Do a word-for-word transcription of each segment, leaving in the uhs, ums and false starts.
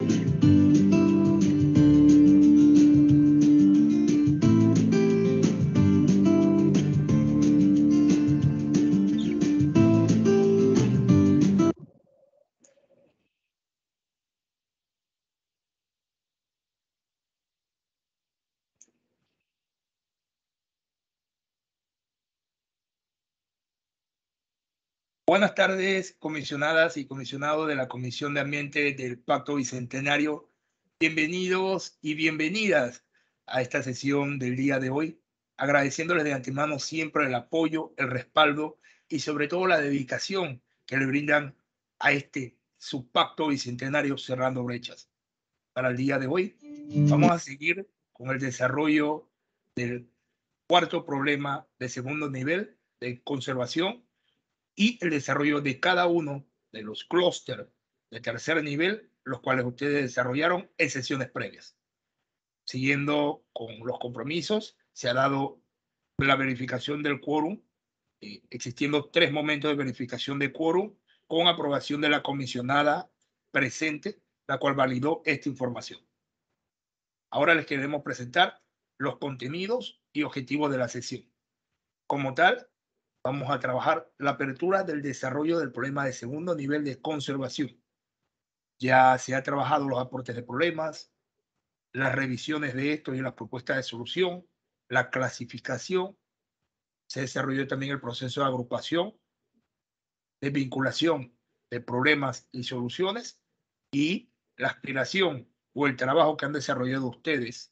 Buenas tardes, comisionadas y comisionados de la Comisión de Ambiente del Pacto Bicentenario. Bienvenidos y bienvenidas a esta sesión del día de hoy, agradeciéndoles de antemano siempre el apoyo, el respaldo y sobre todo la dedicación que le brindan a este su Pacto Bicentenario Cerrando Brechas. Para el día de hoy vamos a seguir con el desarrollo del cuarto problema de segundo nivel de conservación y el desarrollo de cada uno de los clústeres de tercer nivel, los cuales ustedes desarrollaron en sesiones previas. Siguiendo con los compromisos, se ha dado la verificación del quórum, eh, existiendo tres momentos de verificación de quórum con aprobación de la comisionada presente, la cual validó esta información. Ahora les queremos presentar los contenidos y objetivos de la sesión. Como tal, vamos a trabajar la apertura del desarrollo del problema de segundo nivel de conservación. Ya se ha trabajado los aportes de problemas, las revisiones de estos y las propuestas de solución, la clasificación. Se desarrolló también el proceso de agrupación, de vinculación de problemas y soluciones y la aspiración o el trabajo que han desarrollado ustedes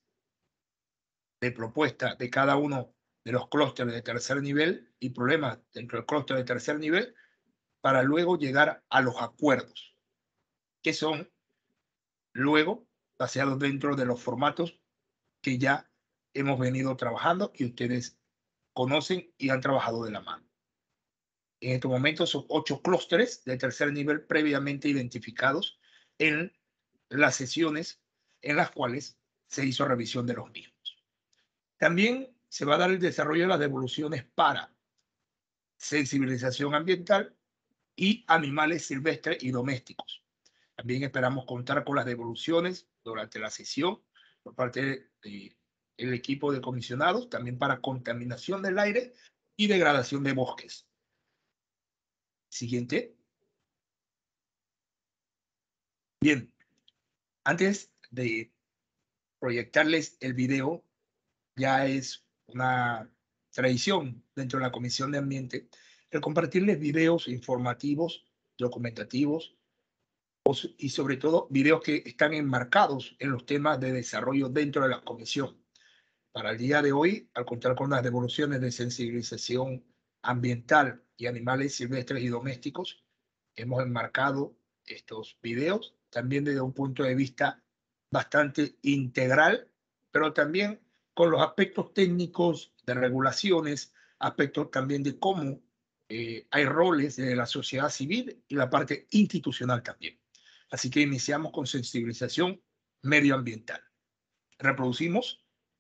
de propuesta de cada uno de los clústeres de tercer nivel y problemas dentro del clúster de tercer nivel para luego llegar a los acuerdos, que son luego baseados dentro de los formatos que ya hemos venido trabajando y ustedes conocen y han trabajado de la mano. En estos momentos son ocho clústeres de tercer nivel previamente identificados en las sesiones en las cuales se hizo revisión de los mismos. También se va a dar el desarrollo de las devoluciones para sensibilización ambiental y animales silvestres y domésticos. También esperamos contar con las devoluciones durante la sesión por parte del equipo de comisionados, también para contaminación del aire y degradación de bosques. Siguiente. Bien, antes de proyectarles el video, ya es una tradición dentro de la Comisión de Ambiente el compartirles videos informativos, documentativos y sobre todo videos que están enmarcados en los temas de desarrollo dentro de la comisión. Para el día de hoy, al contar con las devoluciones de sensibilización ambiental y animales silvestres y domésticos, hemos enmarcado estos videos también desde un punto de vista bastante integral, pero también con los aspectos técnicos de regulaciones, aspectos también de cómo eh, hay roles de la sociedad civil y la parte institucional también. Así que iniciamos con sensibilización medioambiental. Reproducimos.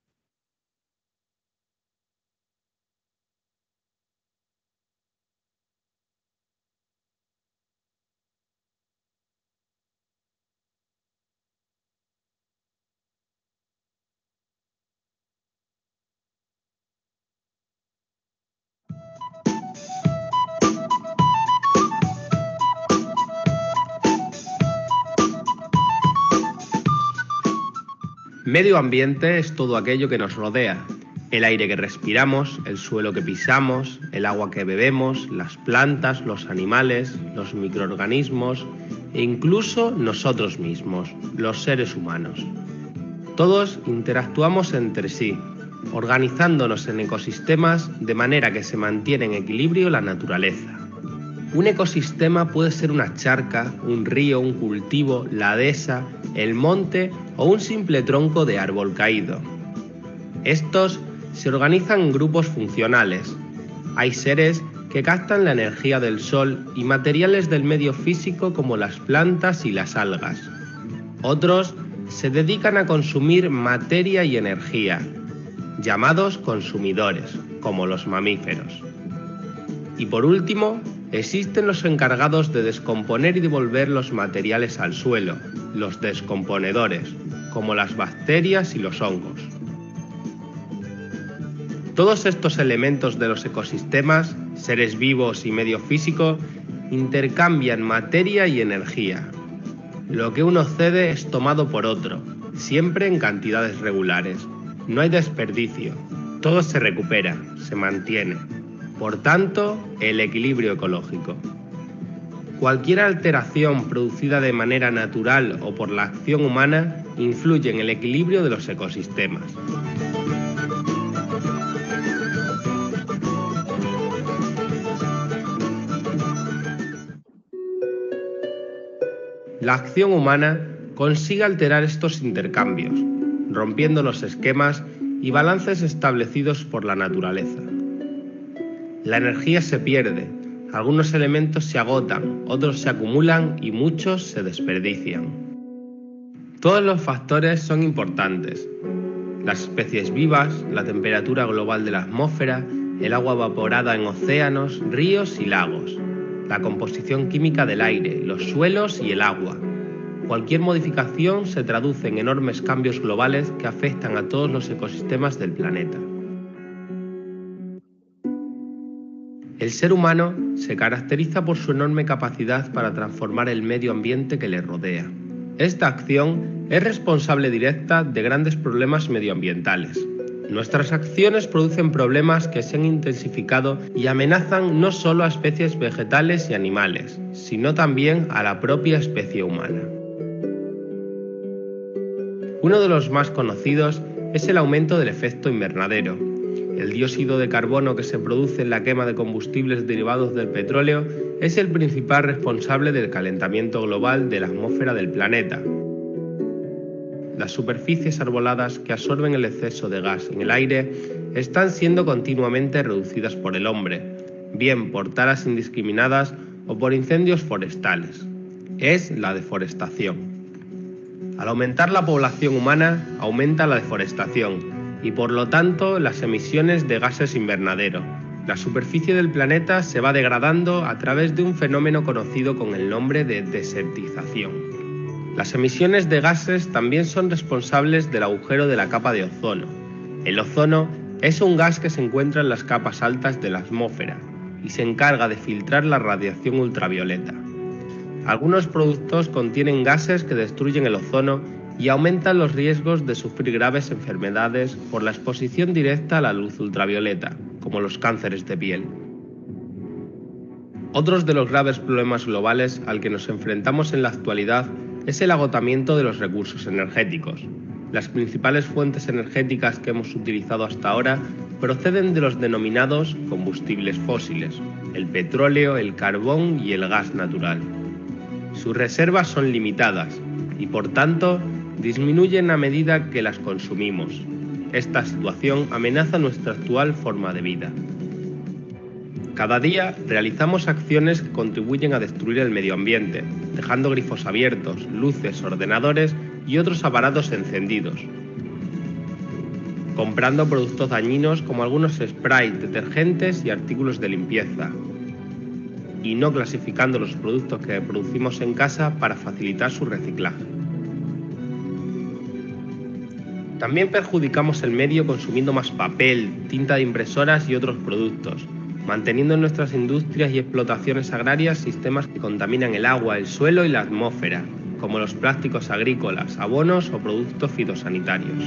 Medio ambiente es todo aquello que nos rodea. El aire que respiramos, el suelo que pisamos, el agua que bebemos, las plantas, los animales, los microorganismos e incluso nosotros mismos, los seres humanos. Todos interactuamos entre sí, organizándonos en ecosistemas de manera que se mantiene en equilibrio la naturaleza. Un ecosistema puede ser una charca, un río, un cultivo, la dehesa, el monte o un simple tronco de árbol caído. Estos se organizan en grupos funcionales. Hay seres que captan la energía del sol y materiales del medio físico como las plantas y las algas. Otros se dedican a consumir materia y energía, llamados consumidores, como los mamíferos. Y por último, Existen los encargados de descomponer y devolver los materiales al suelo, los descomponedores, como las bacterias y los hongos. Todos estos elementos de los ecosistemas, seres vivos y medio físico, intercambian materia y energía. Lo que uno cede es tomado por otro, siempre en cantidades regulares. No hay desperdicio, todo se recupera, se mantiene. Por tanto, el equilibrio ecológico. Cualquier alteración producida de manera natural o por la acción humana influye en el equilibrio de los ecosistemas. La acción humana consigue alterar estos intercambios, rompiendo los esquemas y balances establecidos por la naturaleza. La energía se pierde, algunos elementos se agotan, otros se acumulan y muchos se desperdician. Todos los factores son importantes. Las especies vivas, la temperatura global de la atmósfera, el agua evaporada en océanos, ríos y lagos, la composición química del aire, los suelos y el agua. Cualquier modificación se traduce en enormes cambios globales que afectan a todos los ecosistemas del planeta. El ser humano se caracteriza por su enorme capacidad para transformar el medio ambiente que le rodea. Esta acción es responsable directa de grandes problemas medioambientales. Nuestras acciones producen problemas que se han intensificado y amenazan no solo a especies vegetales y animales, sino también a la propia especie humana. Uno de los más conocidos es el aumento del efecto invernadero. El dióxido de carbono que se produce en la quema de combustibles derivados del petróleo es el principal responsable del calentamiento global de la atmósfera del planeta. Las superficies arboladas que absorben el exceso de gas en el aire están siendo continuamente reducidas por el hombre, bien por talas indiscriminadas o por incendios forestales. Es la deforestación. Al aumentar la población humana, aumenta la deforestación y por lo tanto las emisiones de gases invernadero. La superficie del planeta se va degradando a través de un fenómeno conocido con el nombre de desertización. Las emisiones de gases también son responsables del agujero de la capa de ozono. El ozono es un gas que se encuentra en las capas altas de la atmósfera y se encarga de filtrar la radiación ultravioleta. Algunos productos contienen gases que destruyen el ozono y aumentan los riesgos de sufrir graves enfermedades por la exposición directa a la luz ultravioleta, como los cánceres de piel. Otros de los graves problemas globales al que nos enfrentamos en la actualidad es el agotamiento de los recursos energéticos. Las principales fuentes energéticas que hemos utilizado hasta ahora proceden de los denominados combustibles fósiles, el petróleo, el carbón y el gas natural. Sus reservas son limitadas y, por tanto, disminuyen a medida que las consumimos. Esta situación amenaza nuestra actual forma de vida. Cada día realizamos acciones que contribuyen a destruir el medio ambiente, dejando grifos abiertos, luces, ordenadores y otros aparatos encendidos. Comprando productos dañinos como algunos sprays, detergentes y artículos de limpieza. Y no clasificando los productos que producimos en casa para facilitar su reciclaje. También perjudicamos el medio consumiendo más papel, tinta de impresoras y otros productos, manteniendo en nuestras industrias y explotaciones agrarias sistemas que contaminan el agua, el suelo y la atmósfera, como los plásticos agrícolas, abonos o productos fitosanitarios.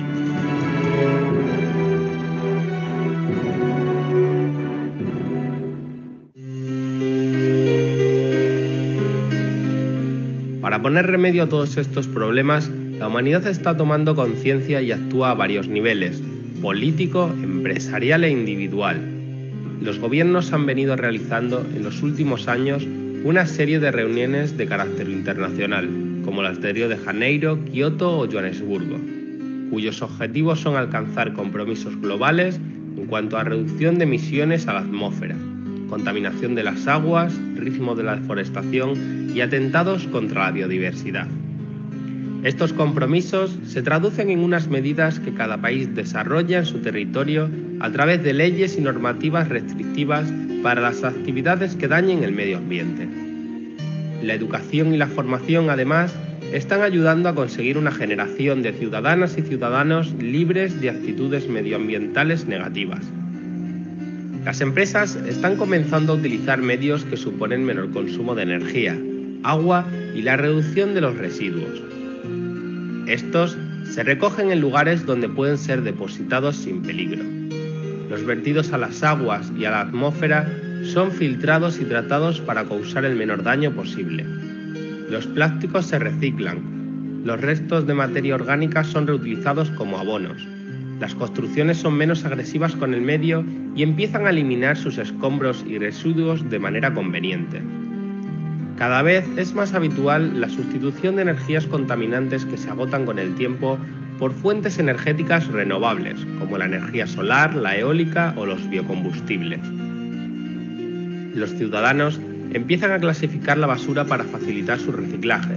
Para poner remedio a todos estos problemas, la humanidad está tomando conciencia y actúa a varios niveles: político, empresarial e individual. Los gobiernos han venido realizando en los últimos años una serie de reuniones de carácter internacional, como las de Río de Janeiro, Kioto o Johannesburgo, cuyos objetivos son alcanzar compromisos globales en cuanto a reducción de emisiones a la atmósfera, contaminación de las aguas, ritmo de la deforestación y atentados contra la biodiversidad. Estos compromisos se traducen en unas medidas que cada país desarrolla en su territorio a través de leyes y normativas restrictivas para las actividades que dañen el medio ambiente. La educación y la formación, además, están ayudando a conseguir una generación de ciudadanas y ciudadanos libres de actitudes medioambientales negativas. Las empresas están comenzando a utilizar medios que suponen menor consumo de energía, agua y la reducción de los residuos. Estos se recogen en lugares donde pueden ser depositados sin peligro. Los vertidos a las aguas y a la atmósfera son filtrados y tratados para causar el menor daño posible. Los plásticos se reciclan. Los restos de materia orgánica son reutilizados como abonos. Las construcciones son menos agresivas con el medio y empiezan a eliminar sus escombros y residuos de manera conveniente. Cada vez es más habitual la sustitución de energías contaminantes que se agotan con el tiempo por fuentes energéticas renovables, como la energía solar, la eólica o los biocombustibles. Los ciudadanos empiezan a clasificar la basura para facilitar su reciclaje.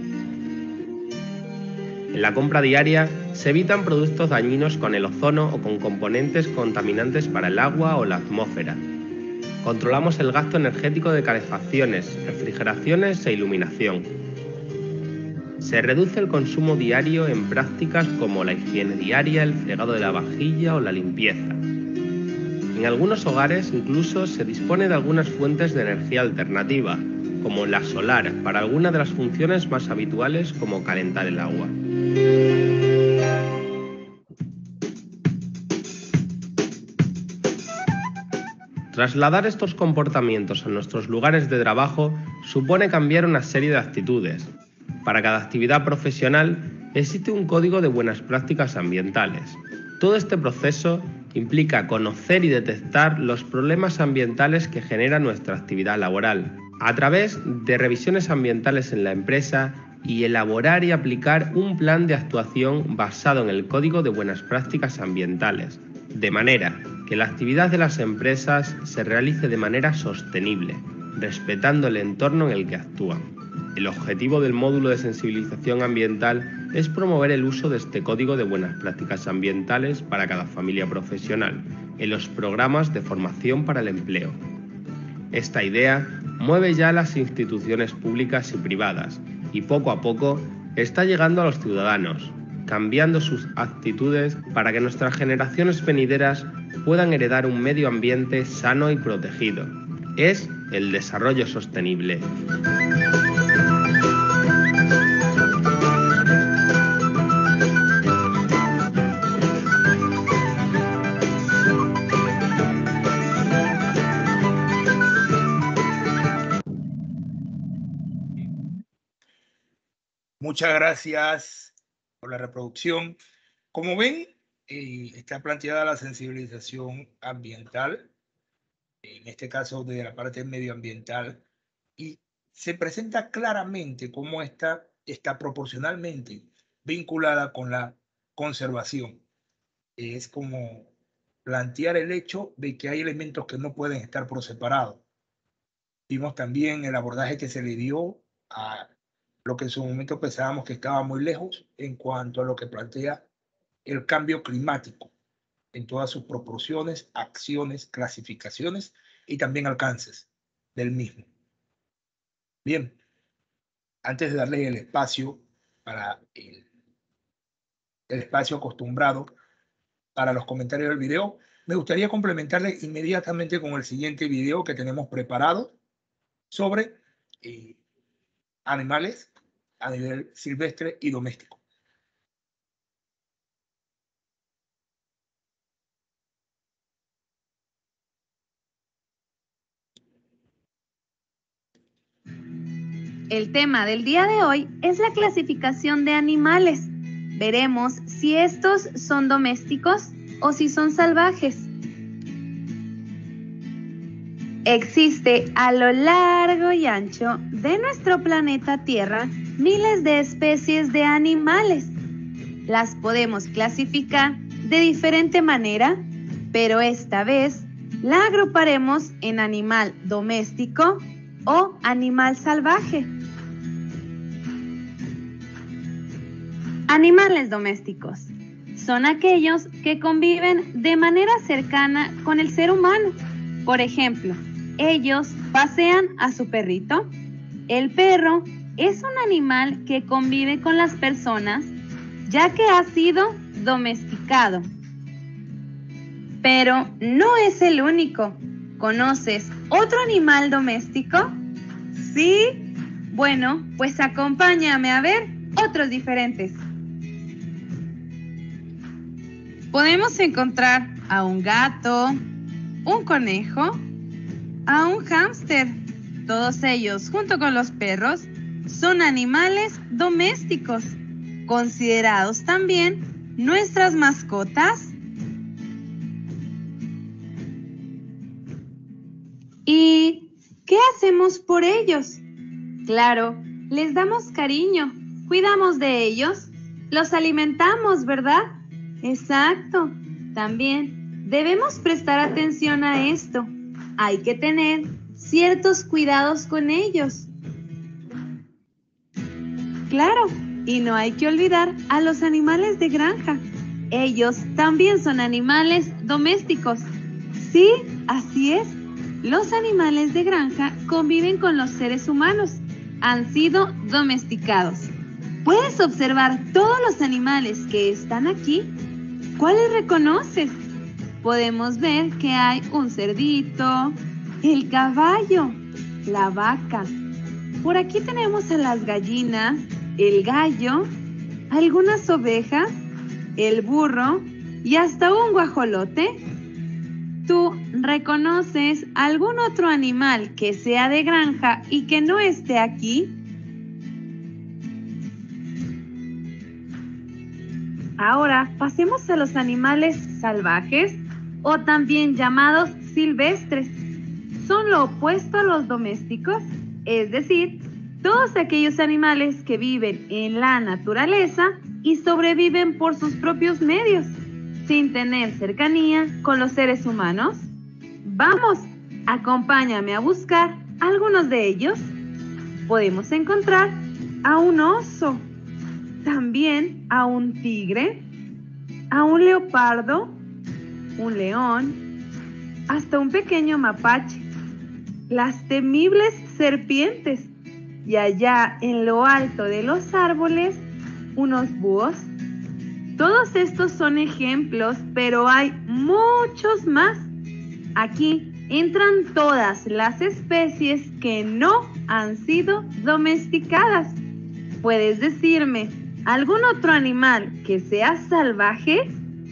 En la compra diaria se evitan productos dañinos con el ozono o con componentes contaminantes para el agua o la atmósfera. Controlamos el gasto energético de calefacciones, refrigeraciones e iluminación. Se reduce el consumo diario en prácticas como la higiene diaria, el fregado de la vajilla o la limpieza. En algunos hogares incluso se dispone de algunas fuentes de energía alternativa, como la solar, para algunas de las funciones más habituales como calentar el agua. Trasladar estos comportamientos a nuestros lugares de trabajo supone cambiar una serie de actitudes. Para cada actividad profesional existe un código de buenas prácticas ambientales. Todo este proceso implica conocer y detectar los problemas ambientales que genera nuestra actividad laboral, a través de revisiones ambientales en la empresa y elaborar y aplicar un plan de actuación basado en el Código de Buenas Prácticas Ambientales, de manera que la actividad de las empresas se realice de manera sostenible, respetando el entorno en el que actúan. El objetivo del módulo de sensibilización ambiental es promover el uso de este Código de Buenas Prácticas Ambientales para cada familia profesional en los programas de formación para el empleo. Esta idea mueve ya a las instituciones públicas y privadas y poco a poco está llegando a los ciudadanos, cambiando sus actitudes para que nuestras generaciones venideras puedan heredar un medio ambiente sano y protegido. Es el desarrollo sostenible. Muchas gracias por la reproducción. Como ven, eh, está planteada la sensibilización ambiental, en este caso de la parte medioambiental, y se presenta claramente cómo esta está proporcionalmente vinculada con la conservación. Es como plantear el hecho de que hay elementos que no pueden estar por separado. Vimos también el abordaje que se le dio a lo que en su momento pensábamos que estaba muy lejos en cuanto a lo que plantea el cambio climático en todas sus proporciones, acciones, clasificaciones y también alcances del mismo. Bien, antes de darle el espacio para el, el espacio acostumbrado para los comentarios del video, me gustaría complementarle inmediatamente con el siguiente video que tenemos preparado sobre eh, animales a nivel silvestre y doméstico. El tema del día de hoy es la clasificación de animales. Veremos si estos son domésticos o si son salvajes. Existe a lo largo y ancho de nuestro planeta Tierra miles de especies de animales. Las podemos clasificar de diferente manera, pero esta vez la agruparemos en animal doméstico o animal salvaje. Animales domésticos son aquellos que conviven de manera cercana con el ser humano. Por ejemplo, Ellos pasean a su perrito. El perro es un animal que convive con las personas, ya que ha sido domesticado. Pero no es el único. ¿Conoces otro animal doméstico? ¿Sí? Bueno, pues acompáñame a ver otros diferentes. Podemos encontrar a un gato, un conejo, a un hámster. Todos ellos, junto con los perros, son animales domésticos, considerados también nuestras mascotas. ¿Y qué hacemos por ellos? Claro, les damos cariño, cuidamos de ellos, los alimentamos, ¿verdad? Exacto. También debemos prestar atención a esto. Hay que tener ciertos cuidados con ellos. Claro, y no hay que olvidar a los animales de granja. Ellos también son animales domésticos. Sí, así es. Los animales de granja conviven con los seres humanos. Han sido domesticados. ¿Puedes observar todos los animales que están aquí? ¿Cuáles reconoces? Podemos ver que hay un cerdito, el caballo, la vaca. Por aquí tenemos a las gallinas, el gallo, algunas ovejas, el burro y hasta un guajolote. ¿Tú reconoces algún otro animal que sea de granja y que no esté aquí? Ahora pasemos a los animales salvajes o también llamados silvestres. Son lo opuesto a los domésticos, es decir, todos aquellos animales que viven en la naturaleza y sobreviven por sus propios medios, sin tener cercanía con los seres humanos. Vamos, acompáñame a buscar algunos de ellos. Podemos encontrar a un oso, también a un tigre, a un leopardo, un león, hasta un pequeño mapache, las temibles serpientes y allá en lo alto de los árboles, unos búhos. Todos estos son ejemplos, pero hay muchos más. Aquí entran todas las especies que no han sido domesticadas. ¿Puedes decirme algún otro animal que sea salvaje?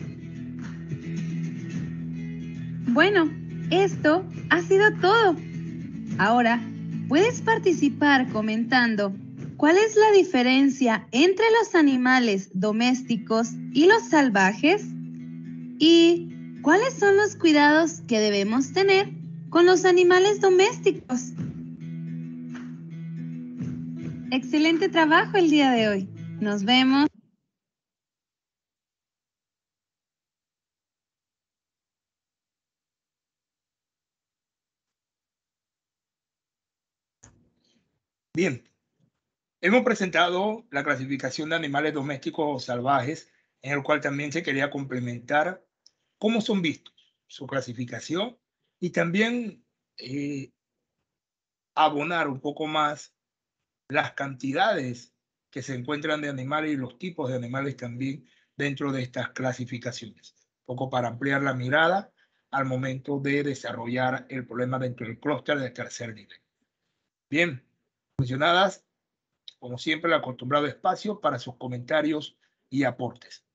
Bueno, esto ha sido todo. Ahora, puedes participar comentando cuál es la diferencia entre los animales domésticos y los salvajes y cuáles son los cuidados que debemos tener con los animales domésticos. Excelente trabajo el día de hoy. Nos vemos. Bien, hemos presentado la clasificación de animales domésticos o salvajes, en el cual también se quería complementar cómo son vistos, su clasificación y también eh, abonar un poco más las cantidades que se encuentran de animales y los tipos de animales también dentro de estas clasificaciones. Un poco para ampliar la mirada al momento de desarrollar el problema dentro del clúster de tercer nivel. Bien, mencionadas, como siempre, el acostumbrado espacio para sus comentarios y aportes.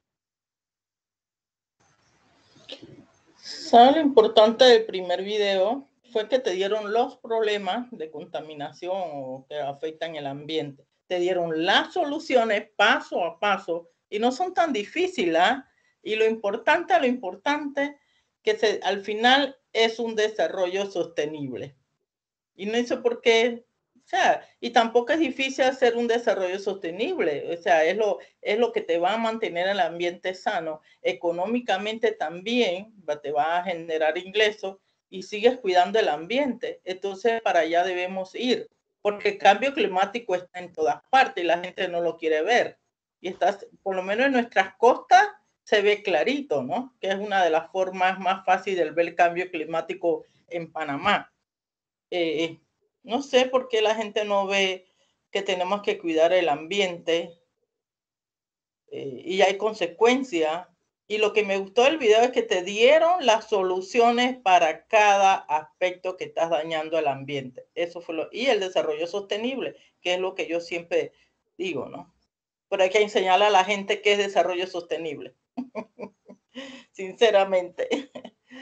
¿Sabes lo importante del primer video? Fue que te dieron los problemas de contaminación o que afectan el ambiente. Te dieron las soluciones paso a paso y no son tan difíciles, ¿eh? Y lo importante, lo importante, que se, al final es un desarrollo sostenible. Y no sé por qué, o sea, y tampoco es difícil hacer un desarrollo sostenible, o sea, es lo, es lo que te va a mantener el ambiente sano. Económicamente también te va a generar ingresos y sigues cuidando el ambiente. Entonces, para allá debemos ir, porque el cambio climático está en todas partes y la gente no lo quiere ver. Y está, por lo menos en nuestras costas, se ve clarito, ¿no? Que es una de las formas más fáciles de ver el cambio climático en Panamá. Eh, no sé por qué la gente no ve que tenemos que cuidar el ambiente eh, y hay consecuencias. Y lo que me gustó del video es que te dieron las soluciones para cada aspecto que estás dañando el ambiente. Eso fue lo, y el desarrollo sostenible, que es lo que yo siempre digo, ¿no? Pero hay que enseñarle a la gente qué es desarrollo sostenible. Sinceramente.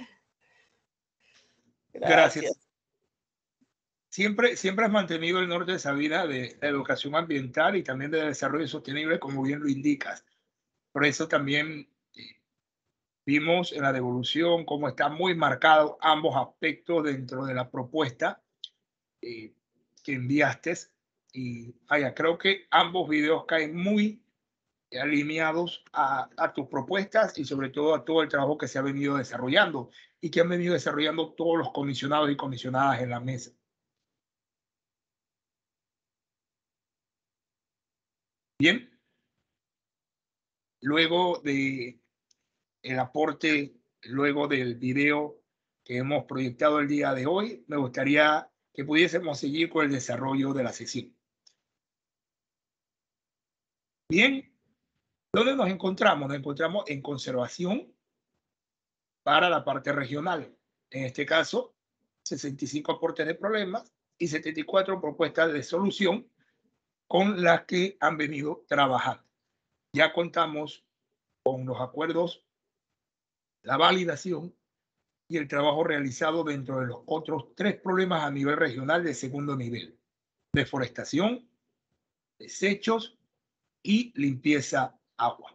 Gracias. Gracias. Siempre, siempre has mantenido el norte de esa vida de la educación ambiental y también de desarrollo sostenible, como bien lo indicas. Por eso también eh, vimos en la devolución cómo están muy marcados ambos aspectos dentro de la propuesta eh, que enviaste. Y vaya, creo que ambos videos caen muy alineados a, a tus propuestas y sobre todo a todo el trabajo que se ha venido desarrollando y que han venido desarrollando todos los comisionados y comisionadas en la mesa. Bien, luego de el aporte, luego del video que hemos proyectado el día de hoy, me gustaría que pudiésemos seguir con el desarrollo de la sesión. Bien, ¿dónde nos encontramos? Nos encontramos en conservación para la parte regional. En este caso, sesenta y cinco aportes de problemas y setenta y cuatro propuestas de solución con las que han venido trabajando. Ya contamos con los acuerdos, la validación y el trabajo realizado dentro de los otros tres problemas a nivel regional de segundo nivel: deforestación, desechos y limpieza agua.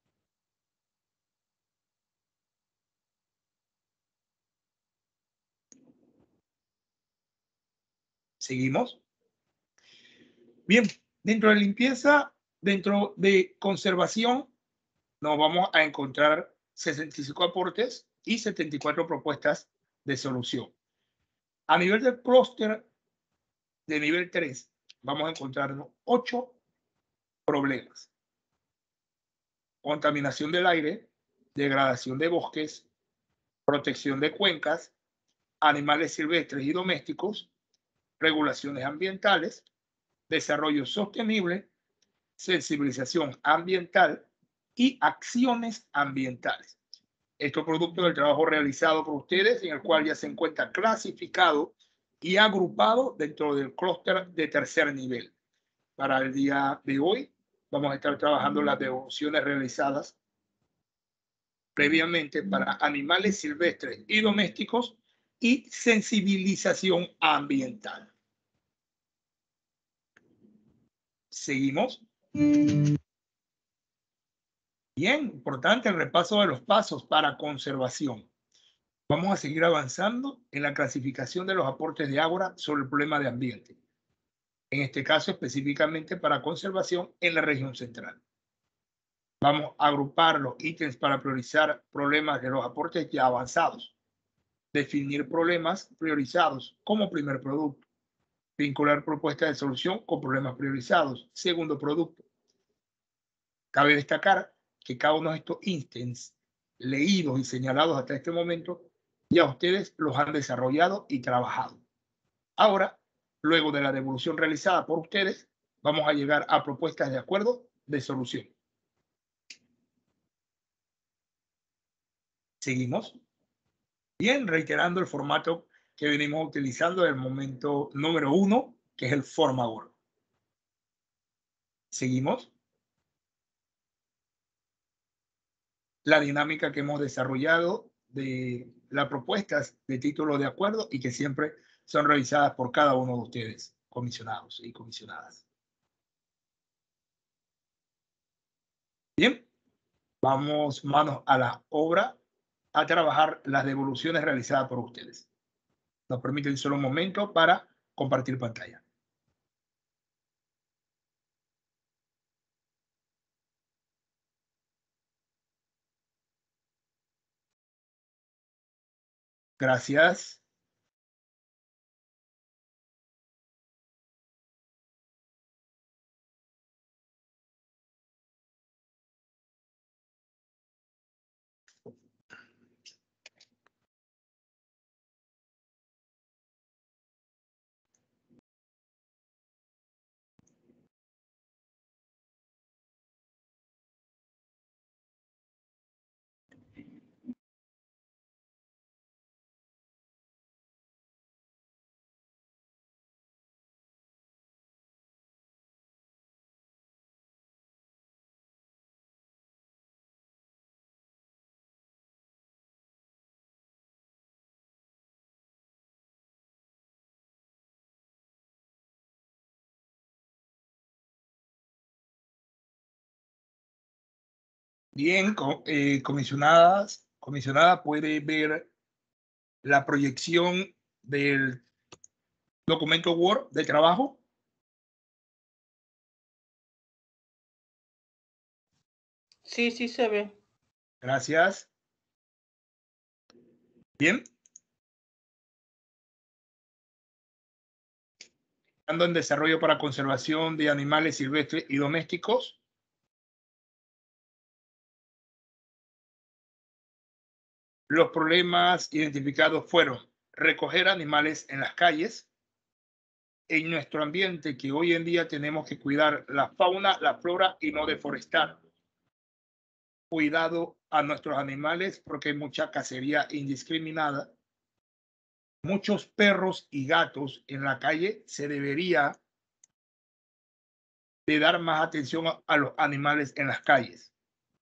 ¿Seguimos? Bien, dentro de limpieza, dentro de conservación, nos vamos a encontrar sesenta y cinco aportes y setenta y cuatro propuestas de solución. A nivel del clúster de nivel tres, vamos a encontrarnos ocho problemas: contaminación del aire, degradación de bosques, protección de cuencas, animales silvestres y domésticos, regulaciones ambientales, desarrollo sostenible, sensibilización ambiental y acciones ambientales. Esto es producto del trabajo realizado por ustedes, en el cual ya se encuentra clasificado y agrupado dentro del clúster de tercer nivel. Para el día de hoy vamos a estar trabajando las devoluciones realizadas previamente para animales silvestres y domésticos y sensibilización ambiental. ¿Seguimos? Bien, importante el repaso de los pasos para conservación. Vamos a seguir avanzando en la clasificación de los aportes de Ágora sobre el problema de ambiente. En este caso, específicamente para conservación en la región central. Vamos a agrupar los ítems para priorizar problemas de los aportes ya avanzados. Definir problemas priorizados como primer producto. Vincular propuestas de solución con problemas priorizados, segundo producto. Cabe destacar que cada uno de estos ítems leídos y señalados hasta este momento, ya ustedes los han desarrollado y trabajado. Ahora, luego de la devolución realizada por ustedes, vamos a llegar a propuestas de acuerdo de solución. ¿Seguimos? Bien, reiterando el formato que venimos utilizando en el momento número uno, que es el Formagor. ¿Seguimos? La dinámica que hemos desarrollado de las propuestas de título de acuerdo y que siempre son revisadas por cada uno de ustedes, comisionados y comisionadas. Bien, vamos manos a la obra a trabajar las devoluciones realizadas por ustedes. Nos permiten solo un momento para compartir pantalla. Gracias. Bien, co- eh, comisionadas, comisionada puede ver la proyección del documento Word de trabajo. Sí, sí se ve. Gracias. Bien. Ando en desarrollo para conservación de animales silvestres y domésticos. Los problemas identificados fueron recoger animales en las calles, en nuestro ambiente, que hoy en día tenemos que cuidar la fauna, la flora y no deforestar. Cuidado a nuestros animales porque hay mucha cacería indiscriminada. Muchos perros y gatos en la calle. Se debería de dar más atención a, a los animales en las calles.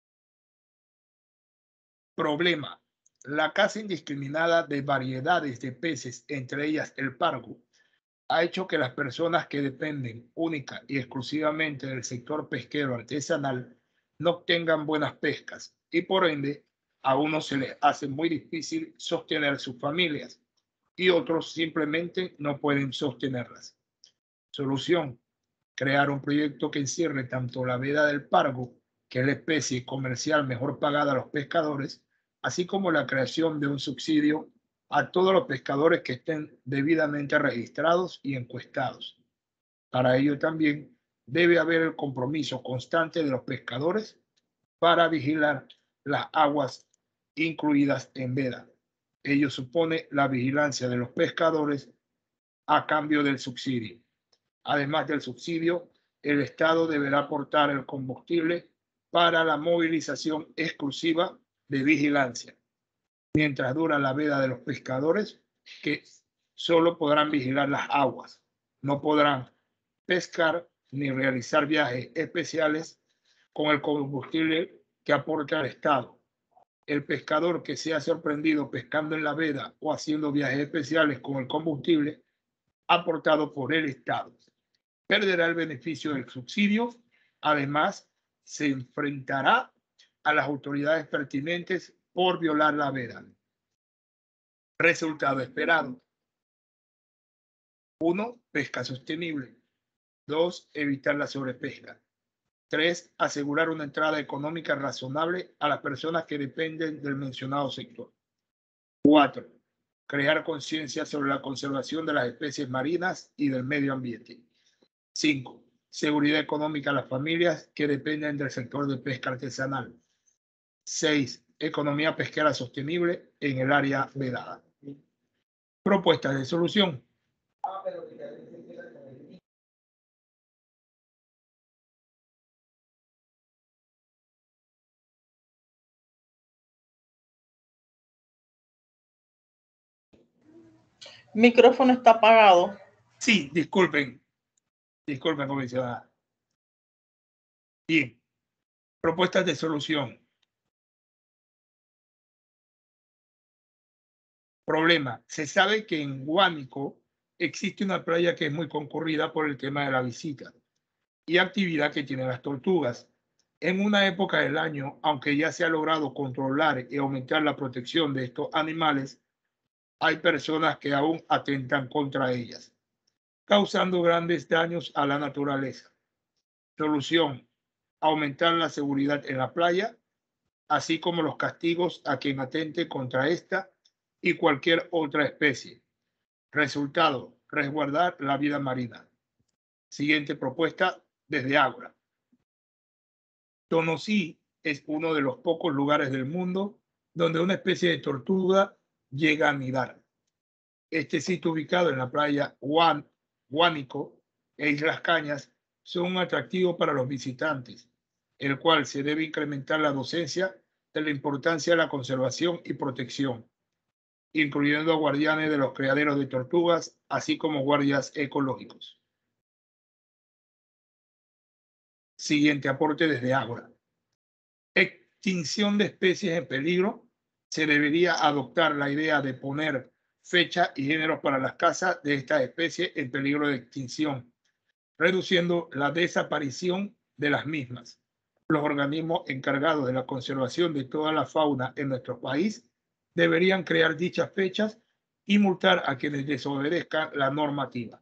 Problema: la caza indiscriminada de variedades de peces, entre ellas el pargo, ha hecho que las personas que dependen única y exclusivamente del sector pesquero artesanal no tengan buenas pescas y por ende a unos se les hace muy difícil sostener sus familias y otros simplemente no pueden sostenerlas. Solución: crear un proyecto que encierre tanto la veda del pargo, que es la especie comercial mejor pagada a los pescadores, así como la creación de un subsidio a todos los pescadores que estén debidamente registrados y encuestados. Para ello también debe haber el compromiso constante de los pescadores para vigilar las aguas incluidas en veda. Ello supone la vigilancia de los pescadores a cambio del subsidio. Además del subsidio, el Estado deberá aportar el combustible para la movilización exclusiva de vigilancia, mientras dura la veda de los pescadores, que solo podrán vigilar las aguas, no podrán pescar ni realizar viajes especiales con el combustible que aporta el Estado. El pescador que sea sorprendido pescando en la veda o haciendo viajes especiales con el combustible aportado por el Estado perderá el beneficio del subsidio. Además, se enfrentará a las autoridades pertinentes por violar la veda. Resultado esperado: uno. Pesca sostenible. dos. Evitar la sobrepesca. tres. Asegurar una entrada económica razonable a las personas que dependen del mencionado sector. cuatro. Crear conciencia sobre la conservación de las especies marinas y del medio ambiente. cinco. Seguridad económica a las familias que dependen del sector de pesca artesanal. seis. Economía pesquera sostenible en el área vedada. Propuestas de solución. Micrófono está apagado. Sí, disculpen. Disculpen, comisionada. Bien. Propuestas de solución. Problema: se sabe que en Guánico existe una playa que es muy concurrida por el tema de la visita y actividad que tienen las tortugas. En una época del año, aunque ya se ha logrado controlar y aumentar la protección de estos animales, hay personas que aún atentan contra ellas, causando grandes daños a la naturaleza. Solución: aumentar la seguridad en la playa, así como los castigos a quien atente contra esta y cualquier otra especie. Resultado: resguardar la vida marina. Siguiente propuesta desde Ágora. Tonosí es uno de los pocos lugares del mundo donde una especie de tortuga llega a anidar. Este sitio, ubicado en la playa Guan, Guánico e Islas Cañas, son un atractivo para los visitantes, el cual se debe incrementar la docencia de la importancia de la conservación y protección, incluyendo a guardianes de los criaderos de tortugas, así como guardias ecológicos. Siguiente aporte desde Ágora. Extinción de especies en peligro. Se debería adoptar la idea de poner fecha y géneros para las cazas de estas especies en peligro de extinción, reduciendo la desaparición de las mismas. Los organismos encargados de la conservación de toda la fauna en nuestro país deberían crear dichas fechas y multar a quienes desobedezcan la normativa.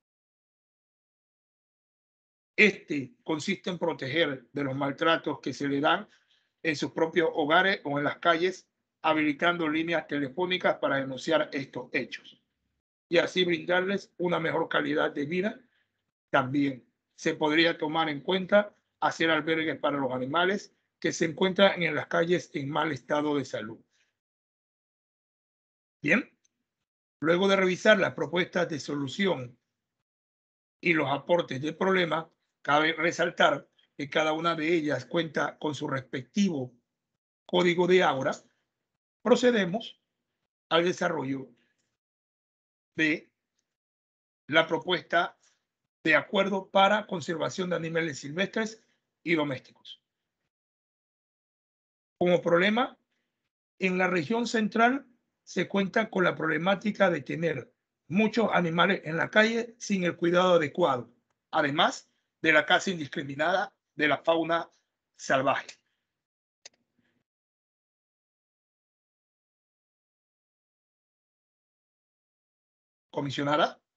Este consiste en proteger de los maltratos que se le dan en sus propios hogares o en las calles, habilitando líneas telefónicas para denunciar estos hechos y así brindarles una mejor calidad de vida. También se podría tomar en cuenta hacer albergues para los animales que se encuentran en las calles en mal estado de salud. Bien, luego de revisar las propuestas de solución y los aportes del problema, cabe resaltar que cada una de ellas cuenta con su respectivo código de Ágora. Procedemos al desarrollo de la propuesta de acuerdo para conservación de animales silvestres y domésticos. Como problema, en la región central se cuenta con la problemática de tener muchos animales en la calle sin el cuidado adecuado, además de la caza indiscriminada de la fauna salvaje. Comisionada.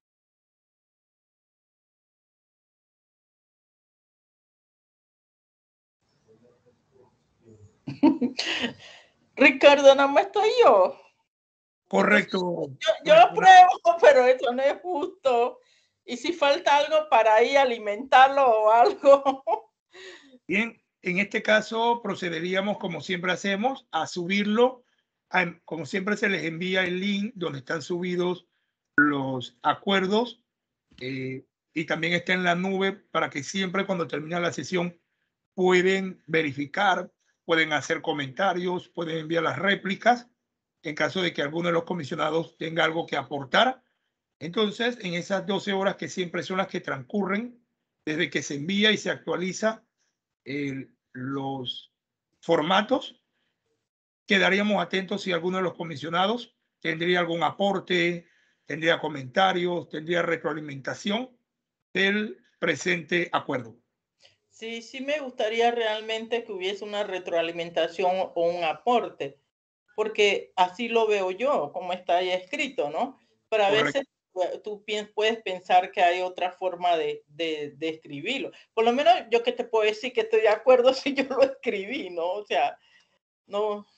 Ricardo, no me estoy yo. Correcto. Yo, yo apruebo, pero eso no es justo. Y si falta algo para ahí alimentarlo o algo. Bien, en este caso procederíamos, como siempre hacemos, a subirlo. A, como siempre se les envía el link donde están subidos los acuerdos eh, y también está en la nube para que siempre cuando termina la sesión pueden verificar, pueden hacer comentarios, pueden enviar las réplicas en caso de que alguno de los comisionados tenga algo que aportar. Entonces, en esas doce horas que siempre son las que transcurren desde que se envía y se actualiza eh, los formatos, quedaríamos atentos si alguno de los comisionados tendría algún aporte, tendría comentarios, tendría retroalimentación del presente acuerdo. Sí, sí me gustaría realmente que hubiese una retroalimentación o un aporte, porque así lo veo yo, como está ahí escrito, ¿no? Pero a Correcto. veces tú puedes pensar que hay otra forma de, de, de escribirlo. Por lo menos yo que te puedo decir que estoy de acuerdo si yo lo escribí, ¿no? O sea, no...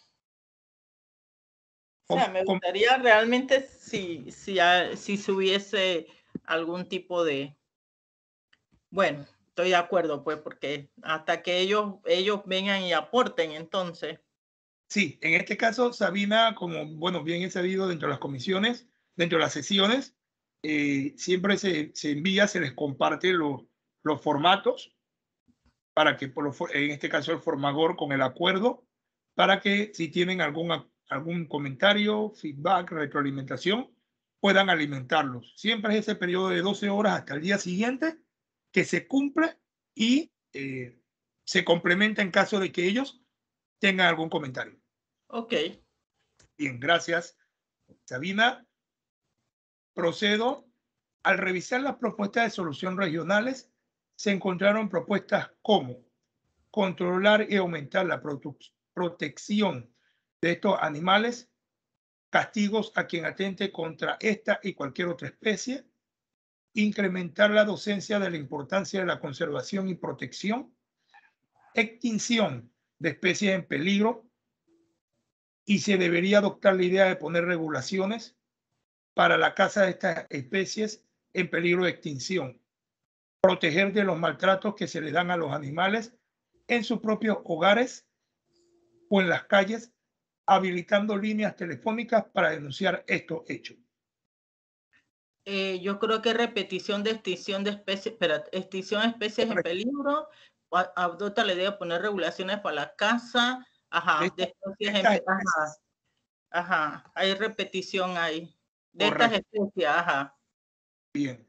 O sea, me gustaría realmente si, si, si se hubiese algún tipo de... Bueno, estoy de acuerdo, pues, porque hasta que ellos, ellos vengan y aporten, entonces. Sí, en este caso, Sabina, como bueno, bien es sabido dentro de las comisiones, dentro de las sesiones, eh, siempre se, se envía, se les comparte los, los formatos para que, por lo, en este caso, el formador con el acuerdo, para que si tienen algún, algún comentario, feedback, retroalimentación, puedan alimentarlos. Siempre es ese periodo de doce horas hasta el día siguiente que se cumple y eh, se complementa en caso de que ellos tengan algún comentario. Ok. Bien, gracias, Sabina. Procedo. Al revisar las propuestas de solución regionales, se encontraron propuestas como controlar y aumentar la protección de estos animales, castigos a quien atente contra esta y cualquier otra especie, incrementar la docencia de la importancia de la conservación y protección, extinción de especies en peligro, y se debería adoptar la idea de poner regulaciones para la caza de estas especies en peligro de extinción, proteger de los maltratos que se le dan a los animales en sus propios hogares o en las calles, habilitando líneas telefónicas para denunciar estos hechos. Eh, yo creo que repetición de extinción de especies, espera, extinción de especies en peligro, adopta la idea de poner regulaciones para la caza, ajá, de, de especies en peligro, ajá, ajá, hay repetición ahí, de Correcto. Estas especies, ajá. Bien.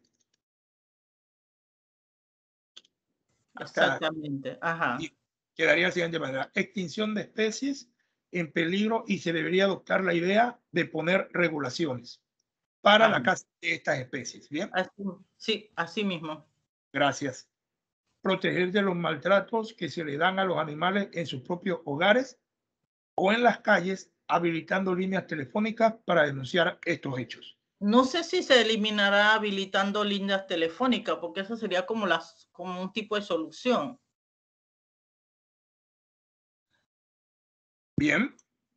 Exactamente, ajá. Y quedaría de la siguiente manera: extinción de especies en peligro, y se debería adoptar la idea de poner regulaciones para ajá. la caza de estas especies. Bien. Así, sí, así mismo. Gracias. proteger de los maltratos que se le dan a los animales en sus propios hogares o en las calles, habilitando líneas telefónicas para denunciar estos hechos. No sé si se eliminará habilitando líneas telefónicas, porque eso sería como, las, como un tipo de solución. Bien.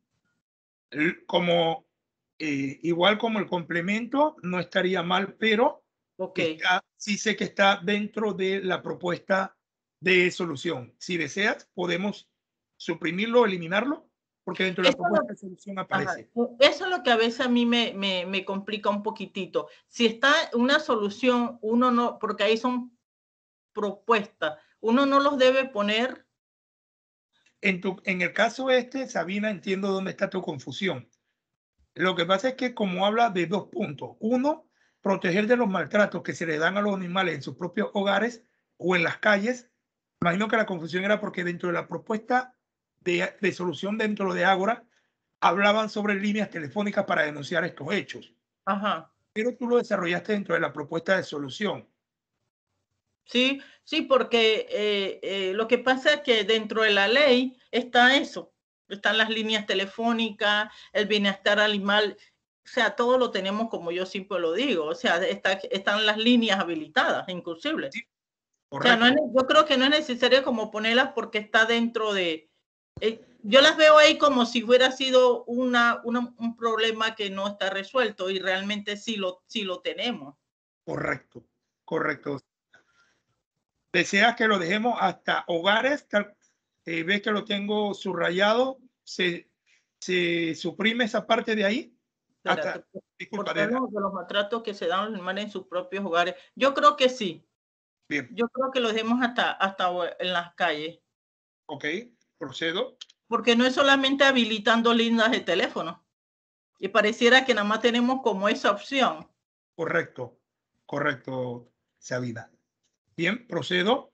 Como, eh, igual como el complemento, no estaría mal, pero Okay. está, sí sé que está dentro de la propuesta de solución. Si deseas, podemos suprimirlo o eliminarlo, porque dentro de la Eso propuesta lo, de solución ajá, aparece. eso es lo que a veces a mí me, me, me complica un poquitito. Si está una solución, uno no, porque ahí son propuestas, uno no los debe poner. En, tu, en el caso este, Sabina, entiendo dónde está tu confusión. Lo que pasa es que como habla de dos puntos. Uno, proteger de los maltratos que se le dan a los animales en sus propios hogares o en las calles. Imagino que la confusión era porque dentro de la propuesta de, de solución dentro de Ágora hablaban sobre líneas telefónicas para denunciar estos hechos. Ajá. Pero tú lo desarrollaste dentro de la propuesta de solución. Sí, sí, porque eh, eh, lo que pasa es que dentro de la ley está eso, están las líneas telefónicas, el bienestar animal, o sea, todo lo tenemos como yo siempre lo digo, o sea, está, están las líneas habilitadas, inclusive. Sí, o sea, no es, correcto. yo creo que no es necesario como ponerlas porque está dentro de, eh, yo las veo ahí como si hubiera sido una, una, un problema que no está resuelto y realmente sí lo, sí lo tenemos. Correcto, correcto. ¿Deseas que lo dejemos hasta hogares? Eh, ¿Ves que lo tengo subrayado? ¿Se, se suprime esa parte de ahí? Espérate, Hasta, disculpa, de, de, de los maltratos que se dan a los animales en sus propios hogares. Yo creo que sí. bien, Yo creo que lo dejemos hasta, hasta en las calles. ok, procedo. Porque no es solamente habilitando líneas de teléfono. Y pareciera que nada más tenemos como esa opción. Correcto, correcto, Sabina. Bien, procedo.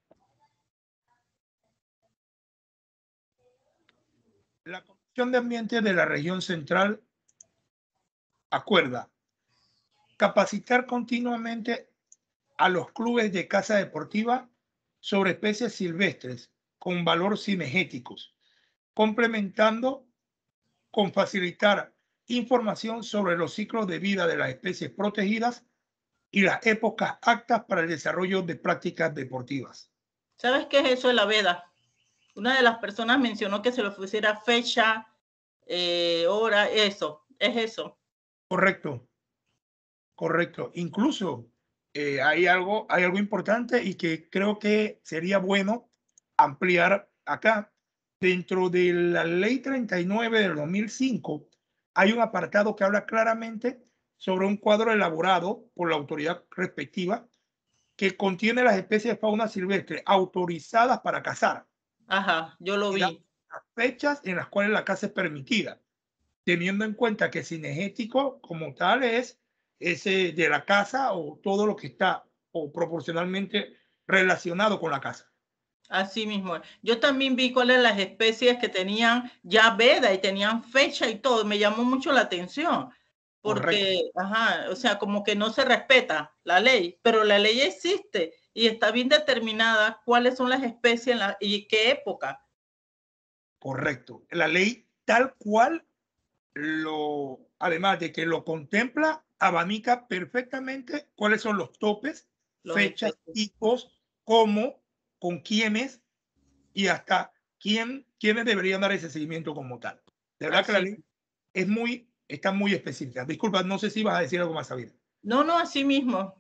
La Comisión de Ambiente de la Región Central acuerda capacitar continuamente a los clubes de caza deportiva sobre especies silvestres con valor cinegéticos, complementando con facilitar información sobre los ciclos de vida de las especies protegidas y las épocas aptas para el desarrollo de prácticas deportivas. ¿Sabes qué es eso de la veda? Una de las personas mencionó que se le ofreciera fecha, eh, hora, eso, es eso. Correcto, correcto. Incluso eh, hay, algo, hay algo importante y que creo que sería bueno ampliar acá. Dentro de la ley treinta y nueve del dos mil cinco hay un apartado que habla claramente sobre un cuadro elaborado por la autoridad respectiva que contiene las especies de fauna silvestre autorizadas para cazar. Ajá, yo lo Y da vi. las fechas en las cuales la caza es permitida, teniendo en cuenta que cinegético como tal es ese de la caza o todo lo que está o proporcionalmente relacionado con la caza. Así mismo. Yo también vi cuáles las especies que tenían ya veda y tenían fecha y todo. Me llamó mucho la atención porque, Correcto. ajá, o sea, como que no se respeta la ley, pero la ley existe y está bien determinada cuáles son las especies en la, y qué época. Correcto. La ley tal cual lo, además de que lo contempla, abanica perfectamente cuáles son los topes, Los fechas, especies. tipos, cómo, con quiénes y hasta quién, quiénes deberían dar ese seguimiento como tal. De verdad que la Así. ley es muy, está muy específica. Disculpa, no sé si vas a decir algo más, Sabina. No, no, así mismo.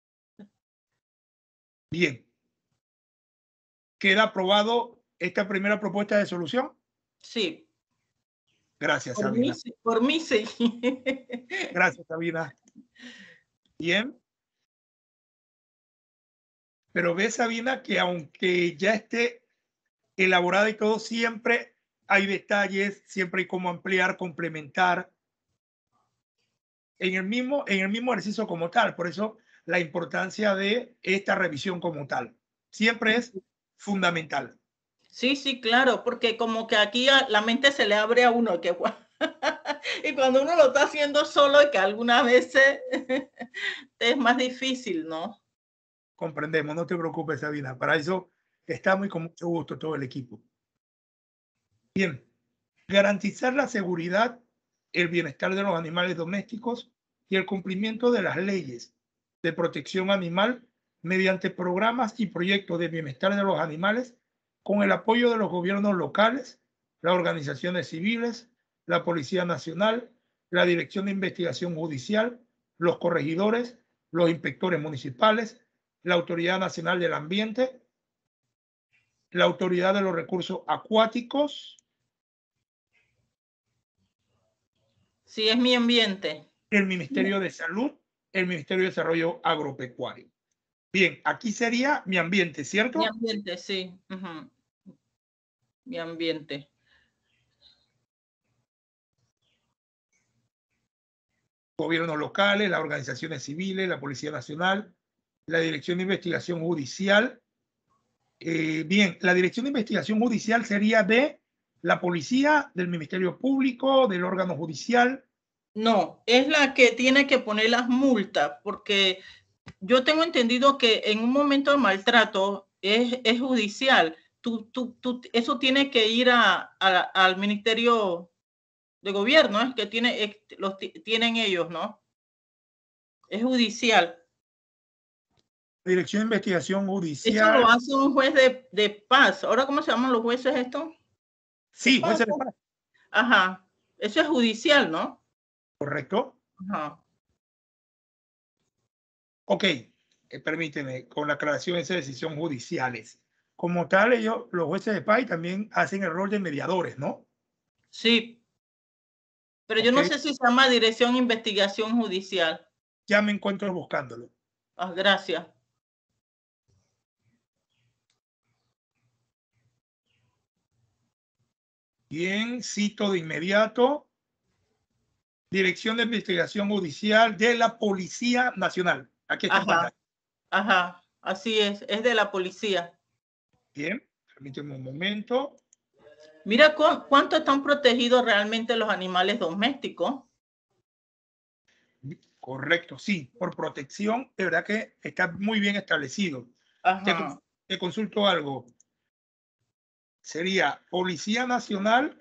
Bien. ¿Queda aprobado esta primera propuesta de solución? Sí. Gracias, Por mí, Sabina. sí, por mí sí. Gracias, Sabina. Bien. Pero ves, Sabina, que aunque ya esté elaborada y todo, siempre hay detalles, siempre hay cómo ampliar, complementar en el mismo, en el mismo ejercicio como tal. Por eso la importancia de esta revisión como tal. Siempre es fundamental. Sí, sí, claro, porque como que aquí a la mente se le abre a uno que y cuando uno lo está haciendo solo y que algunas veces es más difícil, ¿no? comprendemos, no te preocupes, Sabina. Para eso estamos y con mucho gusto todo el equipo. Bien, garantizar la seguridad, el bienestar de los animales domésticos y el cumplimiento de las leyes de protección animal mediante programas y proyectos de bienestar de los animales con el apoyo de los gobiernos locales, las organizaciones civiles, la Policía Nacional, la Dirección de Investigación Judicial, los corregidores, los inspectores municipales, la Autoridad Nacional del Ambiente, la Autoridad de los Recursos Acuáticos. Sí, es mi ambiente. El Ministerio de Salud, el Ministerio de Desarrollo Agropecuario. Bien, aquí sería mi ambiente, ¿cierto? Mi ambiente, sí. Uh-huh. Mi ambiente. Gobiernos locales, las organizaciones civiles, la Policía Nacional, la Dirección de Investigación Judicial. Eh, bien, la Dirección de Investigación Judicial sería de la Policía, del Ministerio Público, del órgano judicial. No, es la que tiene que poner las multas, porque yo tengo entendido que en un momento de maltrato es, es judicial. Tú, tú, tú, eso tiene que ir a, a, al Ministerio de Gobierno, es que tiene, es, los tienen ellos, ¿no? Es judicial. Dirección de Investigación Judicial. Eso lo hace un juez de, de paz. ¿Ahora cómo se llaman los jueces esto? Sí, jueces de paz. Ajá. Eso es judicial, ¿no? Correcto. Ajá. Ok, eh, permíteme, con la aclaración de esas decisiones judiciales. Como tal, ellos, los jueces de paz también hacen el rol de mediadores, ¿no? Sí. Pero okay. Yo no sé si se llama Dirección de Investigación Judicial. Ya me encuentro buscándolo. Ah, gracias. Bien, cito de inmediato. Dirección de Investigación Judicial de la Policía Nacional. Aquí está en pantalla. Ajá, así es, es de la policía. Bien, permíteme un momento. Mira cu cuánto están protegidos realmente los animales domésticos. Correcto, sí, por protección, de verdad que está muy bien establecido. Te, te consulto algo. Sería Policía Nacional,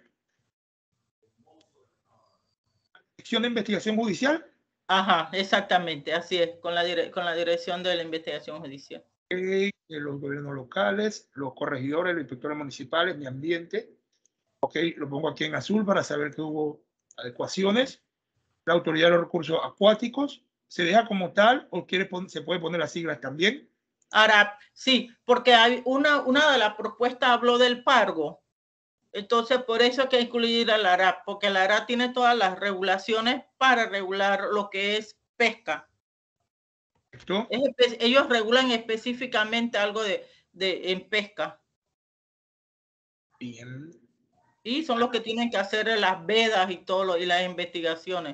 Dirección de Investigación Judicial. Ajá, exactamente, así es, con la, dire con la Dirección de la Investigación Judicial. Okay, de los gobiernos locales, los corregidores, los inspectores municipales, mi ambiente. Ok, lo pongo aquí en azul para saber que hubo adecuaciones. La Autoridad de los Recursos Acuáticos, ¿se deja como tal o quiere se puede poner las siglas también? ARAP, sí, porque hay una, una de las propuestas habló del pargo. Entonces, por eso hay que incluir al ARAP, porque el ARAP tiene todas las regulaciones para regular lo que es pesca. ¿Esto? Es, ellos regulan específicamente algo de, de en pesca. Bien. Y son los que tienen que hacer las vedas y todo lo, y las investigaciones.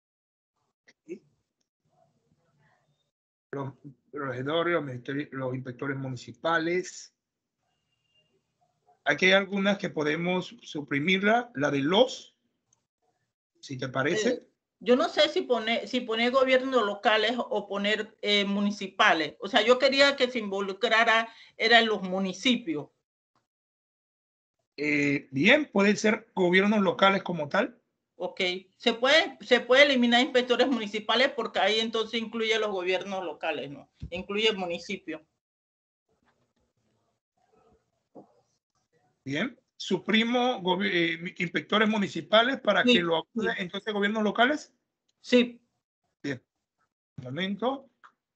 Los regidores, los, los inspectores municipales. Aquí hay algunas que podemos suprimirla, la de los, si te parece. Eh, yo no sé si poner, si poner gobiernos locales o poner eh, municipales. O sea, yo quería que se involucrara, eran los municipios. Eh, bien, pueden ser gobiernos locales como tal. Ok, se puede, se puede eliminar inspectores municipales porque ahí entonces incluye los gobiernos locales, ¿no? Incluye el municipio. Bien, suprimo eh, inspectores municipales para sí, que lo ayuden, sí. Entonces gobiernos locales. Sí. Bien, un momento.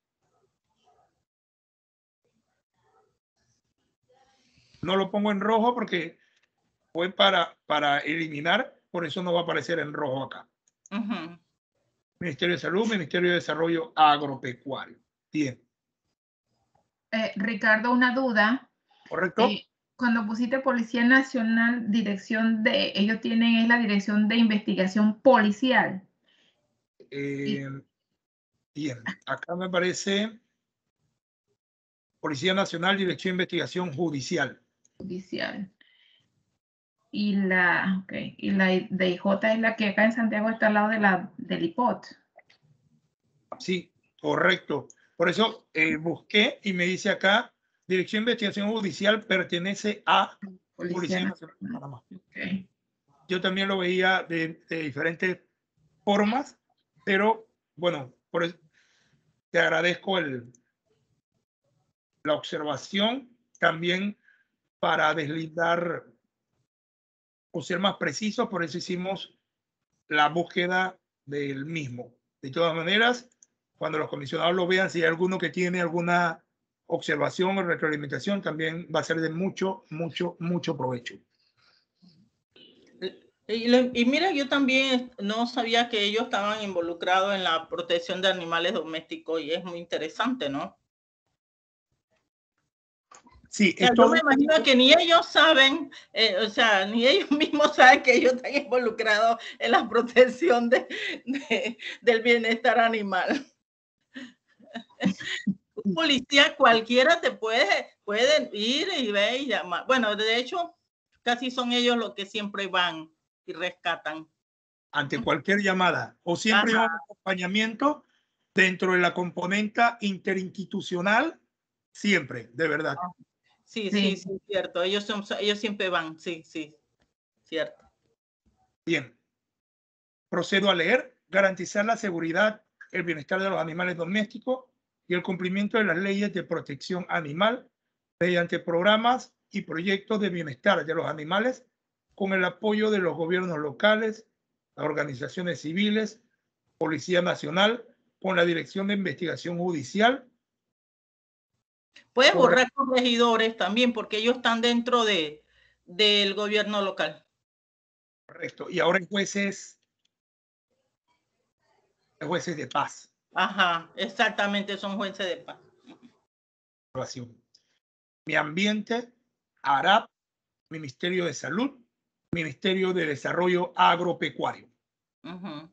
No lo pongo en rojo porque fue para, para eliminar, por eso no va a aparecer en rojo acá. Uh-huh. Ministerio de Salud, Ministerio de Desarrollo Agropecuario. Bien. Eh, Ricardo, una duda. Correcto. Eh, cuando pusiste Policía Nacional, dirección de, ellos tienen es la Dirección de Investigación Policial. Eh, y, bien, acá me aparece Policía Nacional, Dirección de Investigación Judicial. Judicial. Y la, okay. Y la D I J es la que acá en Santiago está al lado de la, del I P O T. Sí, correcto. Por eso eh, busqué y me dice acá, Dirección de Investigación Judicial pertenece a Policía Policía Nacional de Nacional. Panamá. Okay. Yo también lo veía de, de diferentes formas, pero bueno, por eso te agradezco el, la observación también para deslindar o ser más precisos, por eso hicimos la búsqueda del mismo. De todas maneras, cuando los comisionados lo vean, si hay alguno que tiene alguna observación o retroalimentación, también va a ser de mucho, mucho, mucho provecho. Y, le, y mira, yo también no sabía que ellos estaban involucrados en la protección de animales domésticos y es muy interesante, ¿no? Sí, O sea, esto... yo me imagino que ni ellos saben, eh, o sea, ni ellos mismos saben que ellos están involucrados en la protección de, de, del bienestar animal. Un policía cualquiera te puede, pueden ir y ver y llamar. Bueno, de hecho, casi son ellos los que siempre van y rescatan. Ante cualquier llamada, o siempre hay un acompañamiento dentro de la componente interinstitucional, siempre, de verdad. Sí, sí, sí, sí, cierto. Ellos, son, ellos siempre van, sí, sí, cierto. Bien. Procedo a leer. Garantizar la seguridad, el bienestar de los animales domésticos y el cumplimiento de las leyes de protección animal mediante programas y proyectos de bienestar de los animales con el apoyo de los gobiernos locales, las organizaciones civiles, Policía Nacional, con la Dirección de Investigación Judicial. Puedes borrar corregidores también porque ellos están dentro de, del gobierno local. Correcto. Y ahora hay jueces, hay jueces de paz. Ajá, exactamente, son jueces de paz. Mi ambiente, ARAP, Ministerio de Salud, Ministerio de Desarrollo Agropecuario. Uh-huh.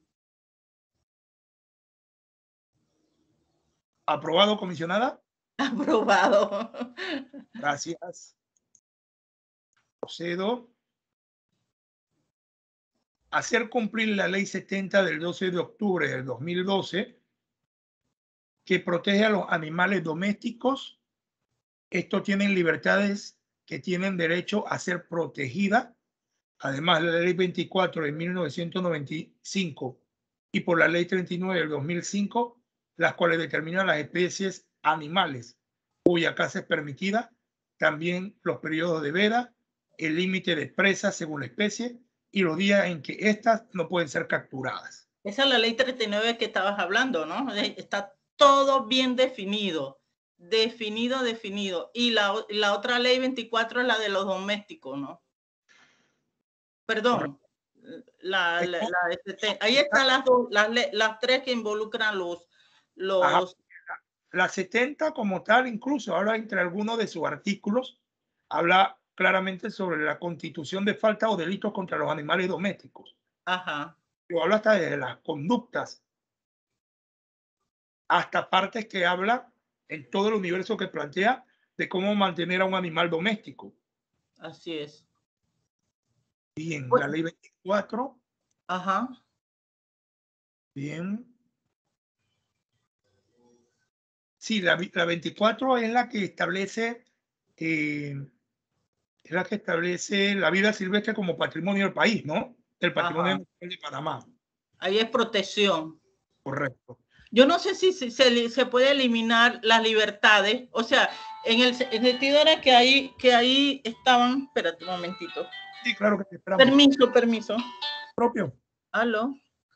¿Aprobado, comisionada? Aprobado. Gracias. Procedo a hacer cumplir la Ley setenta del doce de octubre del dos mil doce que protege a los animales domésticos. Estos tienen libertades que tienen derecho a ser protegidas. Además, la Ley veinticuatro de mil novecientos noventa y cinco y por la Ley treinta y nueve del dos mil cinco, las cuales determinan las especies animales cuya caza es permitida, también los periodos de veda, el límite de presas según la especie y los días en que éstas no pueden ser capturadas. Esa es la Ley treinta y nueve que estabas hablando, ¿no? Está todo bien definido, definido, definido. Y la, la otra Ley veinticuatro es la de los domésticos, ¿no? Perdón. La, la, la, este, ahí están las, dos, las, las tres que involucran los... los... Ajá. La setenta como tal, incluso habla entre algunos de sus artículos, habla claramente sobre la constitución de faltas o delitos contra los animales domésticos. Ajá. Yo hablo hasta de las conductas, hasta partes que habla en todo el universo que plantea de cómo mantener a un animal doméstico. Así es. Bien, Bueno. la ley veinticuatro. Ajá. Bien. Sí, la, la veinticuatro es la que establece eh, es la que establece la vida silvestre como patrimonio del país, ¿no? El patrimonio nacional de Panamá. Ahí es protección. Correcto. Yo no sé si, si se, se puede eliminar las libertades, o sea, en el, el sentido era que ahí, que ahí estaban, espérate un momentito. Sí, claro que te esperamos. Permiso, permiso. Propio. ¿Aló?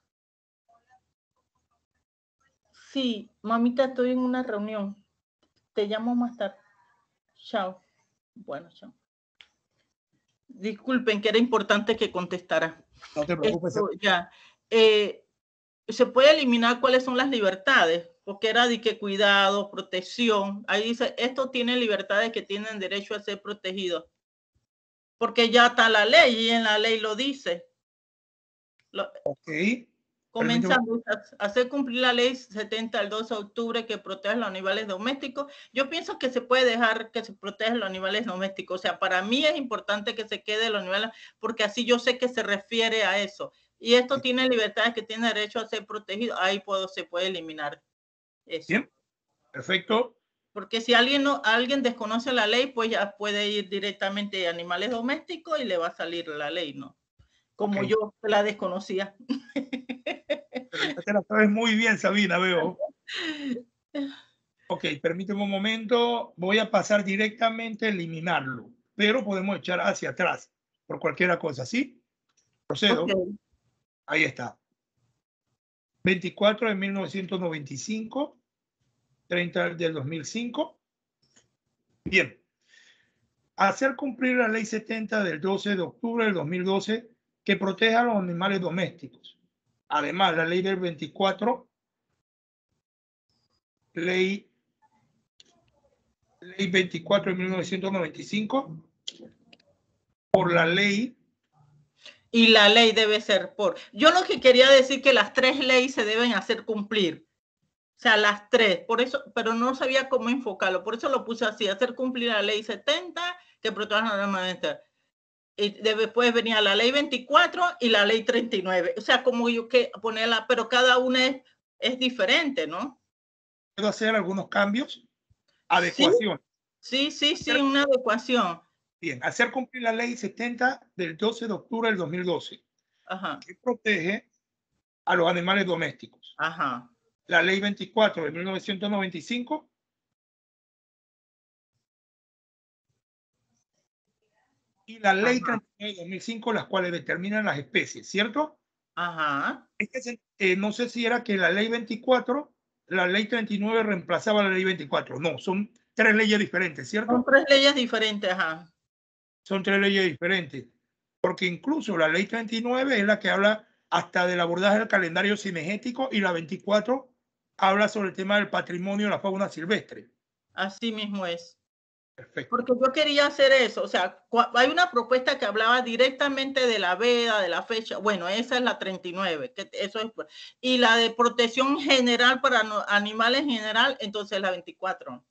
Sí, mamita, estoy en una reunión. Te llamo más tarde. Chao. Bueno, chao. Disculpen, que era importante que contestara. No te preocupes. Esto, ya. Eh, se puede eliminar cuáles son las libertades, porque era de que cuidado, protección. Ahí dice, esto tiene libertades que tienen derecho a ser protegidos. Porque ya está la ley y en la ley lo dice. Lo, ok. Comenzando a hacer cumplir la ley setenta del doce de octubre que protege a los animales domésticos. Yo pienso que se puede dejar que se protejan los animales domésticos. O sea, para mí es importante que se quede los animales porque así yo sé que se refiere a eso. Y esto sí. Tiene libertades que tiene derecho a ser protegido. Ahí puedo, se puede eliminar eso. Bien. Perfecto. Porque si alguien, no, alguien desconoce la ley, pues ya puede ir directamente a animales domésticos y le va a salir la ley, ¿no? Como Okay. yo la desconocía. Pero ya te la sabes muy bien, Sabina, veo. Ok, permíteme un momento. Voy a pasar directamente a eliminarlo, pero podemos echar hacia atrás por cualquier cosa, ¿sí? Procedo. Okay. Ahí está. veinticuatro de mil novecientos noventa y cinco, treinta del dos mil cinco. Bien. Hacer cumplir la ley setenta del doce de octubre del dos mil doce que protege a los animales domésticos. Además, la ley del veinticuatro, ley, ley veinticuatro de mil novecientos noventa y cinco, por la ley. Y la ley debe ser por. Yo lo que quería decir que las tres leyes se deben hacer cumplir. O sea, las tres, por eso, pero no sabía cómo enfocarlo, por eso lo puse así, hacer cumplir la ley setenta, que protege a los animales. Y después venía la ley veinticuatro y la ley treinta y nueve. O sea, como yo que ponerla, pero cada una es, es diferente, ¿no? ¿Puedo hacer algunos cambios? Adecuación. Sí, sí, sí, sí, una adecuación. Bien, hacer cumplir la ley setenta del doce de octubre del dos mil doce, Ajá. que protege a los animales domésticos. Ajá. La ley veinticuatro de mil novecientos noventa y cinco. Y la ley treinta y nueve de dos mil cinco, las cuales determinan las especies, ¿cierto? Ajá. Es que, eh, no sé si era que la ley veinticuatro, la ley treinta y nueve reemplazaba la ley veinticuatro. No, son tres leyes diferentes, ¿cierto? Son tres leyes diferentes, ajá. Son tres leyes diferentes. Porque incluso la ley treinta y nueve es la que habla hasta del abordaje del calendario cinegético y la veinticuatro habla sobre el tema del patrimonio de la fauna silvestre. Así mismo es. Perfecto. Porque yo quería hacer eso, o sea, hay una propuesta que hablaba directamente de la veda, de la fecha, bueno, esa es la treinta y nueve, que eso es, y la de protección general para animales en general, entonces la veinticuatro.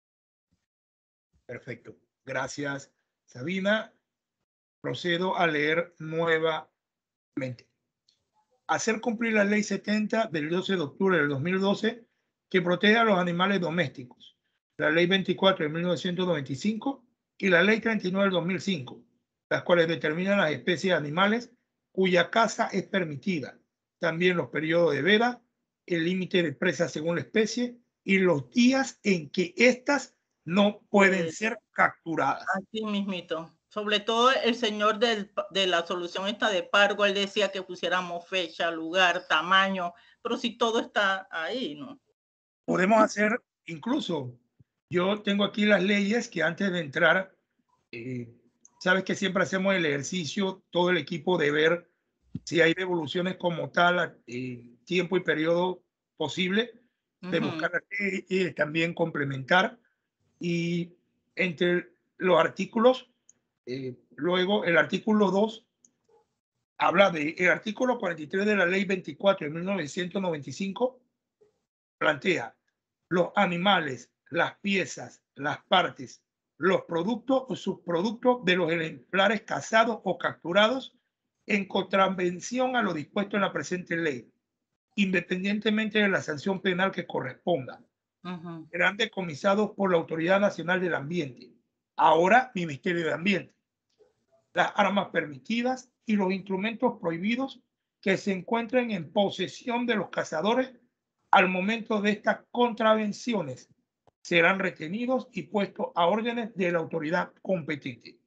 Perfecto, gracias, Sabina. Procedo a leer nuevamente. Hacer cumplir la ley setenta del doce de octubre del dos mil doce que protege a los animales domésticos, la ley veinticuatro de mil novecientos noventa y cinco y la ley treinta y nueve del dos mil cinco, las cuales determinan las especies de animales cuya caza es permitida, también los periodos de veda, el límite de presa según la especie y los días en que éstas no pueden ser capturadas. Así mismito. Sobre todo el señor del, de la solución esta de Pargo, él decía que pusiéramos fecha, lugar, tamaño, pero si todo está ahí, ¿no? Podemos hacer, incluso, yo tengo aquí las leyes que antes de entrar, eh, sabes que siempre hacemos el ejercicio, todo el equipo, de ver si hay devoluciones como tal, eh, tiempo y periodo posible, de buscar y, y también complementar. Y entre los artículos, eh, luego el artículo dos habla de, el artículo cuarenta y tres de la ley veinticuatro de mil novecientos noventa y cinco plantea los animales, las piezas, las partes, los productos o subproductos de los ejemplares cazados o capturados en contravención a lo dispuesto en la presente ley, independientemente de la sanción penal que corresponda. Uh-huh. Serán decomisados por la Autoridad Nacional del Ambiente, ahora Ministerio de Ambiente. Las armas permitidas y los instrumentos prohibidos que se encuentren en posesión de los cazadores al momento de estas contravenciones serán retenidos y puestos a órdenes de la autoridad competente.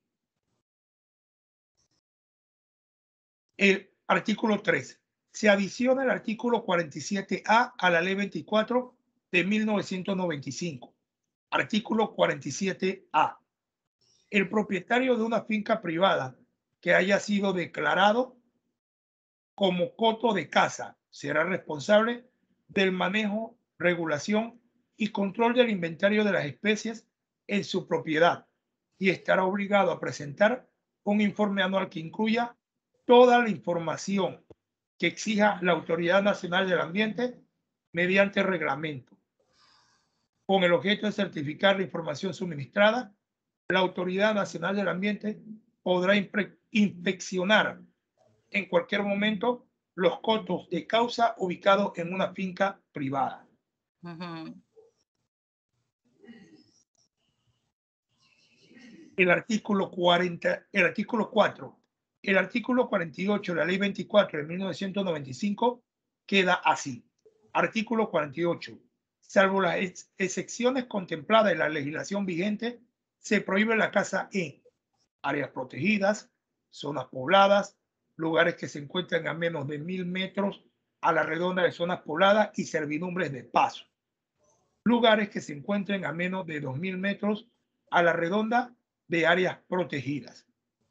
El artículo tres. Se adiciona el artículo cuarenta y siete A a la ley veinticuatro de mil novecientos noventa y cinco. Artículo cuarenta y siete A. El propietario de una finca privada que haya sido declarado como coto de caza será responsable del manejo, regulación y control del inventario de las especies en su propiedad y estará obligado a presentar un informe anual que incluya toda la información que exija la Autoridad Nacional del Ambiente mediante reglamento. Con el objeto de certificar la información suministrada, la Autoridad Nacional del Ambiente podrá inspeccionar en cualquier momento los cotos de causa ubicados en una finca privada. Uh-huh. el artículo cuarenta, el artículo cuatro, el artículo cuarenta y ocho de la ley veinticuatro de mil novecientos noventa y cinco queda así. Artículo cuarenta y ocho. Salvo las ex excepciones contempladas en la legislación vigente, se prohíbe la caza en áreas protegidas, zonas pobladas, lugares que se encuentran a menos de mil metros a la redonda de zonas pobladas y servidumbres de paso. Lugares que se encuentren a menos de dos mil metros a la redonda de áreas protegidas.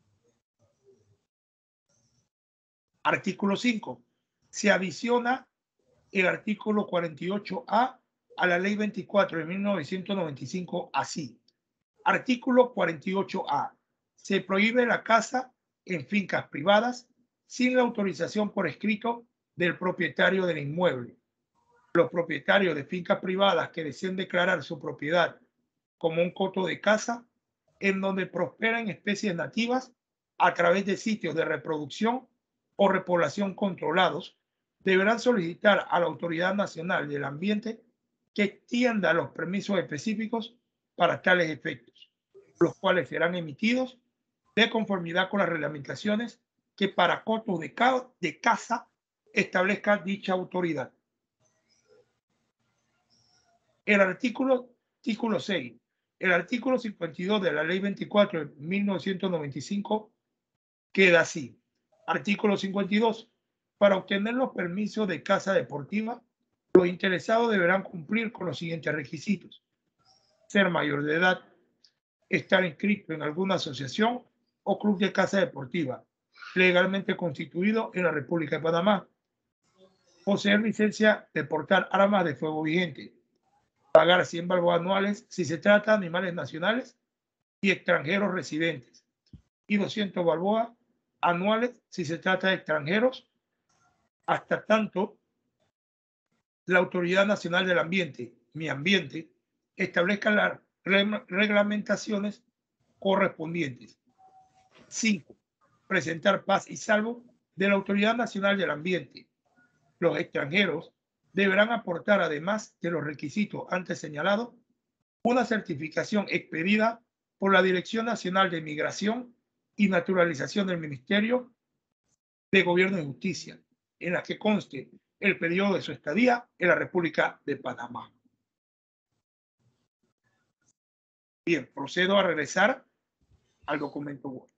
Artículo cinco. Se adiciona el artículo cuarenta y ocho A a la ley veinticuatro de mil novecientos noventa y cinco así. Artículo cuarenta y ocho A. Se prohíbe la caza en fincas privadas sin la autorización por escrito del propietario del inmueble. Los propietarios de fincas privadas que deseen declarar su propiedad como un coto de caza en donde prosperan especies nativas a través de sitios de reproducción o repoblación controlados, deberán solicitar a la Autoridad Nacional del Ambiente que extienda los permisos específicos para tales efectos, los cuales serán emitidos de conformidad con las reglamentaciones que para cotos de, ca de caza establezca dicha autoridad. El artículo, artículo seis. El artículo cincuenta y dos de la ley veinticuatro de mil novecientos noventa y cinco queda así. Artículo cincuenta y dos. Para obtener los permisos de caza deportiva, los interesados deberán cumplir con los siguientes requisitos: ser mayor de edad, estar inscrito en alguna asociación o club de caza deportiva legalmente constituido en la República de Panamá, poseer licencia de portar armas de fuego vigente, pagar cien balboas anuales si se trata de animales nacionales y extranjeros residentes, y doscientos balboas anuales si se trata de extranjeros, hasta tanto la Autoridad Nacional del Ambiente, Mi Ambiente, establezca las reglamentaciones correspondientes. cinco. Presentar paz y salvo de la Autoridad Nacional del Ambiente. Los extranjeros deberán aportar, además de los requisitos antes señalados, una certificación expedida por la Dirección Nacional de Migración y Naturalización del Ministerio de Gobierno y Justicia, en la que conste el periodo de su estadía en la República de Panamá. Bien, procedo a regresar al documento Word.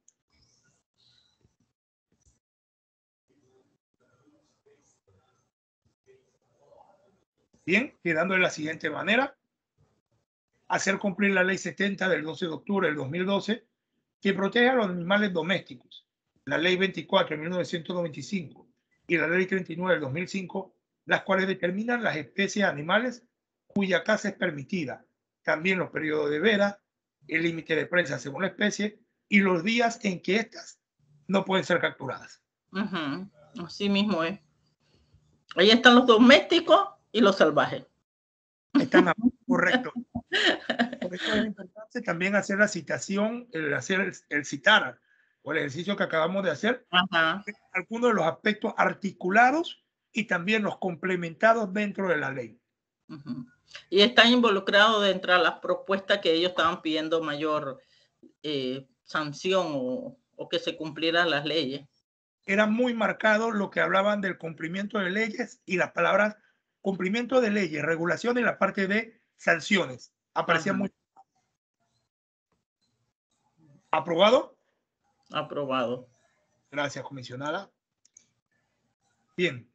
Bien, quedando de la siguiente manera: hacer cumplir la ley setenta del doce de octubre del dos mil doce, que protege a los animales domésticos, la ley veinticuatro de mil novecientos noventa y cinco y la ley treinta y nueve del dos mil cinco, las cuales determinan las especies de animales cuya caza es permitida, también los periodos de veda, el límite de presa según la especie y los días en que éstas no pueden ser capturadas. Uh-huh. Así mismo es. Ahí están los domésticos y los salvajes. Están correctos. Por eso es importante también hacer la citación, el hacer el, el citar o el ejercicio que acabamos de hacer, uh-huh. algunos de los aspectos articulados y también los complementados dentro de la ley. Uh-huh. Y están involucrados dentro de las propuestas que ellos estaban pidiendo mayor eh, sanción o, o que se cumplieran las leyes. Era muy marcado lo que hablaban del cumplimiento de leyes y las palabras cumplimiento de leyes, regulación y la parte de sanciones. Aparecía muy. ¿Aprobado? Aprobado. Gracias, comisionada. Bien.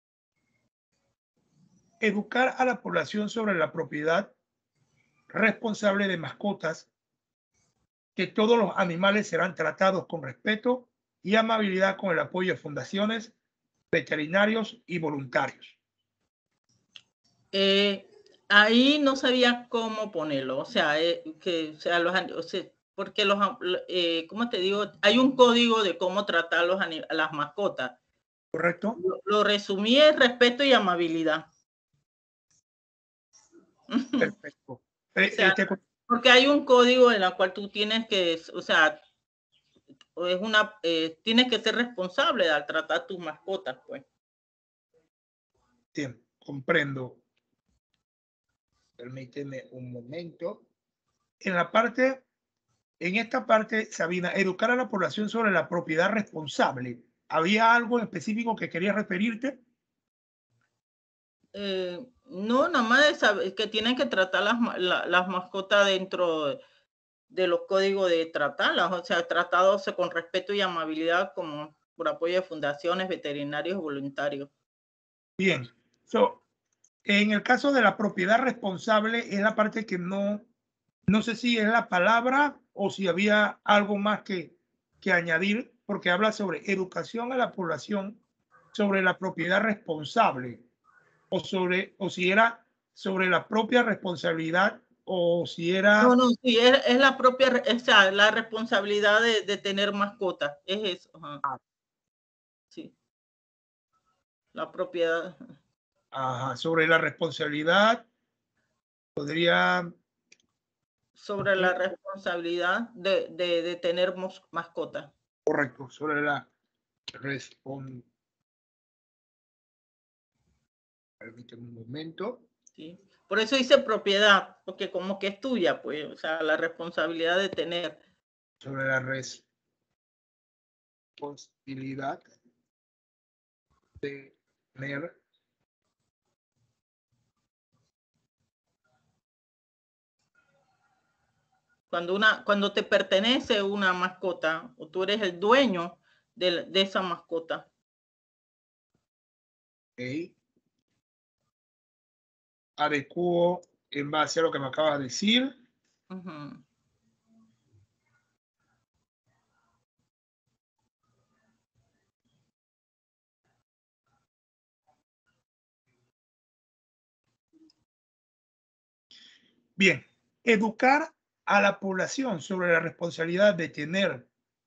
Educar a la población sobre la propiedad responsable de mascotas, que todos los animales serán tratados con respeto y amabilidad con el apoyo de fundaciones, veterinarios y voluntarios. Eh, ahí no sabía cómo ponerlo, o sea, eh, que, o sea, los, o sea, porque los, eh, ¿cómo te digo? Hay un código de cómo tratar los, a las mascotas. ¿Correcto? Lo, lo resumí en respeto y amabilidad. Perfecto. O sea, porque hay un código en el cual tú tienes que, o sea, es una, eh, tienes que ser responsable al tratar tus mascotas, pues. Bien, comprendo. Permíteme un momento. En la parte en esta parte, Sabina, educar a la población sobre la propiedad responsable. ¿Había algo en específico que querías referirte? Eh, no, nada más de saber que tienen que tratar las, ma- la- las mascotas dentro de los códigos de tratarlas, o sea, tratados con respeto y amabilidad como por apoyo de fundaciones, veterinarios y voluntarios. Bien. So, en el caso de la propiedad responsable, es la parte que no, no sé si es la palabra o si había algo más que, que añadir, porque habla sobre educación a la población sobre la propiedad responsable, o sobre, o si era sobre la propia responsabilidad, o si era... No, no, sí, es, es la propia, re- o sea, la responsabilidad de, de tener mascotas, es eso, ajá. Sí, la propiedad. Ajá, sobre la responsabilidad, podría... Sobre la responsabilidad de, de, de tener mos- mascotas. Correcto, sobre la responsabilidad. Permíteme un momento. ¿Sí? Por eso dice propiedad, porque como que es tuya, pues, o sea, la responsabilidad de tener. Sobre la responsabilidad de tener. Cuando, una, cuando te pertenece una mascota o tú eres el dueño de, de esa mascota. Okay. Adecuo en base a lo que me acabas de decir. Uh-huh. Bien, educar a la población sobre la responsabilidad de tener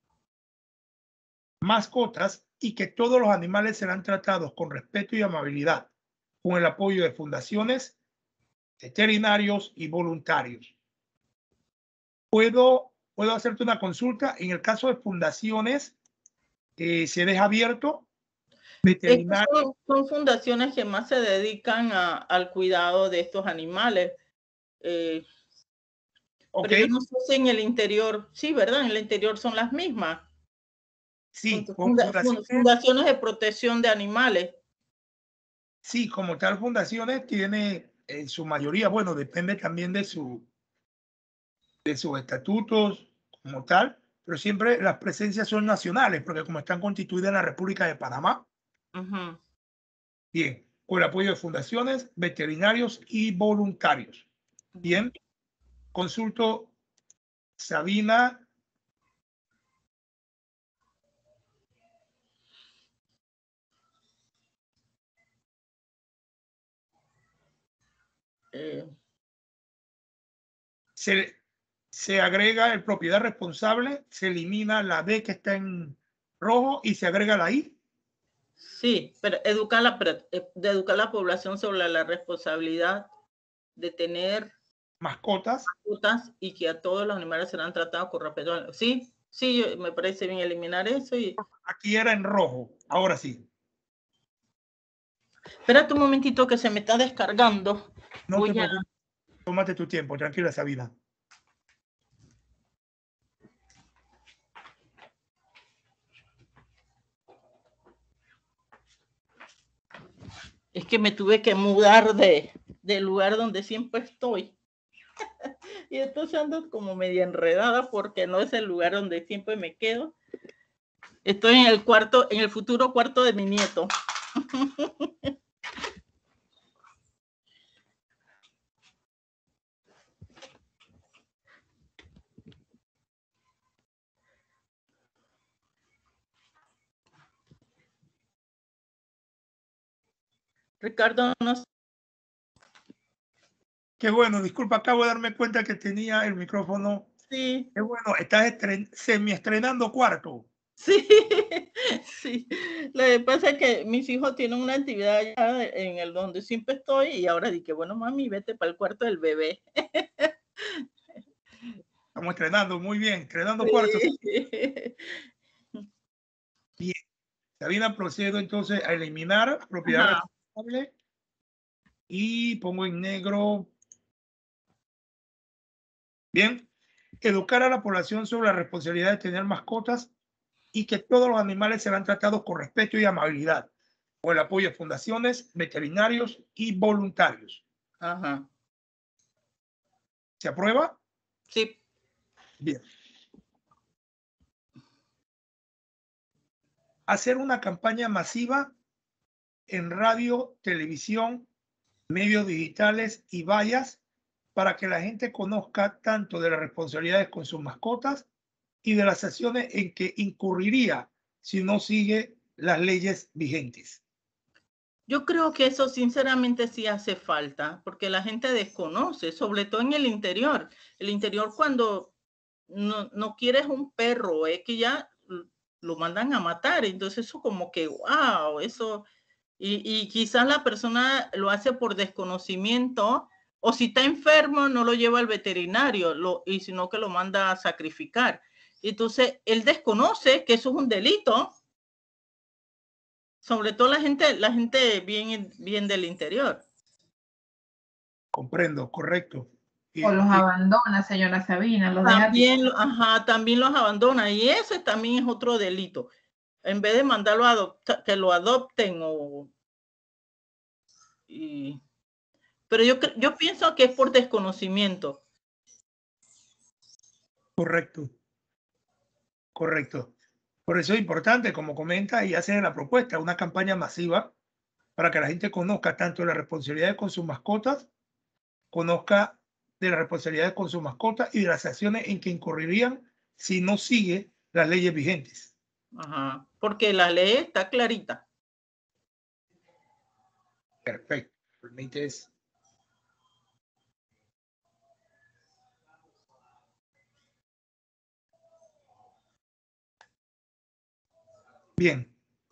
mascotas y que todos los animales serán tratados con respeto y amabilidad, con el apoyo de fundaciones, veterinarios y voluntarios. Puedo, puedo hacerte una consulta. En el caso de fundaciones, eh, se deja abierto. Estas son, son fundaciones que más se dedican a, al cuidado de estos animales. Eh, Okay. Pero yo no sé si en el interior, sí, ¿verdad? En el interior son las mismas. Sí, Funda, fundaciones, fundaciones de protección de animales. sí, como tal, fundaciones tiene en su mayoría, bueno, depende también de, su, de sus estatutos como tal, pero siempre las presencias son nacionales, porque como están constituidas en la República de Panamá, Uh-huh. bien, con el apoyo de fundaciones, veterinarios y voluntarios. Bien, consulto Sabina. Eh, Se, se agrega el propiedad responsable, se elimina la D que está en rojo y se agrega la I. sí, pero educar la, de educar a la población sobre la responsabilidad de tener Mascotas. mascotas y que a todos los animales serán tratados con respeto. Sí, sí, me parece bien eliminar eso. Y... Aquí era en rojo, ahora sí. Espérate un momentito que se me está descargando. No Voy te a... preocupes, tómate tu tiempo, tranquila, Sabina. Es que me tuve que mudar de, del lugar donde siempre estoy. Y entonces ando como media enredada porque no es el lugar donde siempre me quedo. Estoy en el cuarto, en el futuro cuarto de mi nieto. Ricardo, no sé. Qué bueno, disculpa, acabo de darme cuenta que tenía el micrófono. Sí. Qué bueno, estás estren semi-estrenando cuarto. Sí, sí. Lo que pasa es que mis hijos tienen una actividad allá en el donde siempre estoy y ahora dije, bueno, mami, vete para el cuarto del bebé. Estamos estrenando, muy bien, estrenando cuartos. Sí. Bien, Sabina, procedo entonces a eliminar propiedad Ajá. responsable y pongo en negro. Bien, educar a la población sobre la responsabilidad de tener mascotas y que todos los animales serán tratados con respeto y amabilidad, con el apoyo de fundaciones, veterinarios y voluntarios. Ajá. ¿Se aprueba? Sí. Bien. Hacer una campaña masiva en radio, televisión, medios digitales y vallas para que la gente conozca tanto de las responsabilidades con sus mascotas y de las acciones en que incurriría si no sigue las leyes vigentes. Yo creo que eso sinceramente sí hace falta, porque la gente desconoce, sobre todo en el interior. El interior cuando no, no quieres un perro, es que ya lo mandan a matar. Entonces eso como que, wow, eso... Y, y quizás la persona lo hace por desconocimiento, o si está enfermo no lo lleva al veterinario, lo, y sino que lo manda a sacrificar. Entonces él desconoce que eso es un delito. Sobre todo la gente, la gente bien, bien del interior. Comprendo, correcto. Y, O los y, abandona, señora Sabina. Los también, deja... ajá, también los abandona. Y ese también es otro delito. En vez de mandarlo a adoptar, que lo adopten o... Y, pero yo, yo pienso que es por desconocimiento. correcto. Correcto. Por eso es importante, como comenta y hacen la propuesta, una campaña masiva para que la gente conozca tanto de las responsabilidades con sus mascotas, conozca de las responsabilidades con sus mascotas y de las acciones en que incurrirían si no sigue las leyes vigentes. Ajá, porque la ley está clarita. Perfecto. Permites. Bien.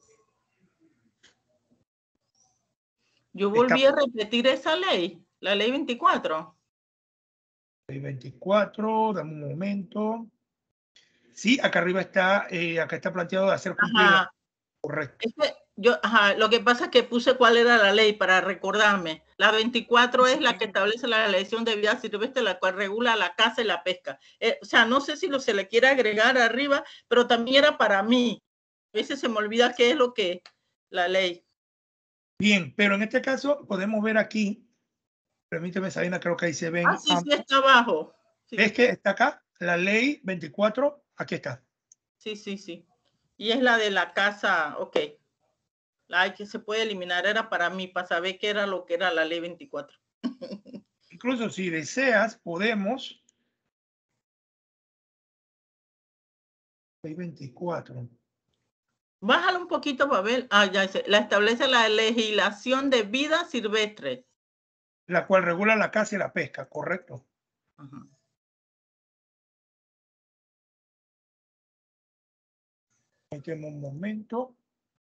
Yo volví Está... a repetir esa ley, la ley veinticuatro. Ley veinticuatro, dame un momento. Sí, acá arriba está, eh, acá está planteado de hacer cumplir. Ajá. Correcto. Es que yo, ajá, lo que pasa es que puse cuál era la ley para recordarme. La veinticuatro es la que establece la elección de vida silvestre, la cual regula la caza y la pesca. Eh, o sea, no sé si lo se le quiere agregar arriba, pero también era para mí. A veces se me olvida qué es lo que la ley. Bien, pero en este caso podemos ver aquí, permíteme, Sabina, creo que ahí se ven. Ah, sí, sí, está abajo. Sí. ¿Ves que está acá? La ley veinticuatro, aquí está. Sí, sí, sí. Y es la de la casa, ok. La que se puede eliminar era para mí, para saber qué era lo que era la ley veinticuatro. Incluso si deseas, podemos. Ley veinticuatro. Bájalo un poquito para ver. Ah, ya sé. La establece la legislación de vida silvestre. La cual regula la caza y la pesca, correcto. Ajá. En un momento.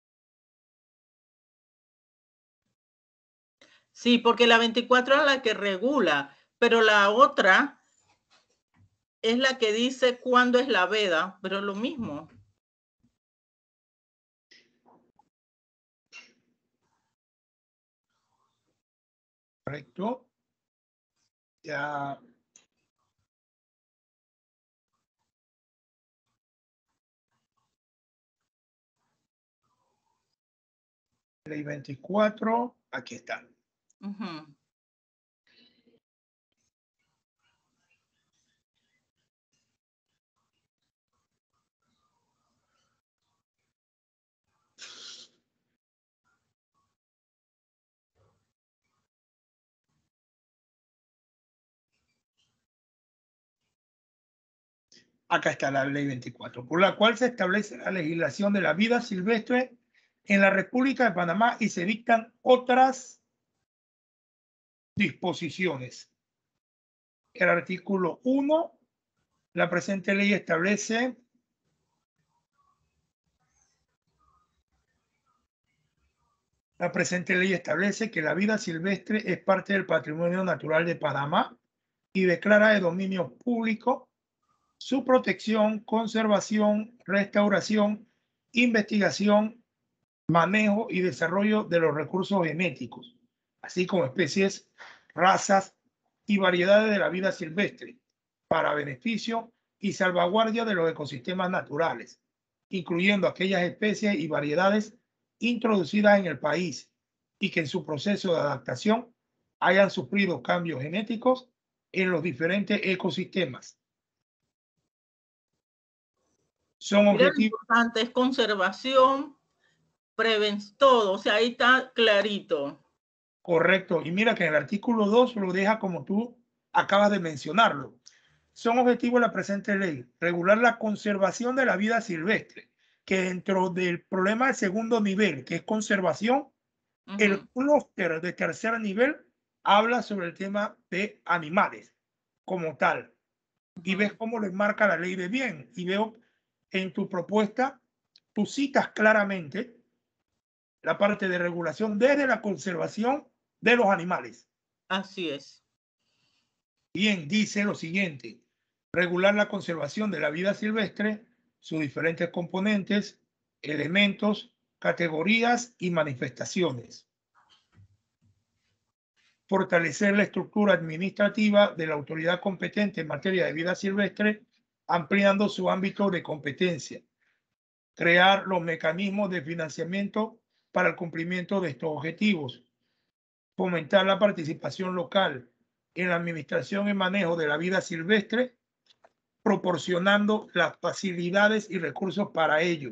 Sí, porque la veinticuatro es la que regula, pero la otra es la que dice cuándo es la veda, pero es lo mismo. Correcto. Ya. Ley veinticuatro, aquí está. Uh-huh. Acá está la ley veinticuatro, por la cual se establece la legislación de la vida silvestre en la República de Panamá y se dictan otras disposiciones. El artículo uno, la presente ley establece La presente ley establece que la vida silvestre es parte del patrimonio natural de Panamá y declara de dominio público su protección, conservación, restauración, investigación, manejo y desarrollo de los recursos genéticos, así como especies, razas y variedades de la vida silvestre, para beneficio y salvaguardia de los ecosistemas naturales, incluyendo aquellas especies y variedades introducidas en el país y que en su proceso de adaptación hayan sufrido cambios genéticos en los diferentes ecosistemas. Son Mira, lo objetivos. importante es conservación, prevención, todo, o sea, ahí está clarito. Correcto. Y mira que en el artículo dos lo deja como tú acabas de mencionarlo. Son objetivos de la presente ley: regular la conservación de la vida silvestre, que dentro del problema del segundo nivel, que es conservación, uh-huh. El clúster de tercer nivel habla sobre el tema de animales como tal. Uh-huh. Y ves cómo lo enmarca la ley de bien. Y veo en tu propuesta, tú citas claramente la parte de regulación desde la conservación de los animales. Así es. Bien, dice lo siguiente: regular la conservación de la vida silvestre, sus diferentes componentes, elementos, categorías y manifestaciones. Fortalecer la estructura administrativa de la autoridad competente en materia de vida silvestre, ampliando su ámbito de competencia. Crear los mecanismos de financiamiento para el cumplimiento de estos objetivos. Fomentar la participación local en la administración y manejo de la vida silvestre, proporcionando las facilidades y recursos para ello.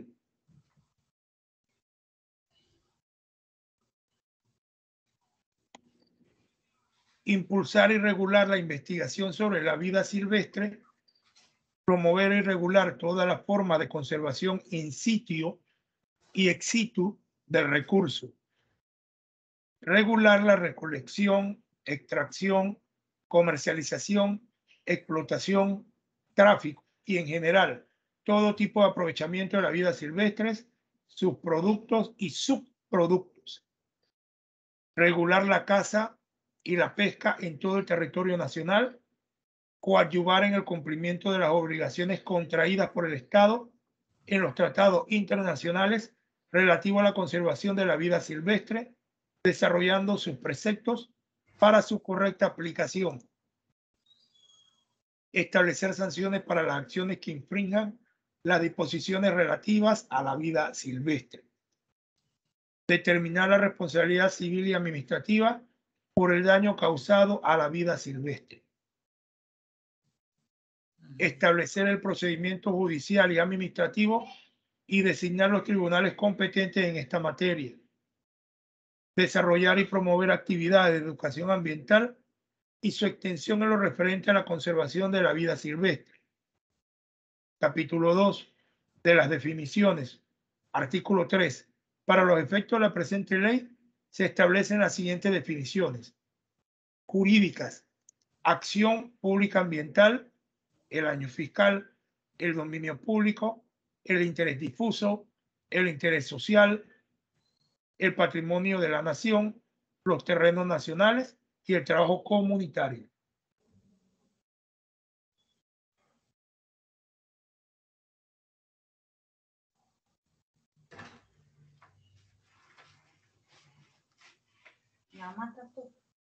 Impulsar y regular la investigación sobre la vida silvestre, promover y regular todas las formas de conservación in situ y ex situ del recurso. Regular la recolección, extracción, comercialización, explotación, tráfico y en general todo tipo de aprovechamiento de la vida silvestre, sus productos y subproductos. Regular la caza y la pesca en todo el territorio nacional. Coadyuvar en el cumplimiento de las obligaciones contraídas por el Estado en los tratados internacionales relativos a la conservación de la vida silvestre, desarrollando sus preceptos para su correcta aplicación. Establecer sanciones para las acciones que infrinjan las disposiciones relativas a la vida silvestre. Determinar la responsabilidad civil y administrativa por el daño causado a la vida silvestre. Establecer el procedimiento judicial y administrativo y designar los tribunales competentes en esta materia. Desarrollar y promover actividades de educación ambiental y su extensión en lo referente a la conservación de la vida silvestre. Capítulo dos de las definiciones. Artículo tres. Para los efectos de la presente ley se establecen las siguientes definiciones jurídicas: acción pública ambiental, el año fiscal, el dominio público, el interés difuso, el interés social, el patrimonio de la nación, los terrenos nacionales y el trabajo comunitario. Ya mata tú.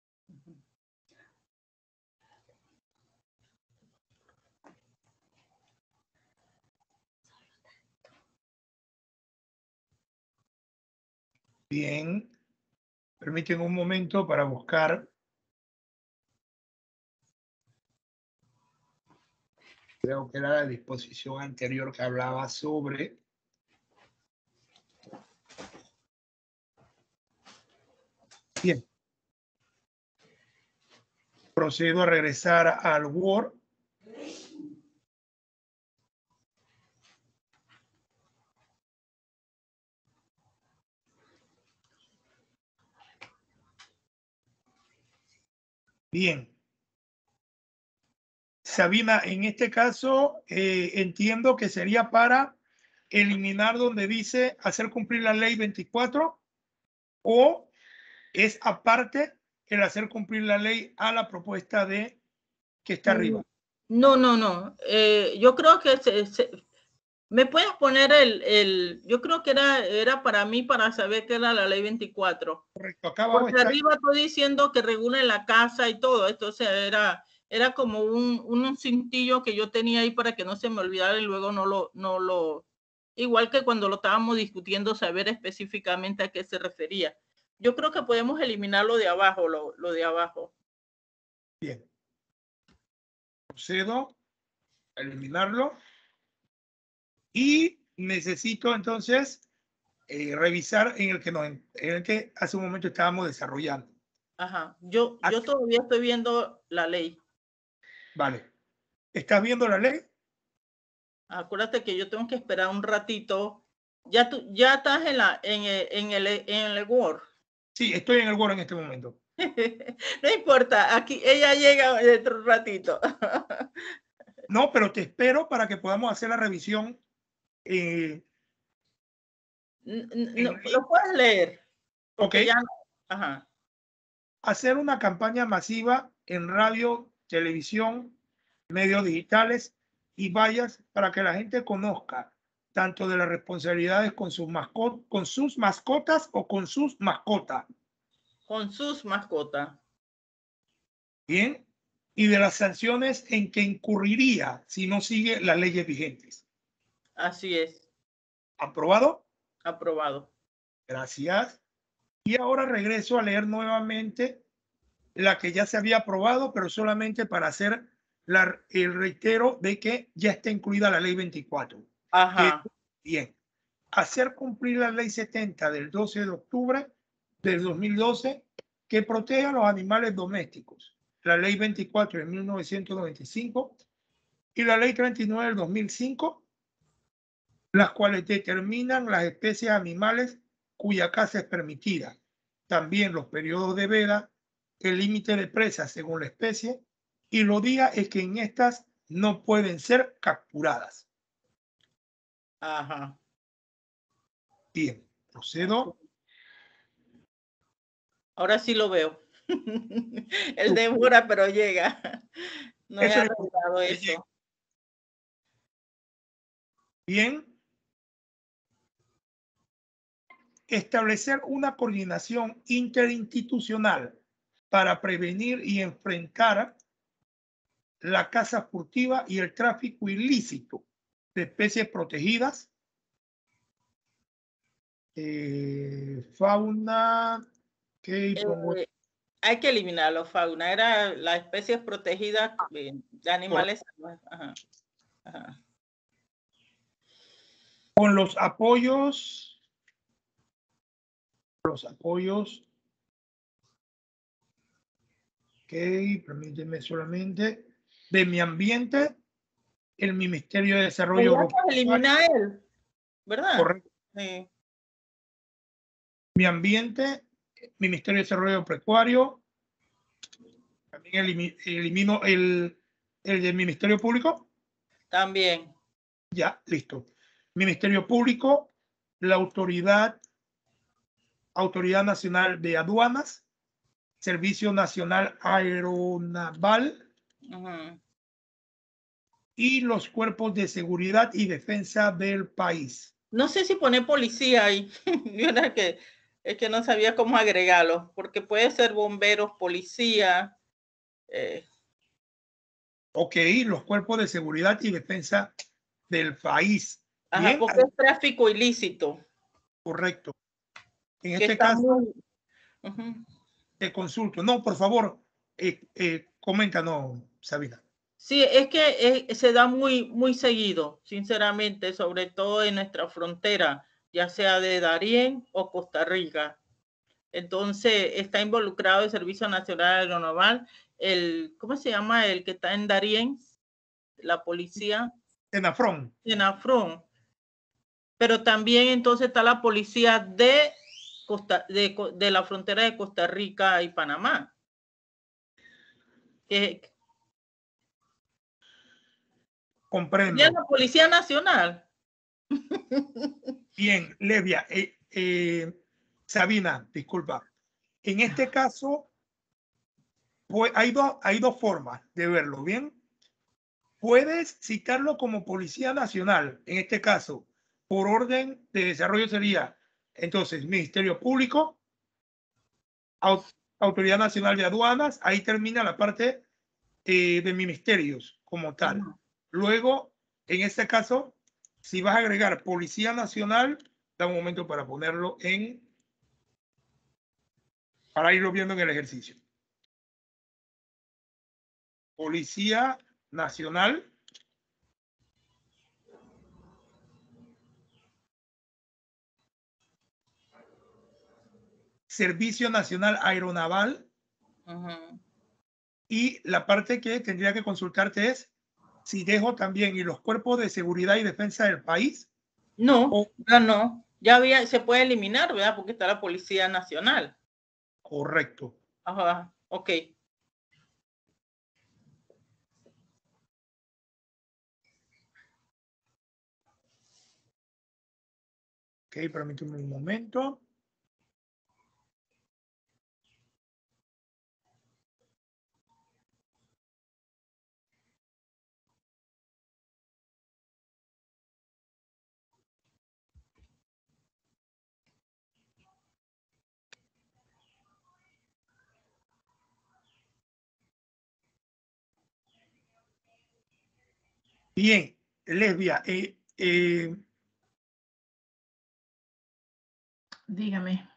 Bien, permítanme un momento para buscar. Creo que era la disposición anterior que hablaba sobre bien. Procedo a regresar al Word. Bien. Sabina, en este caso eh, entiendo que sería para eliminar donde dice hacer cumplir la ley veinticuatro, o es aparte el hacer cumplir la ley a la propuesta de que está arriba. No, no, no. Eh, yo creo que se, se, me puedes poner el, el yo creo que era, era para mí para saber qué era la ley veinticuatro. Correcto, acá abajo porque está. Arriba estoy diciendo que regulen la casa y todo esto, o sea, era Era como un, un cintillo que yo tenía ahí para que no se me olvidara y luego no lo, no lo, igual que cuando lo estábamos discutiendo, saber específicamente a qué se refería. Yo creo que podemos eliminar lo de abajo, lo, lo de abajo. Bien. Procedo a eliminarlo. Y necesito entonces eh, revisar en el, que nos, en el que hace un momento estábamos desarrollando. Ajá. Yo, yo todavía estoy viendo la ley. Vale. ¿Estás viendo la ley? Acuérdate que yo tengo que esperar un ratito. Ya tú, ya estás en la, en el, en el, en el Word. Sí, estoy en el Word en este momento. No importa, aquí ella llega dentro de un ratito. No, pero te espero para que podamos hacer la revisión. Eh, no, lo puedes leer. Porque ok. ya, ajá. Hacer una campaña masiva en radio, televisión, medios digitales y vallas para que la gente conozca tanto de las responsabilidades con sus, mascot con sus mascotas o con sus mascotas. Con sus mascotas. Bien. Y de las sanciones en que incurriría si no sigue las leyes vigentes. Así es. ¿Aprobado? Aprobado. Gracias. Y ahora regreso a leer nuevamente la que ya se había aprobado, pero solamente para hacer la, el reitero de que ya está incluida la ley veinticuatro. Ajá. Que, bien. Hacer cumplir la ley setenta del doce de octubre del dos mil doce que protege a los animales domésticos. La ley veinticuatro de mil novecientos noventa y cinco y la ley treinta y nueve del dos mil cinco, las cuales determinan las especies animales cuya caza es permitida. También los periodos de veda, el límite de presa según la especie y los días es que en estas no pueden ser capturadas. Ajá. Bien, procedo. Ahora sí lo veo. Él demora, pero llega. No he arreglado eso. Bien. Establecer una coordinación interinstitucional para prevenir y enfrentar la caza furtiva y el tráfico ilícito de especies protegidas, eh, fauna, que eh, hay que eliminarlo, fauna, era las especies protegidas de animales. Ajá. Ajá. Con los apoyos, los apoyos, ok, permíteme solamente, de mi ambiente, el Ministerio de Desarrollo Agropecuario. Elimina él, ¿verdad? Correcto. Sí. Mi ambiente, Ministerio de Desarrollo Pecuario, también elimino el, el del Ministerio Público. También. Ya, listo. Ministerio Público, la Autoridad, Autoridad Nacional de Aduanas, Servicio Nacional Aeronaval uh-huh. y los cuerpos de seguridad y defensa del país. No sé si poner policía ahí. Yo que, es que no sabía cómo agregarlo, porque puede ser bomberos, policía. Eh. Ok, los cuerpos de seguridad y defensa del país. Ajá, Bien. porque es tráfico ilícito. Correcto. En que este caso, muy... uh-huh. te consulto. No, por favor, eh, eh, coméntanos, Sabina. Sí, es que eh, se da muy, muy seguido, sinceramente, sobre todo en nuestra frontera, ya sea de Darién o Costa Rica. Entonces, está involucrado el Servicio Nacional Aeronaval, el, ¿cómo se llama? El que está en Darién, la policía. Senafrón. Senafrón. Pero también entonces está la policía de, Costa, de, de la frontera de Costa Rica y Panamá. Que, Comprendo. ¿y es la Policía Nacional? Bien, Levia. Eh, eh, Sabina, disculpa. En este caso, pues, hay, do, hay dos formas de verlo, ¿bien? Puedes citarlo como Policía Nacional, en este caso, por orden de desarrollo sería, entonces, Ministerio Público, Autoridad Nacional de Aduanas, ahí termina la parte eh, de ministerios como tal. Ujú. Luego, en este caso, si vas a agregar Policía Nacional, da un momento para ponerlo en, para irlo viendo en el ejercicio. Policía Nacional. Servicio Nacional Aeronaval. Ujú. Y la parte que tendría que consultarte es si dejo también y los cuerpos de seguridad y defensa del país. No, o, ya no. Ya había, se puede eliminar, ¿verdad? Porque está la Policía Nacional. Correcto. Ajá, ok. Ok, permíteme un momento. Bien, Lesbia, eh, eh, Dígame.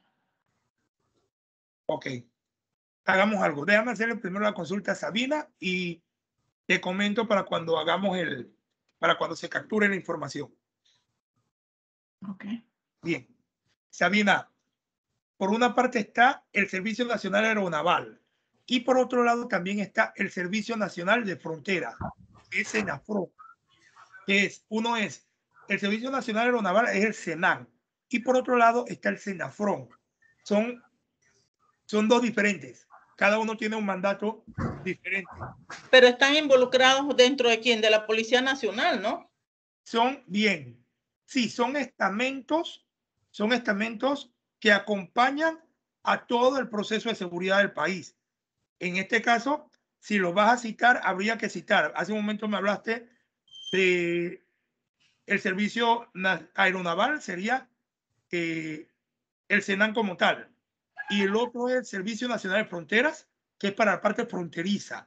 ok, hagamos algo. Déjame hacerle primero la consulta a Sabina y te comento para cuando hagamos el, para cuando se capture la información. Ok. Bien, Sabina, por una parte está el Servicio Nacional Aeronaval y por otro lado también está el Servicio Nacional de Frontera, que es SENAFRON, que es, uno es el Servicio Nacional Aeronaval, es el SENAN, y por otro lado está el SENAFRON. Son, son dos diferentes, cada uno tiene un mandato diferente. Pero están involucrados dentro de quién, de la Policía Nacional, ¿no? Son bien, sí, son estamentos, son estamentos que acompañan a todo el proceso de seguridad del país. En este caso, si lo vas a citar, habría que citar. Hace un momento me hablaste de el servicio aeronaval, sería eh, el SENAN como tal. Y el otro es el Servicio Nacional de Fronteras, que es para la parte fronteriza.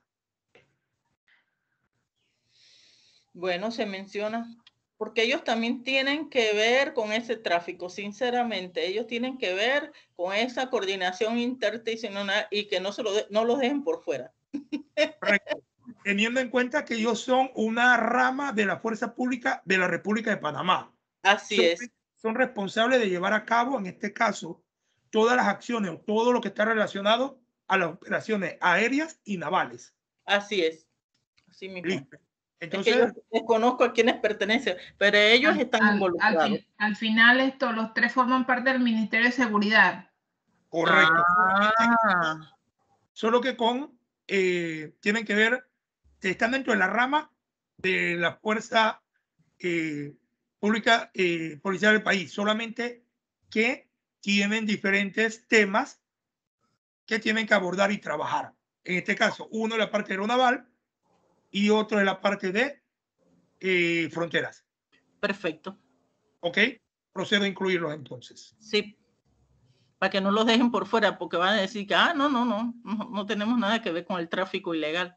Bueno, se menciona, porque ellos también tienen que ver con ese tráfico, sinceramente, ellos tienen que ver con esa coordinación interinstitucional y que no, se lo de, no los dejen por fuera. Correcto. Teniendo en cuenta que ellos son una rama de la Fuerza Pública de la República de Panamá. Así son, es. Son responsables de llevar a cabo, en este caso, todas las acciones o todo lo que está relacionado a las operaciones aéreas y navales. Así es. Así mismo. Listo. Entonces, es que yo desconozco a quiénes pertenecen, pero ellos al, están al, involucrados. Al, fin, al final, esto, los tres forman parte del Ministerio de Seguridad. Correcto. Ah. Solo que con, eh, tienen que ver, están dentro de la rama de la Fuerza eh, Pública eh, Policial del país, solamente que tienen diferentes temas que tienen que abordar y trabajar. En este caso, uno es la parte aeronaval y otro es la parte de eh, fronteras. Perfecto. ¿Ok? Procedo a incluirlos entonces. Sí. Para que no los dejen por fuera, porque van a decir que, ah, no, no, no, no, no tenemos nada que ver con el tráfico ilegal.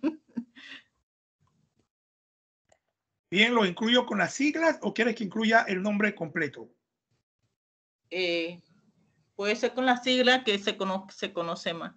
Bien, ¿lo incluyo con las siglas o quieres que incluya el nombre completo? Eh, puede ser con las siglas que se, cono se conoce más.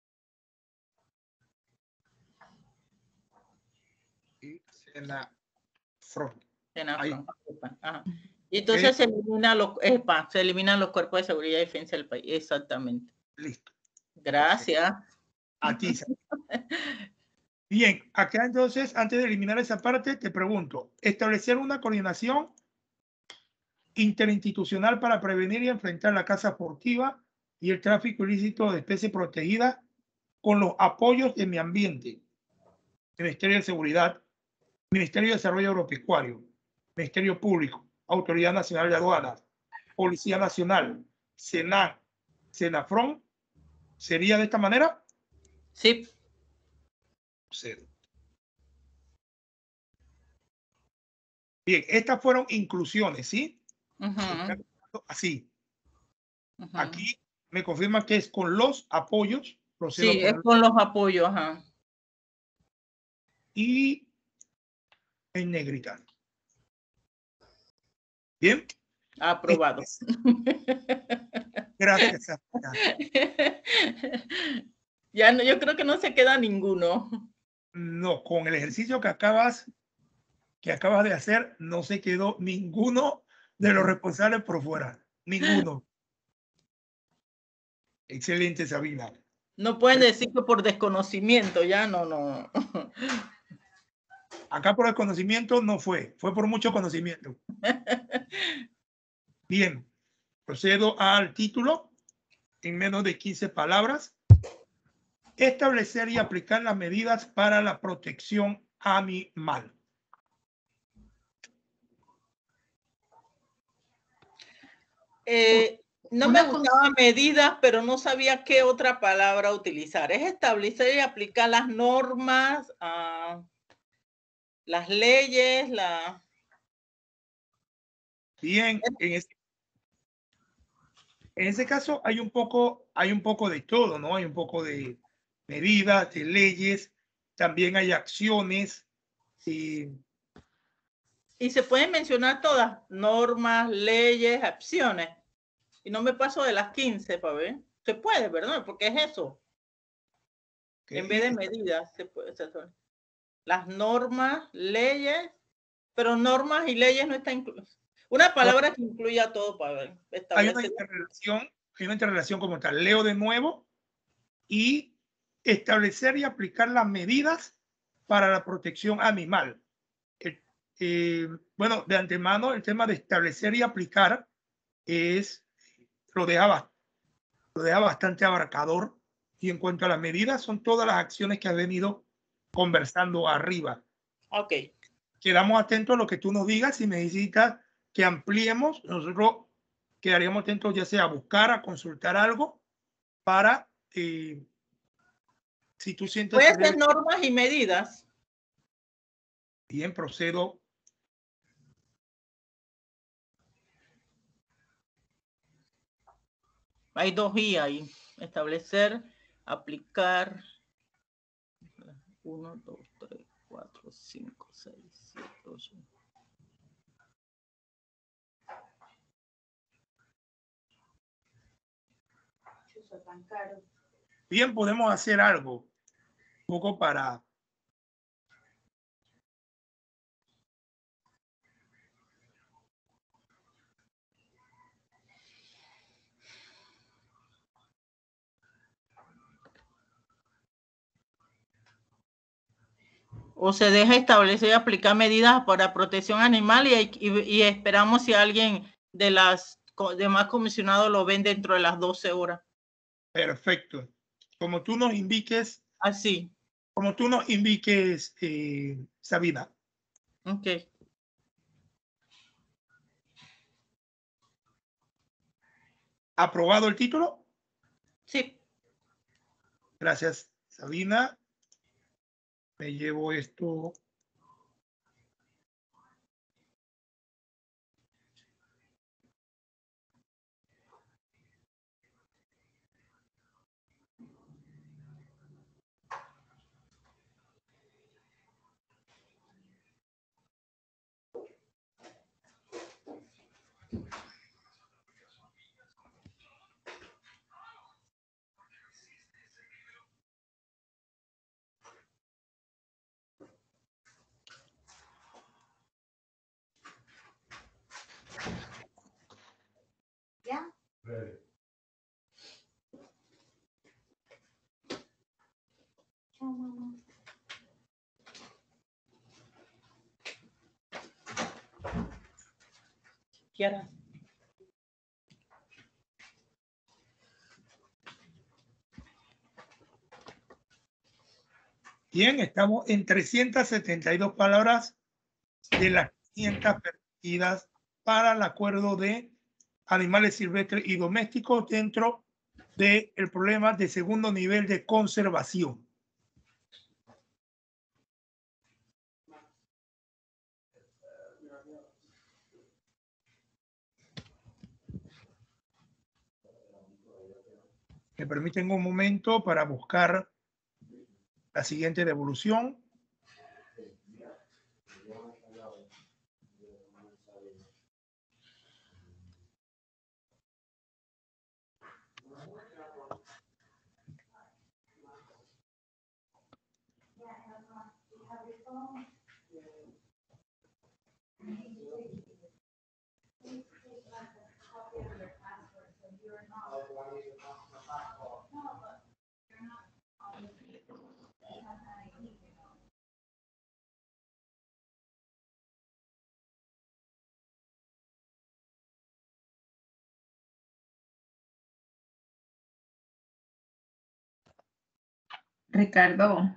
SENAFRON. SENAFRON. Ajá. Y entonces ¿Eh? se, elimina los, epa, se eliminan los cuerpos de seguridad y defensa del país. Exactamente. Listo. Gracias. A ti. Bien, acá entonces, antes de eliminar esa parte, te pregunto, establecer una coordinación interinstitucional para prevenir y enfrentar la caza furtiva y el tráfico ilícito de especies protegidas con los apoyos de mi ambiente. Ministerio de Seguridad, Ministerio de Desarrollo Agropecuario, Ministerio Público, Autoridad Nacional de Aduanas, Policía Nacional, SENAN, SENAFRON. ¿Sería de esta manera? Sí. Cero. Bien, estas fueron inclusiones, ¿sí? Uh-huh. Así. Uh-huh. Aquí me confirma que es con los apoyos. Sí, es con los apoyos. Ajá. y en negrita. Bien. Aprobado. Gracias, Sabina. Ya no, yo creo que no se queda ninguno. No, con el ejercicio que acabas, que acabas de hacer, no se quedó ninguno de los responsables por fuera. Ninguno. Excelente, Sabina. No pueden decir que por desconocimiento, ya no, no. Acá por el conocimiento no fue, fue por mucho conocimiento. Bien, procedo al título en menos de quince palabras. Establecer y aplicar las medidas para la protección animal. Eh, no Una me gustaban medidas, pero no sabía qué otra palabra utilizar. Es establecer y aplicar las normas, uh, las leyes, la... Bien, en ese, en ese caso hay un poco, hay un poco de todo, ¿no? Hay un poco de medidas, de leyes, también hay acciones. Y, y se pueden mencionar todas, normas, leyes, acciones. Y no me paso de las quince, para ver. Se puede, ¿verdad? Porque es eso. Okay. En vez de medidas, se puede hacer. Las normas, leyes, pero normas y leyes no están incluidas. Una palabra que incluya todo, para ver. Hay una interrelación, hay una interrelación como tal. Leo de nuevo. Y establecer y aplicar las medidas para la protección animal. Eh, eh, bueno, de antemano, el tema de establecer y aplicar es, lo deja, lo deja bastante abarcador. Y en cuanto a las medidas, son todas las acciones que has venido conversando arriba. Ok. Quedamos atentos a lo que tú nos digas. Si necesitas que ampliemos, nosotros quedaríamos atentos ya sea a buscar, a consultar algo para... Eh, si tú sientes... Puede ser normas y medidas. Bien, procedo. Hay dos I ahí. Establecer, aplicar. Uno, dos, tres, cuatro, cinco, seis, siete, ocho. Bien, podemos hacer algo. Un poco para... O se deja establecer y aplicar medidas para protección animal y, y, y esperamos si alguien de las demás comisionados lo ven dentro de las doce horas. Perfecto. Como tú nos indiques. Así. Como tú nos indiques, eh, Sabina. Ok. ¿Aprobado el título? Sí. Gracias, Sabina. Me llevo esto. ¿Ya? Chao, mamá. Kiara. Bien, estamos en trescientas setenta y dos palabras de las quinientas permitidas para el acuerdo de animales silvestres y domésticos dentro del problema de segundo nivel de conservación. Me permiten un momento para buscar la siguiente devolución. Ricardo.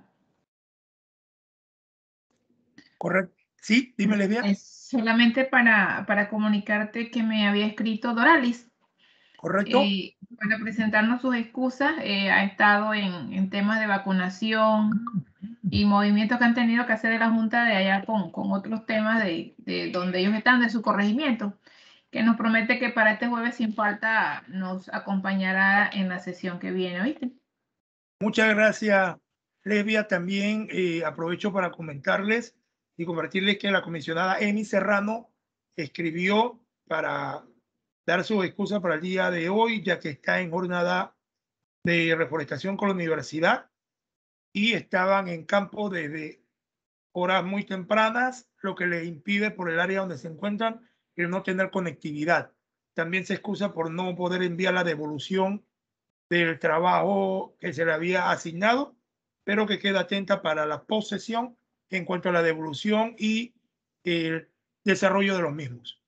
Correcto. Sí, dime, Lesbia. Es solamente para, para comunicarte que me había escrito Doralis. Correcto. Eh, para presentarnos sus excusas. Eh, ha estado en, en temas de vacunación y movimientos que han tenido que hacer de la Junta de allá con, con otros temas de, de donde ellos están, de su corregimiento, que nos promete que para este jueves sin falta nos acompañará en la sesión que viene, ¿oíste? Muchas gracias, Lesbia. También eh, aprovecho para comentarles y compartirles que la comisionada Emi Serrano escribió para dar su excusa para el día de hoy, ya que está en jornada de reforestación con la universidad y estaban en campo desde horas muy tempranas, lo que les impide por el área donde se encuentran el no tener conectividad. También se excusa por no poder enviar la devolución del trabajo que se le había asignado, pero que queda atenta para la posesión en cuanto a la devolución y el desarrollo de los mismos.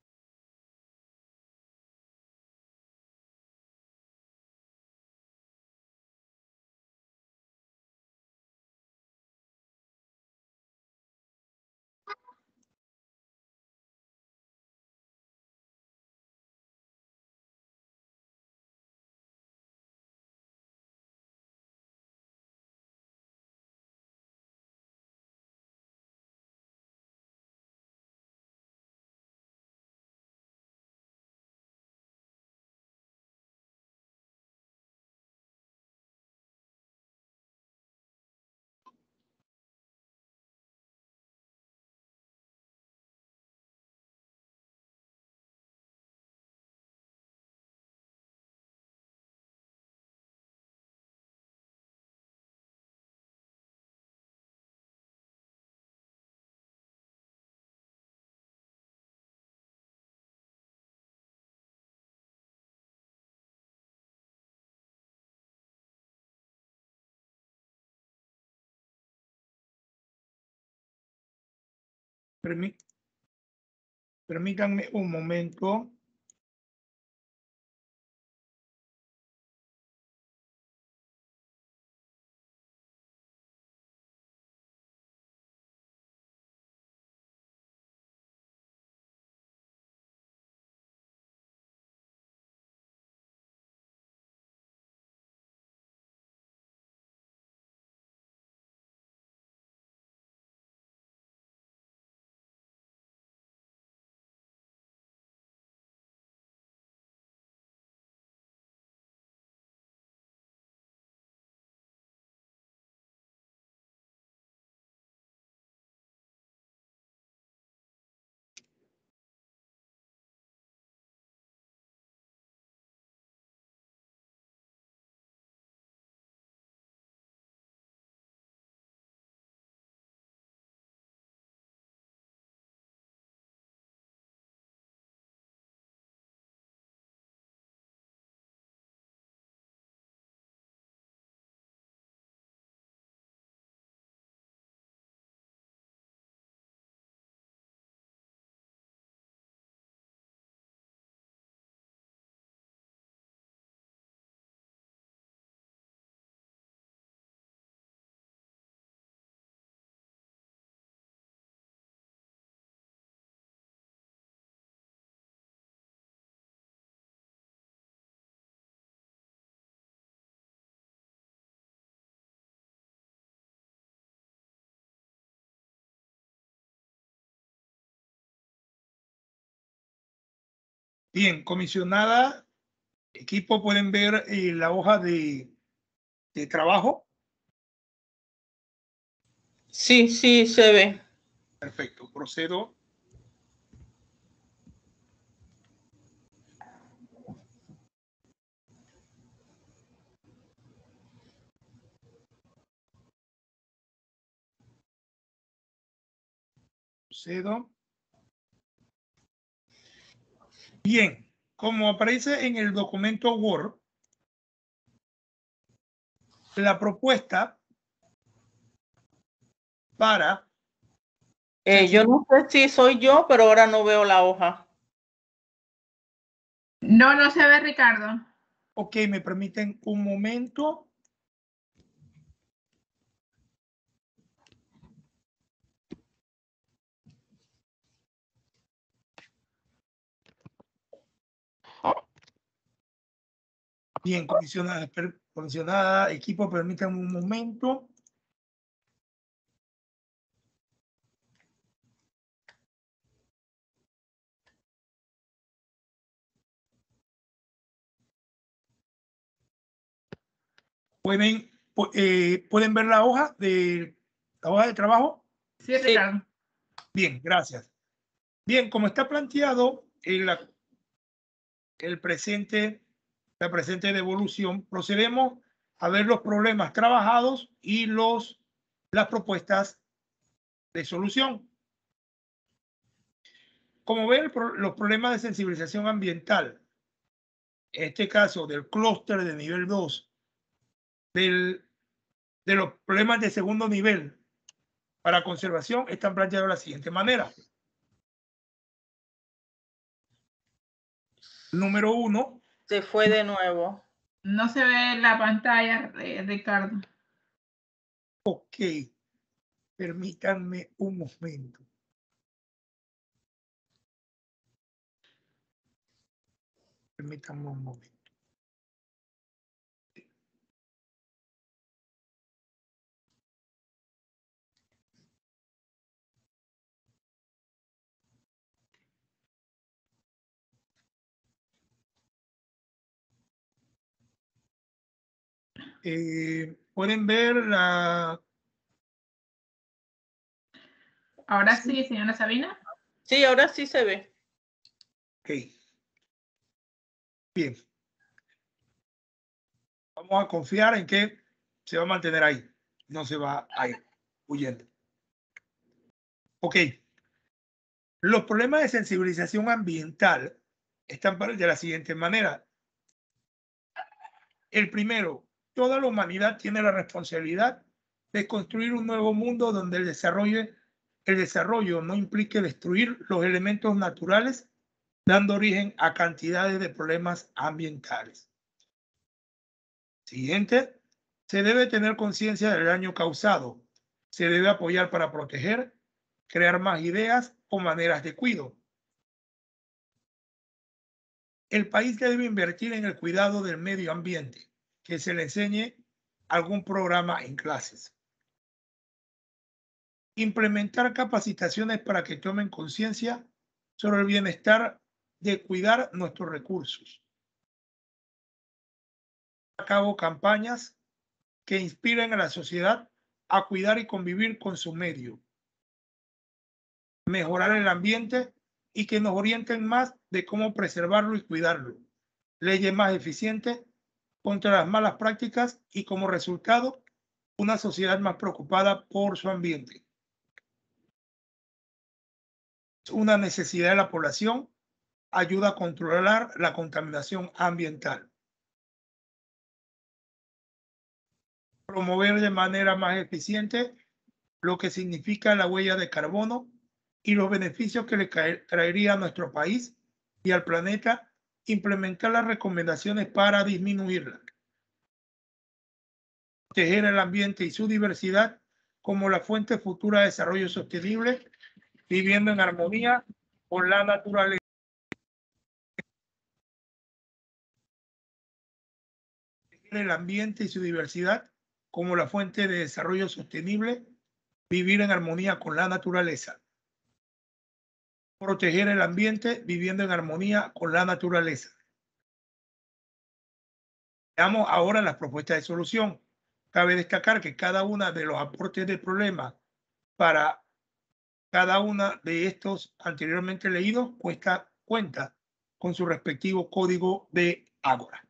Permí Permítanme un momento. Bien, comisionada, equipo, pueden ver eh, la hoja de, de trabajo. Sí, sí, se ve. Perfecto, procedo. Procedo. Bien, como aparece en el documento Word, la propuesta para... Eh, yo no sé si soy yo, pero ahora no veo la hoja. No, no se ve, Ricardo. Ok, me permiten un momento. Bien, comisionada, per- comisionada, equipo, permítanme un momento. ¿Pueden, pu- eh, ¿pueden ver la hoja de la hoja de trabajo? Sí, Ricardo. Bien, gracias. Bien, como está planteado en la, el presente, la presente devolución, procedemos a ver los problemas trabajados y los, las propuestas de solución. Como ven, los problemas de sensibilización ambiental, en este caso del clúster de nivel dos, del, de los problemas de segundo nivel para conservación, están planteados de la siguiente manera. Número uno. Se fue de nuevo. No se ve la pantalla, eh, Ricardo. Ok, permítanme un momento. Permítanme un momento. Eh, ¿Pueden ver la...? Ahora sí, señora Sabina. Sí, ahora sí se ve. Ok. Bien. Vamos a confiar en que se va a mantener ahí. No se va a ir huyendo. Ok. Los problemas de sensibilización ambiental están de la siguiente manera. El primero, toda la humanidad tiene la responsabilidad de construir un nuevo mundo donde el desarrollo, el desarrollo no implique destruir los elementos naturales, dando origen a cantidades de problemas ambientales. Siguiente, se debe tener conciencia del daño causado. Se debe apoyar para proteger, crear más ideas o maneras de cuidado. El país debe invertir en el cuidado del medio ambiente, que se le enseñe algún programa en clases. Implementar capacitaciones para que tomen conciencia sobre el bienestar de cuidar nuestros recursos. A cabo campañas que inspiren a la sociedad a cuidar y convivir con su medio. Mejorar el ambiente y que nos orienten más de cómo preservarlo y cuidarlo. Leyes más eficientes contra las malas prácticas y como resultado, una sociedad más preocupada por su ambiente. Una necesidad de la población ayuda a controlar la contaminación ambiental. Promover de manera más eficiente lo que significa la huella de carbono y los beneficios que le traería a nuestro país y al planeta, implementar las recomendaciones para disminuirla. Proteger el ambiente y su diversidad como la fuente futura de desarrollo sostenible, viviendo en armonía con la naturaleza. Proteger el ambiente y su diversidad como la fuente de desarrollo sostenible, vivir en armonía con la naturaleza. Proteger el ambiente viviendo en armonía con la naturaleza. Veamos ahora las propuestas de solución. Cabe destacar que cada una de los aportes del problema para cada una de estos anteriormente leídos cuesta, cuenta con su respectivo código de Ágora.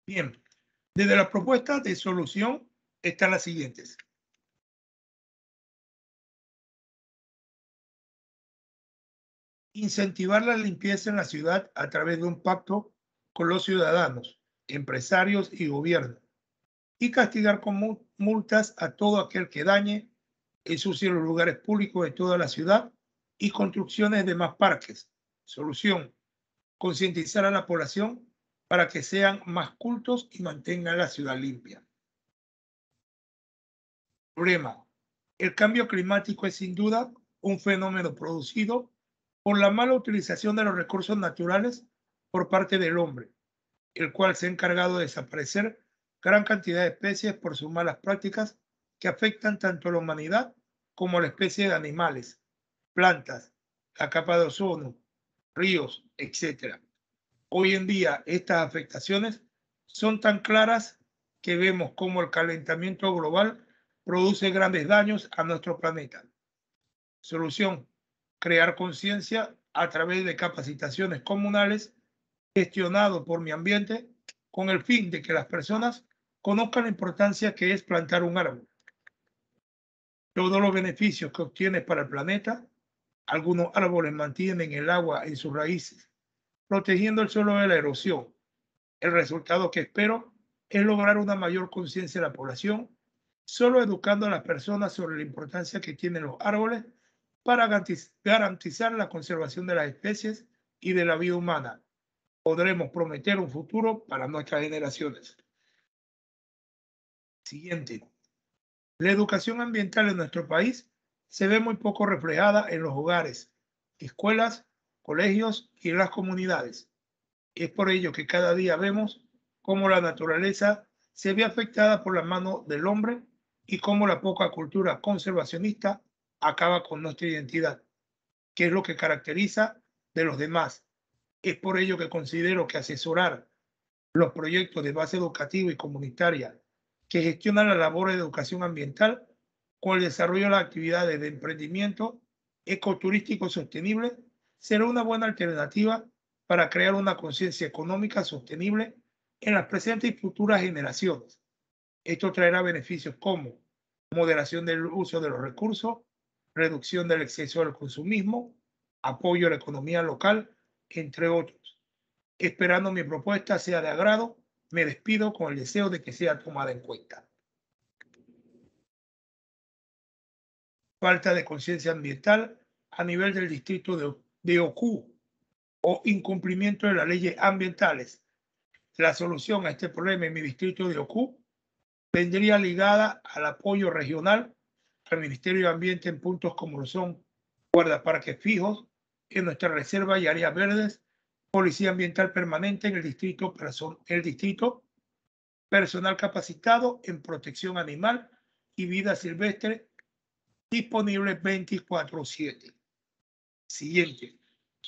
Bien, desde las propuestas de solución están las siguientes. Incentivar la limpieza en la ciudad a través de un pacto con los ciudadanos, empresarios y gobierno, y castigar con multas a todo aquel que dañe, ensucie los lugares públicos de toda la ciudad y construcciones de más parques. Solución: concientizar a la población para que sean más cultos y mantengan la ciudad limpia. Problema: el cambio climático es sin duda un fenómeno producido por la mala utilización de los recursos naturales por parte del hombre, el cual se ha encargado de desaparecer gran cantidad de especies por sus malas prácticas que afectan tanto a la humanidad como a la especie de animales, plantas, la capa de ozono, ríos, etcétera. Hoy en día estas afectaciones son tan claras que vemos cómo el calentamiento global produce grandes daños a nuestro planeta. Solución: crear conciencia a través de capacitaciones comunales gestionado por Mi Ambiente con el fin de que las personas conozcan la importancia que es plantar un árbol, todos los beneficios que obtiene para el planeta. Algunos árboles mantienen el agua en sus raíces, protegiendo el suelo de la erosión. El resultado que espero es lograr una mayor conciencia de la población, solo educando a las personas sobre la importancia que tienen los árboles para garantizar la conservación de las especies y de la vida humana. Podremos prometer un futuro para nuestras generaciones. Siguiente. La educación ambiental en nuestro país se ve muy poco reflejada en los hogares, escuelas, colegios y en las comunidades. Es por ello que cada día vemos cómo la naturaleza se ve afectada por la mano del hombre y cómo la poca cultura conservacionista acaba con nuestra identidad, que es lo que caracteriza de los demás. Es por ello que considero que asesorar los proyectos de base educativa y comunitaria que gestionan la labor de educación ambiental con el desarrollo de las actividades de emprendimiento ecoturístico sostenible será una buena alternativa para crear una conciencia económica sostenible en las presentes y futuras generaciones. Esto traerá beneficios como moderación del uso de los recursos, reducción del exceso del consumismo, apoyo a la economía local, entre otros. Esperando mi propuesta sea de agrado, me despido con el deseo de que sea tomada en cuenta. Falta de conciencia ambiental a nivel del distrito de, de Ocú o incumplimiento de las leyes ambientales. La solución a este problema en mi distrito de Ocú vendría ligada al apoyo regional al Ministerio de Ambiente en puntos como lo son guardaparques fijos en nuestra reserva y áreas verdes, policía ambiental permanente en el distrito, el distrito, personal capacitado en protección animal y vida silvestre disponible veinticuatro siete. Siguiente.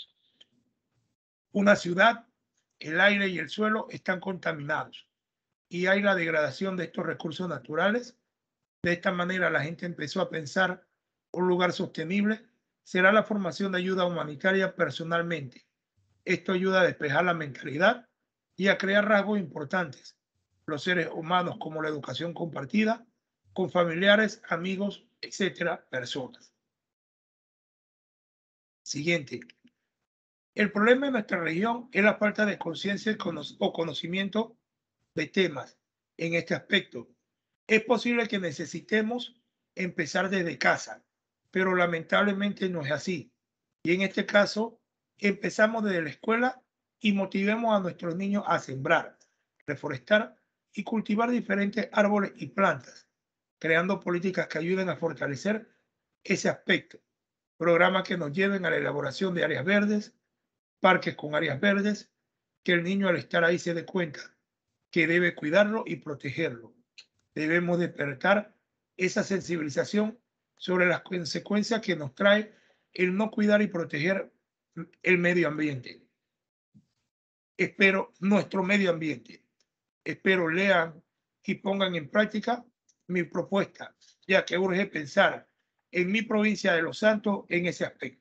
Una ciudad, el aire y el suelo están contaminados y hay la degradación de estos recursos naturales. De esta manera la gente empezó a pensar un lugar sostenible será la formación de ayuda humanitaria personalmente. Esto ayuda a despejar la mentalidad y a crear rasgos importantes, los seres humanos como la educación compartida, con familiares, amigos, etcétera, personas. Siguiente. El problema en nuestra región es la falta de conciencia o conocimiento de temas en este aspecto. Es posible que necesitemos empezar desde casa, pero lamentablemente no es así. Y en este caso, empezamos desde la escuela y motivemos a nuestros niños a sembrar, reforestar y cultivar diferentes árboles y plantas, creando políticas que ayuden a fortalecer ese aspecto. Programas que nos lleven a la elaboración de áreas verdes, parques con áreas verdes, que el niño al estar ahí se dé cuenta que debe cuidarlo y protegerlo. Debemos despertar esa sensibilización sobre las consecuencias que nos trae el no cuidar y proteger el medio ambiente. Espero nuestro medio ambiente. Espero lean y pongan en práctica mi propuesta, ya que urge pensar en mi provincia de Los Santos en ese aspecto.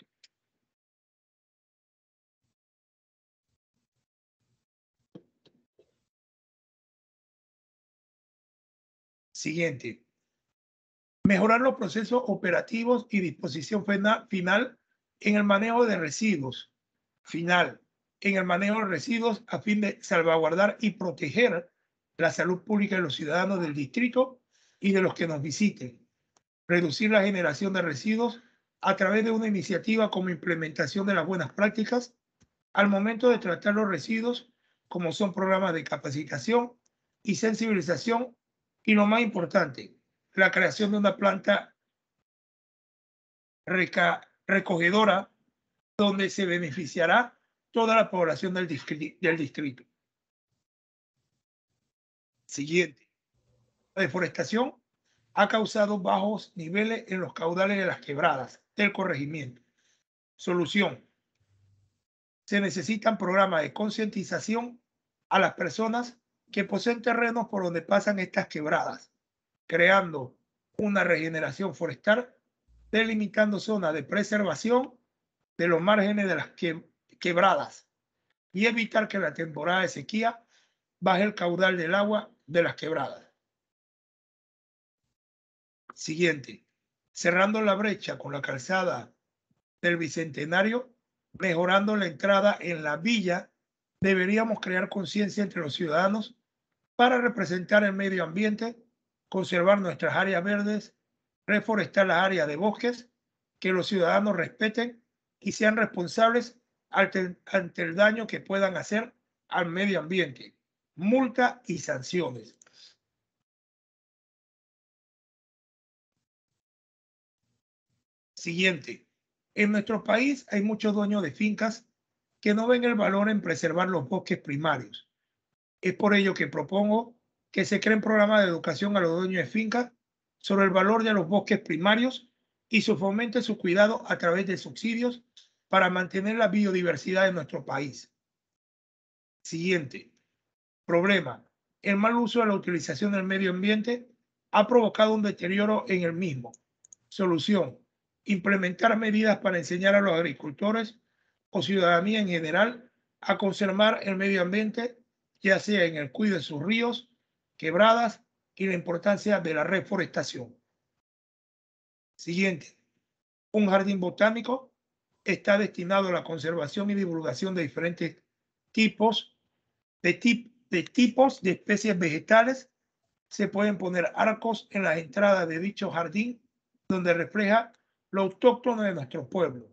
Siguiente. Mejorar los procesos operativos y disposición final en el manejo de residuos. Final. En el manejo de residuos a fin de salvaguardar y proteger la salud pública de los ciudadanos del distrito y de los que nos visiten. Reducir la generación de residuos a través de una iniciativa como implementación de las buenas prácticas al momento de tratar los residuos, como son programas de capacitación y sensibilización, y lo más importante, la creación de una planta recogedora donde se beneficiará toda la población del distrito. Del distrito. Siguiente. La deforestación ha causado bajos niveles en los caudales de las quebradas del corregimiento. Solución. Se necesitan programas de concientización a las personas que poseen terrenos por donde pasan estas quebradas, creando una regeneración forestal, delimitando zonas de preservación de los márgenes de las que, quebradas y evitar que en la temporada de sequía baje el caudal del agua de las quebradas. Siguiente. Cerrando la brecha con la calzada del Bicentenario, mejorando la entrada en la villa, deberíamos crear conciencia entre los ciudadanos para representar el medio ambiente, conservar nuestras áreas verdes, reforestar las áreas de bosques, que los ciudadanos respeten y sean responsables ante, ante el daño que puedan hacer al medio ambiente. Multa y sanciones. Siguiente. En nuestro país hay muchos dueños de fincas que no ven el valor en preservar los bosques primarios. Es por ello que propongo que se creen programas de educación a los dueños de fincas sobre el valor de los bosques primarios y se fomente su cuidado a través de subsidios para mantener la biodiversidad de nuestro país. Siguiente. Problema. El mal uso de la utilización del medio ambiente ha provocado un deterioro en el mismo. Solución. Implementar medidas para enseñar a los agricultores o ciudadanía en general a conservar el medio ambiente, ya sea en el cuidado de sus ríos, quebradas y la importancia de la reforestación. Siguiente. Un jardín botánico está destinado a la conservación y divulgación de diferentes tipos de, tip, de tipos de especies vegetales. Se pueden poner arcos en las entradas de dicho jardín donde refleja lo autóctono de nuestro pueblo.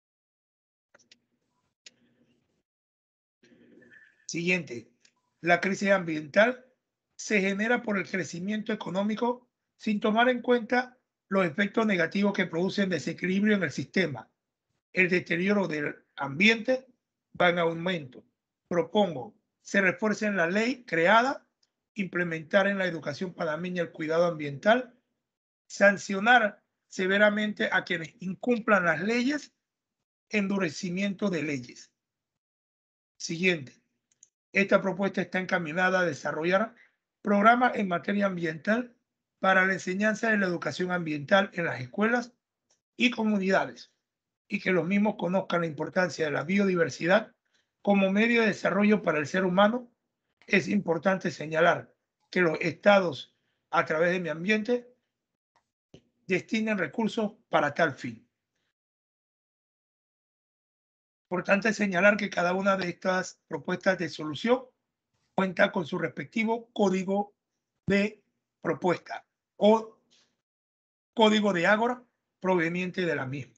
Siguiente. La crisis ambiental se genera por el crecimiento económico sin tomar en cuenta los efectos negativos que producen desequilibrio en el sistema. El deterioro del ambiente va en aumento. Propongo se refuerce en la ley creada, implementar en la educación panameña el cuidado ambiental, sancionar severamente a quienes incumplan las leyes, endurecimiento de leyes. Siguiente. Esta propuesta está encaminada a desarrollar programas en materia ambiental para la enseñanza de la educación ambiental en las escuelas y comunidades y que los mismos conozcan la importancia de la biodiversidad como medio de desarrollo para el ser humano. Es importante señalar que los estados, a través de mi ambiente, destinen recursos para tal fin. Importante señalar que cada una de estas propuestas de solución cuenta con su respectivo código de propuesta o código de ágora proveniente de la misma.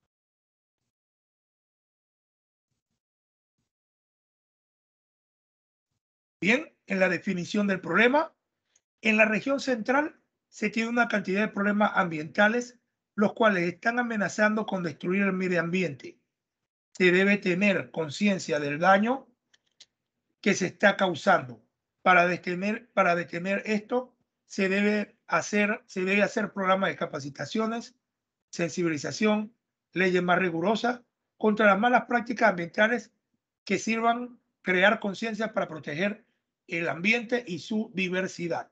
Bien, en la definición del problema, en la región central se tiene una cantidad de problemas ambientales los cuales están amenazando con destruir el medio ambiente. Se debe tener conciencia del daño que se está causando. Para detener, para detener esto, se debe hacer, se debe hacer programas de capacitaciones, sensibilización, leyes más rigurosas contra las malas prácticas ambientales que sirvan crear conciencia para proteger el ambiente y su diversidad.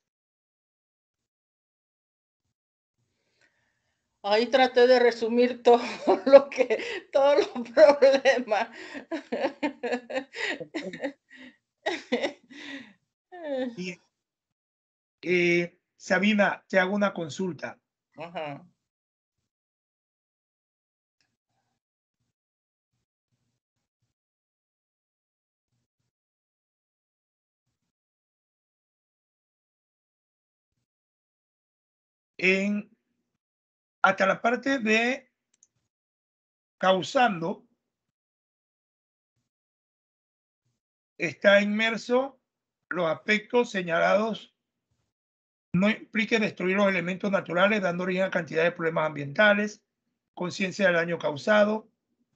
Ahí traté de resumir todo lo que, todos los problemas. Bien. Eh, Sabina, te hago una consulta. Ajá. En, hasta la parte de causando, está inmerso los aspectos señalados. No implique destruir los elementos naturales, dando origen a cantidad de problemas ambientales, conciencia del daño causado,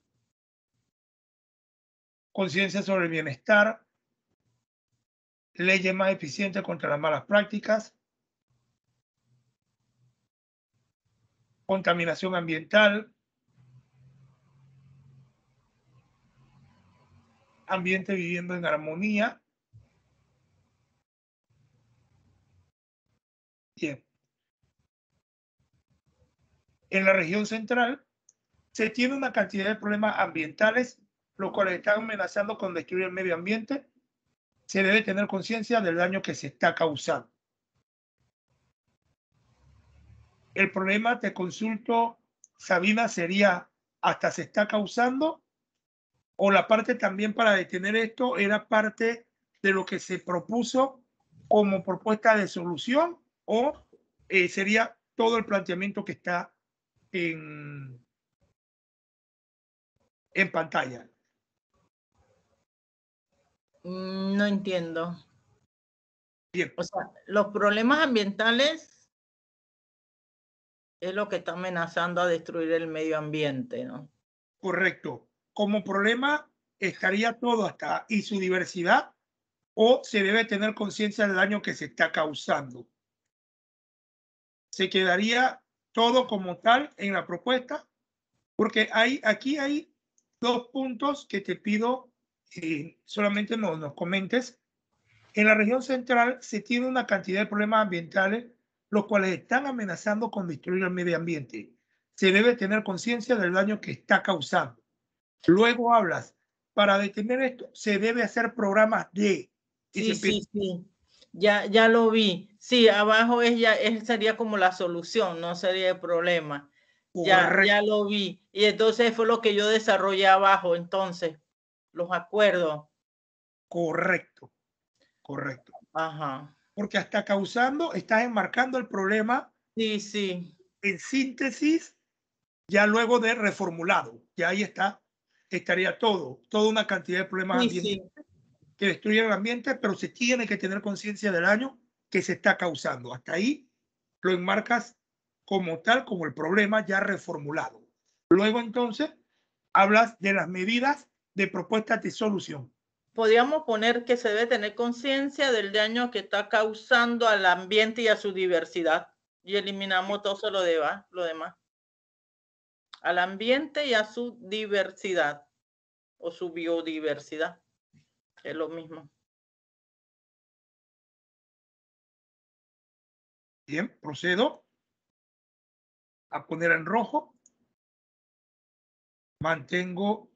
conciencia sobre el bienestar, leyes más eficientes contra las malas prácticas, contaminación ambiental, ambiente viviendo en armonía. Bien. En la región central se tiene una cantidad de problemas ambientales, los cuales están amenazando con destruir el medio ambiente. Se debe tener conciencia del daño que se está causando. El problema, te consulto, Sabina, sería hasta se está causando, o la parte también para detener esto era parte de lo que se propuso como propuesta de solución, o eh, sería todo el planteamiento que está en, en pantalla. No entiendo. Bien. O sea, los problemas ambientales es lo que está amenazando a destruir el medio ambiente, ¿no? Correcto. Como problema estaría todo hasta y su diversidad, o se debe tener conciencia del daño que se está causando. Se quedaría todo como tal en la propuesta, porque hay, aquí hay dos puntos que te pido eh, solamente nos, nos comentes. En la región central se tiene una cantidad de problemas ambientales, los cuales están amenazando con destruir el medio ambiente. Se debe tener conciencia del daño que está causando. Luego hablas, para detener esto, se debe hacer programas de... Sí, sí, sí. Ya, ya lo vi. Sí, abajo es ya, es, sería como la solución, no sería el problema. Ya, ya lo vi. Y entonces fue lo que yo desarrollé abajo, entonces, los acuerdos. Correcto, correcto. Ajá. Porque hasta causando, estás enmarcando el problema. Sí, sí. En síntesis, ya luego de reformulado, ya ahí está, estaría todo, toda una cantidad de problemas Sí, ambientales sí. que destruyen el ambiente, pero se tiene que tener conciencia del daño que se está causando. Hasta ahí lo enmarcas como tal, como el problema ya reformulado. Luego entonces hablas de las medidas de propuestas de solución. Podríamos poner que se debe tener conciencia del daño que está causando al ambiente y a su diversidad. Y eliminamos todo lo, de, lo demás. Al ambiente y a su diversidad o su biodiversidad. Es lo mismo. Bien, procedo a poner en rojo. Mantengo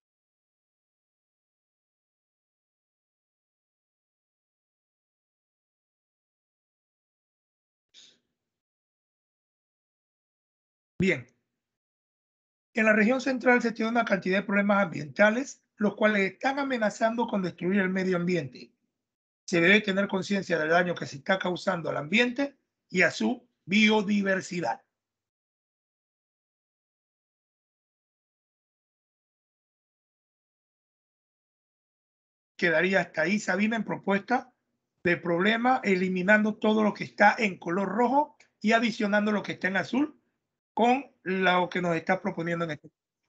bien. En la región central se tiene una cantidad de problemas ambientales, los cuales están amenazando con destruir el medio ambiente. Se debe tener conciencia del daño que se está causando al ambiente y a su biodiversidad. Quedaría hasta ahí, Sabina, en propuesta de problema, eliminando todo lo que está en color rojo y adicionando lo que está en azul con lo que nos está proponiendo en este.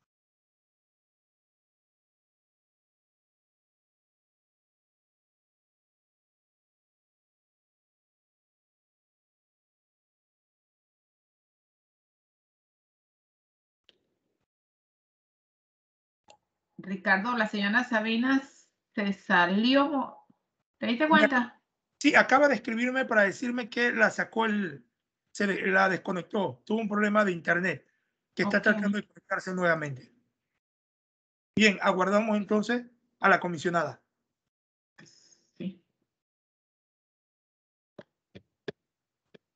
Ricardo, la señora Sabina se salió. ¿Te diste cuenta? Sí, acaba de escribirme para decirme que la sacó el, se la desconectó, tuvo un problema de internet, que está Okay. tratando de conectarse nuevamente. Bien, aguardamos entonces a la comisionada. Sí.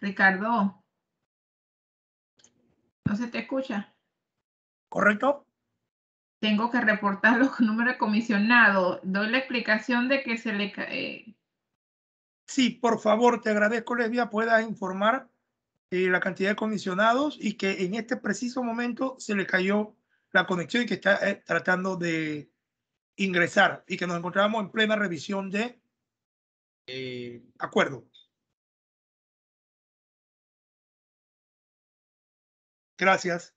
Ricardo, ¿no se te escucha? ¿Correcto? Tengo que reportar los números de comisionado. Doy la explicación de que se le... Eh... Sí, por favor, te agradezco, Lesbia, puedas informar eh, la cantidad de comisionados y que en este preciso momento se le cayó la conexión y que está eh, tratando de ingresar y que nos encontramos en plena revisión de eh, acuerdo. Gracias.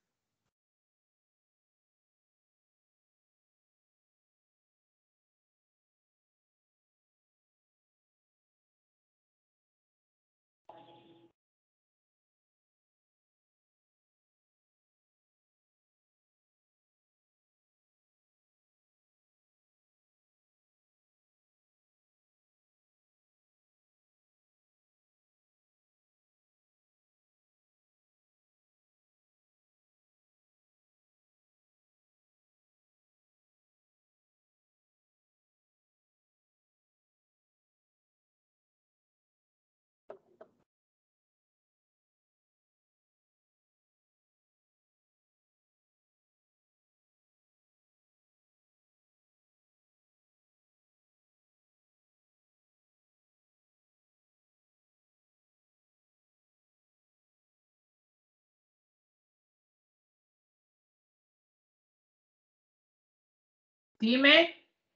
Dime.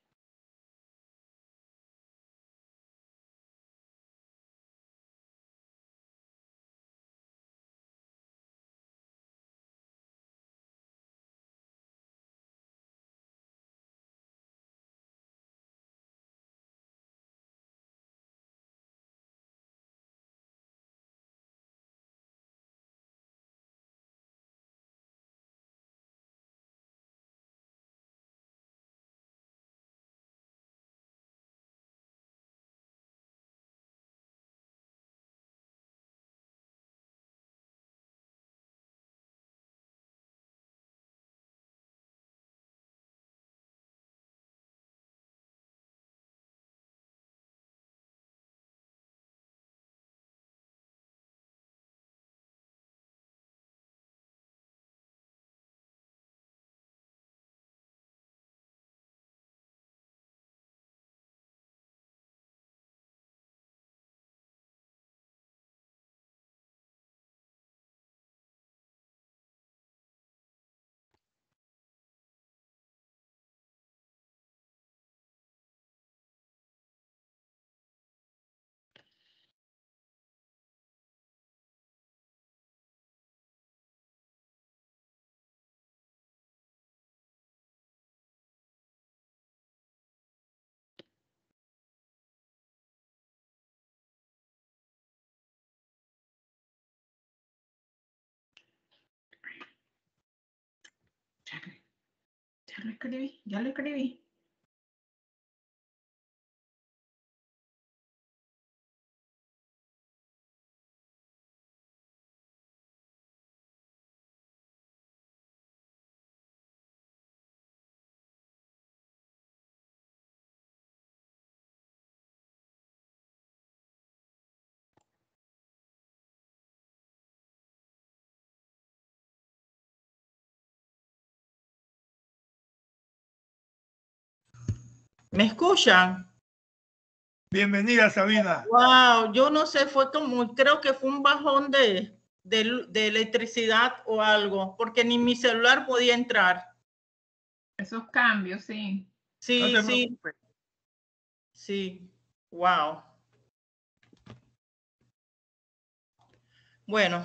Ya lo escribí, ya lo escribí. ¿Me escuchan? Bienvenida, Sabina. Wow, yo no sé, fue como, creo que fue un bajón de, de, de electricidad o algo, porque ni mi celular podía entrar. Esos cambios, sí. Sí, No te sí, preocupes. sí, wow. Bueno.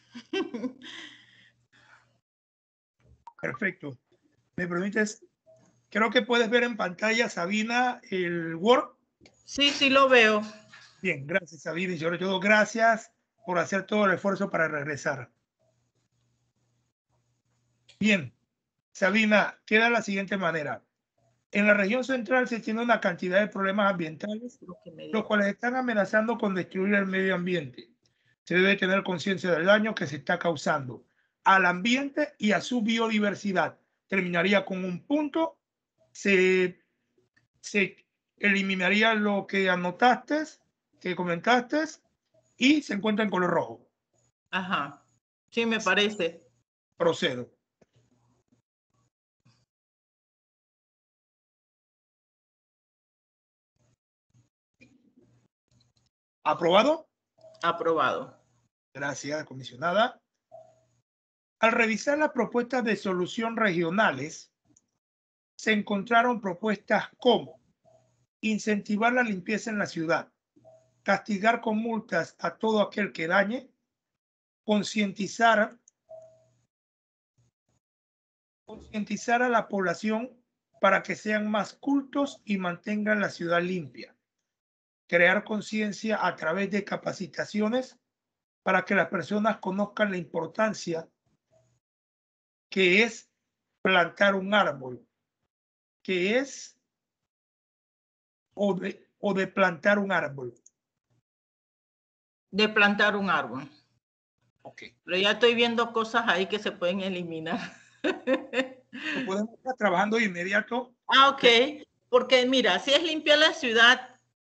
Perfecto. ¿Me permites? Creo que puedes ver en pantalla, Sabina, el Word. Sí, sí lo veo. Bien, gracias, Sabina. Y sobre todo, gracias por hacer todo el esfuerzo para regresar. Bien, Sabina, queda de la siguiente manera. En la región central se tiene una cantidad de problemas ambientales, los cuales están amenazando con destruir el medio ambiente. Se debe tener conciencia del daño que se está causando al ambiente y a su biodiversidad. Terminaría con un punto, se, se eliminaría lo que anotaste, que comentaste, y se encuentra en color rojo. Ajá. Sí, me parece. Procedo. ¿Aprobado? Aprobado. Gracias, comisionada. Al revisar las propuestas de solución regionales, se encontraron propuestas como incentivar la limpieza en la ciudad, castigar con multas a todo aquel que dañe, concientizar, concientizar a la población para que sean más cultos y mantengan la ciudad limpia, crear conciencia a través de capacitaciones para que las personas conozcan la importancia que es plantar un árbol, que es o de, o de plantar un árbol. De plantar un árbol. Ok. Pero ya estoy viendo cosas ahí que se pueden eliminar. Lo podemos estar trabajando de inmediato. Ah, ok. Porque mira, si es limpiar la ciudad,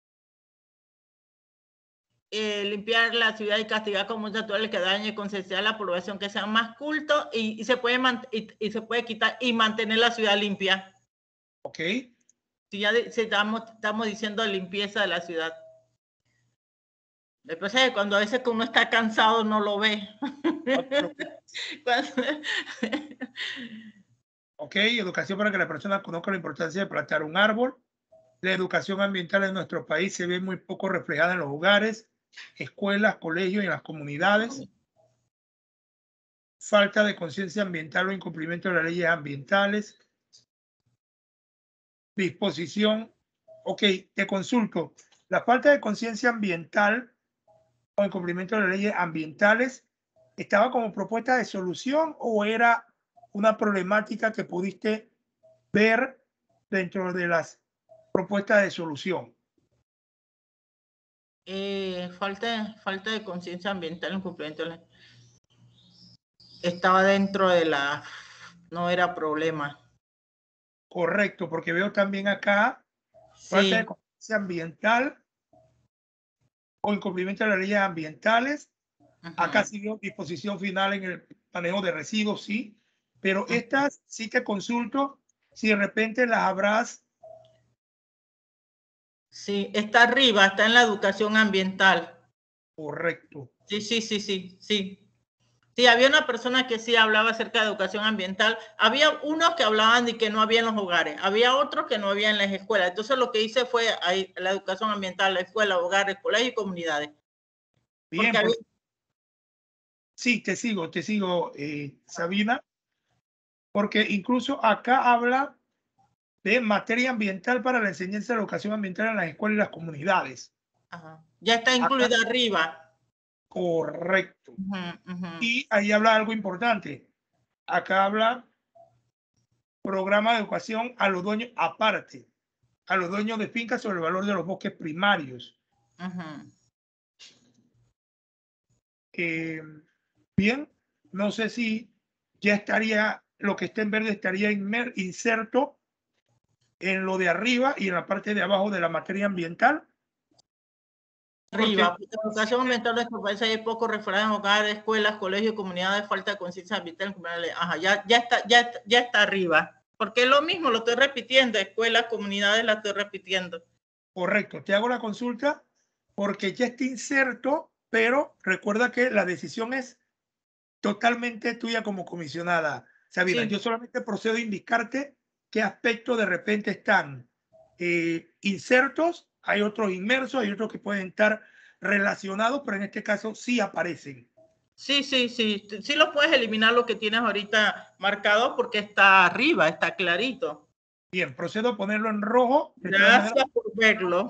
eh, limpiar la ciudad y castigar con multas a todo el que dañe, concienciar a la población que sean más cultos y, y, se puede y, y se puede quitar y mantener la ciudad limpia. Ok. Si ya de, si estamos, estamos diciendo limpieza de la ciudad. Después de cuando a veces uno está cansado no lo ve. Ok, educación para que la persona conozca la importancia de plantar un árbol. La educación ambiental en nuestro país se ve muy poco reflejada en los hogares, escuelas, colegios y en las comunidades. Falta de conciencia ambiental o incumplimiento de las leyes ambientales. Disposición. Ok, te consulto. La falta de conciencia ambiental o incumplimiento de las leyes ambientales, ¿estaba como propuesta de solución o era una problemática que pudiste ver dentro de las propuestas de solución? Eh, falta, falta de conciencia ambiental, incumplimiento de la... Estaba dentro de la... No era problema. Correcto, porque veo también acá Sí. falta de conciencia ambiental o incumplimiento de las leyes ambientales. Uh-huh. Acá siguió disposición final en el manejo de residuos, sí, pero uh-huh. Estas sí te consulto si de repente las habrás. Sí, está arriba, está en la educación ambiental. Correcto. Sí, sí, sí, sí, sí. Sí, había una persona que sí hablaba acerca de educación ambiental. Había unos que hablaban de que no había en los hogares. Había otros que no había en las escuelas. Entonces lo que hice fue ahí, la educación ambiental, la escuela, hogares, colegios y comunidades. Bien, pues, había... sí, te sigo, te sigo, eh, Sabina. Porque incluso acá habla de materia ambiental para la enseñanza de la educación ambiental en las escuelas y las comunidades. Ajá. Ya está incluida acá, arriba. Correcto. Uh-huh, uh-huh. Y ahí habla algo importante. Acá habla programa de educación a los dueños, aparte, a los dueños de fincas sobre el valor de los bosques primarios. Uh-huh. Eh, bien, no sé si ya estaría, lo que está en verde estaría inserto en lo de arriba y en la parte de abajo de la materia ambiental. Arriba, porque la educación ambiental de nuestro país hay poco reflejada en hogares, escuelas, colegios, comunidades, falta de conciencia ambiental. Ajá, ya, ya, está, ya, ya está arriba. Porque es lo mismo, lo estoy repitiendo, escuelas, comunidades, la estoy repitiendo. Correcto, te hago la consulta porque ya está inserto, pero recuerda que la decisión es totalmente tuya como comisionada, Sabina. Sí. Yo solamente procedo a indicarte qué aspectos de repente están eh, insertos, hay otros inmersos, hay otros que pueden estar relacionados, pero en este caso sí aparecen. Sí, sí, sí, sí lo puedes eliminar lo que tienes ahorita marcado porque está arriba, está clarito. Bien, procedo a ponerlo en rojo. Gracias manera... por verlo.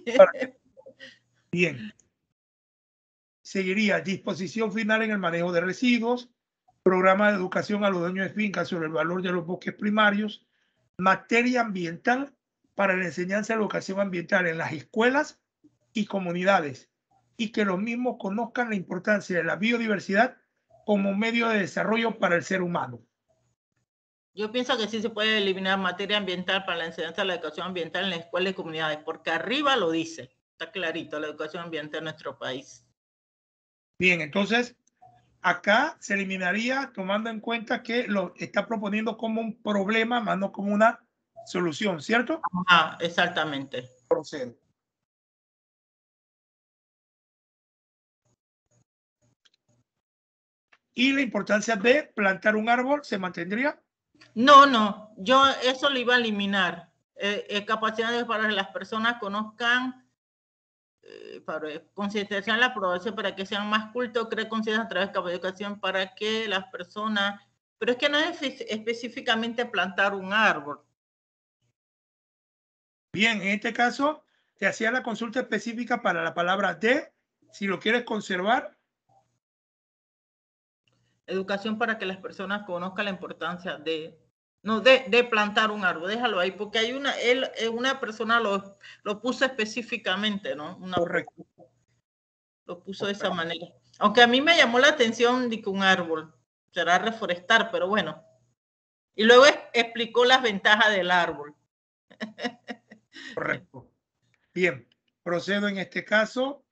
Bien. Seguiría disposición final en el manejo de residuos, programa de educación a los dueños de fincas sobre el valor de los bosques primarios, materia ambiental para la enseñanza de la educación ambiental en las escuelas y comunidades, y que los mismos conozcan la importancia de la biodiversidad como medio de desarrollo para el ser humano. Yo pienso que sí se puede eliminar materia ambiental para la enseñanza de la educación ambiental en las escuelas y comunidades, porque arriba lo dice, está clarito, la educación ambiental en nuestro país. Bien, entonces acá se eliminaría tomando en cuenta que lo está proponiendo como un problema, más no como una solución, ¿cierto? Ah, exactamente. Procedo. Y la importancia de plantar un árbol se mantendría. No, no, yo eso lo iba a eliminar. Eh, eh, capacidades para que las personas conozcan, eh, para concientizar la población para que sean más cultos, crear conciencia a través de la educación para que las personas, pero es que no es específicamente plantar un árbol. Bien, en este caso te hacía la consulta específica para la palabra de, si lo quieres conservar. Educación para que las personas conozcan la importancia de, no, de, de plantar un árbol, déjalo ahí, porque hay una, él, una persona lo, lo puso específicamente, ¿no? Una, Correcto. Lo puso de esa manera. Aunque a mí me llamó la atención de que un árbol será reforestar, pero bueno. Y luego es, explicó las ventajas del árbol. Correcto. Bien, procedo en este caso.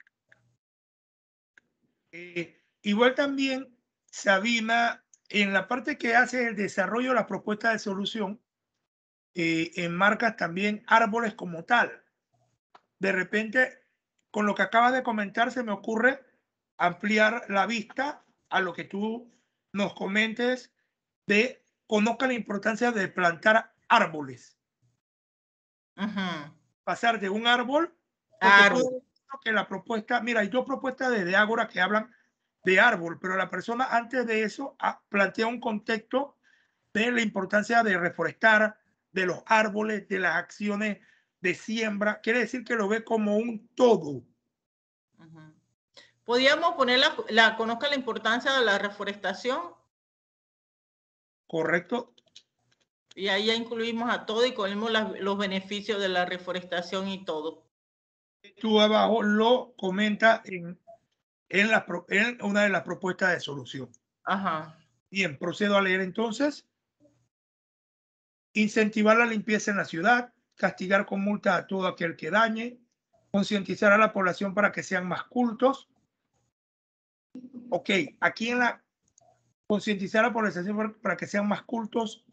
Eh, igual también, Sabina, en la parte que hace el desarrollo de la propuesta de solución, eh, enmarcas también árboles como tal. De repente, con lo que acabas de comentar, se me ocurre ampliar la vista a lo que tú nos comentes de conozca la importancia de plantar árboles. Uh-huh. Pasar de un árbol, porque Árbol. puedo que la propuesta, mira, hay dos propuestas desde Ágora que hablan de árbol, pero la persona antes de eso plantea un contexto de la importancia de reforestar, de los árboles, de las acciones de siembra. Quiere decir que lo ve como un todo. Uh-huh. Podríamos poner la, la, conozca la importancia de la reforestación. Correcto. Y ahí ya incluimos a todo y ponemos las, los beneficios de la reforestación y todo. Tú abajo lo comenta en, en, la, en una de las propuestas de solución. Ajá. Bien, procedo a leer entonces. Incentivar la limpieza en la ciudad, castigar con multa a todo aquel que dañe, concientizar a la población para que sean más cultos. Ok, aquí en la concientizar a la población para que sean más cultos.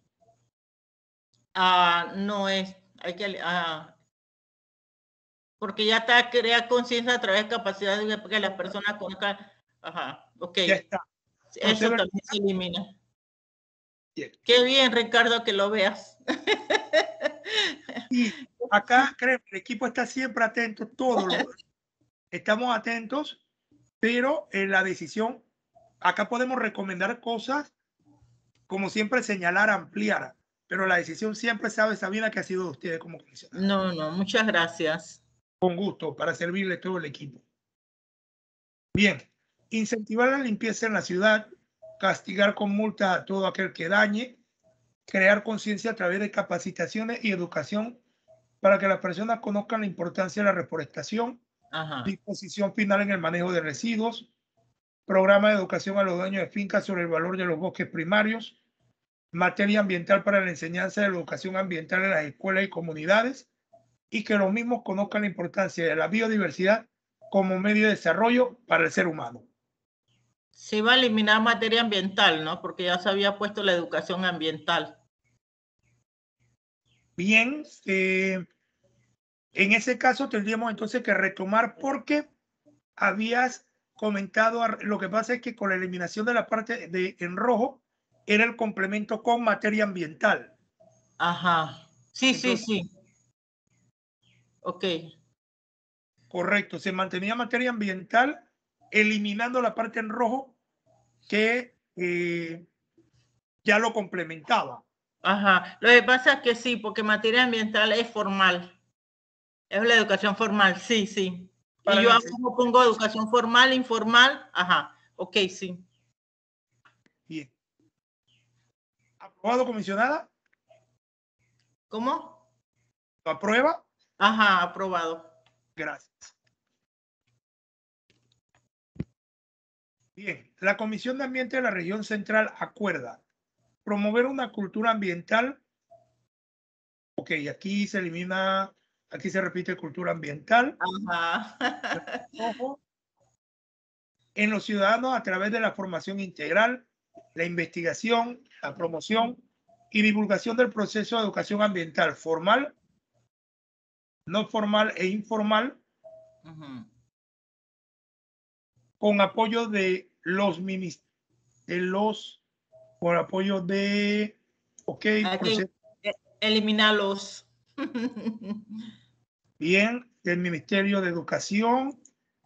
Ah, no es, hay que, ah, porque ya está crear conciencia a través de capacidades de que las personas conozcan. Ajá, ok. Ya está. Eso también se elimina. Bien. Qué bien, Ricardo, que lo veas. Y acá, créeme, el equipo está siempre atento, todos los, estamos atentos, pero en la decisión, acá podemos recomendar cosas, como siempre señalar, ampliar, pero la decisión siempre sabe, Sabina, que ha sido de ustedes como comisionada. No, no, muchas gracias. Con gusto, para servirle a todo el equipo. Bien, incentivar la limpieza en la ciudad, castigar con multa a todo aquel que dañe, crear conciencia a través de capacitaciones y educación para que las personas conozcan la importancia de la reforestación, Ajá. Disposición final en el manejo de residuos, programa de educación a los dueños de fincas sobre el valor de los bosques primarios, materia ambiental para la enseñanza de la educación ambiental en las escuelas y comunidades, y que los mismos conozcan la importancia de la biodiversidad como medio de desarrollo para el ser humano. Se iba a eliminar materia ambiental, ¿no? Porque ya se había puesto la educación ambiental. Bien, eh, en ese caso tendríamos entonces que retomar porque habías comentado, lo que pasa es que con la eliminación de la parte de en rojo era el complemento con materia ambiental. Ajá. Sí, Entonces, sí, sí. Ok. Correcto, se mantenía materia ambiental eliminando la parte en rojo que eh, ya lo complementaba. Ajá. Lo que pasa es que sí, porque materia ambiental es formal. Es la educación formal, sí, sí. Para y yo abajo pongo educación formal, informal. Ajá. Ok, sí. Bien. ¿Aprobado, comisionada? ¿Cómo? ¿Lo aprueba? Ajá, aprobado. Gracias. Bien, la Comisión de Ambiente de la Región Central acuerda promover una cultura ambiental. Ok, aquí se elimina, aquí se repite cultura ambiental. Ajá. Ojo. en los ciudadanos a través de la formación integral, la investigación, la promoción y divulgación del proceso de educación ambiental formal, no formal e informal, Ujú. con apoyo de los ministerios, de los, con apoyo de, ok, Hay que proceso, e- eliminarlos. bien, del Ministerio de Educación,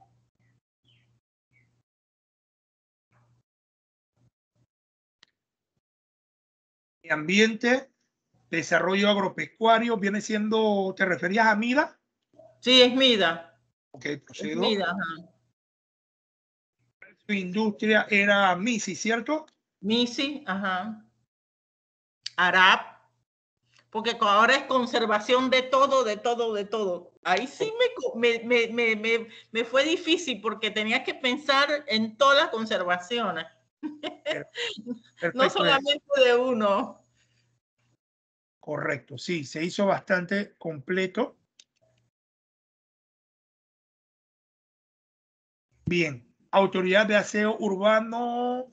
y Ambiente, Desarrollo Agropecuario, viene siendo, ¿te referías a MIDA? Sí, es MIDA. Ok, Es procedo. MIDA, ajá. Su industria era MISI, ¿cierto? MISI, ajá. ARAP, porque co- ahora es conservación de todo, de todo, de todo. Ahí sí me, co- me, me, me, me, me fue difícil porque tenía que pensar en todas las conservaciones, Perfecto. no solamente de uno. Correcto, sí, se hizo bastante completo. Bien, Autoridad de Aseo Urbano.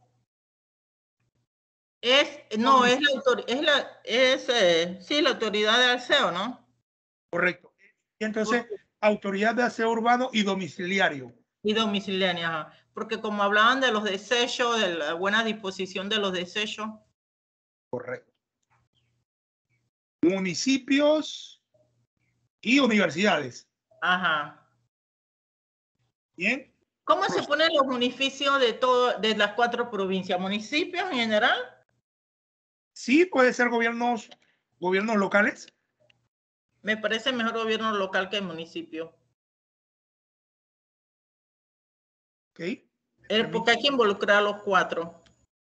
Es, no, es la autoridad, es la, es, eh, sí, la autoridad de aseo, ¿no? Correcto. Y entonces, Autoridad de Aseo Urbano y Domiciliario. Y domiciliaria, ajá. Porque como hablaban de los desechos, de la buena disposición de los desechos. Correcto. Municipios y universidades. Ajá. Bien. ¿Cómo se ponen los municipios de todo, de las cuatro provincias? ¿Municipios en general? Sí, puede ser gobiernos, gobiernos locales. Me parece mejor gobierno local que el municipio. Ok. Eh, porque hay que involucrar a los cuatro.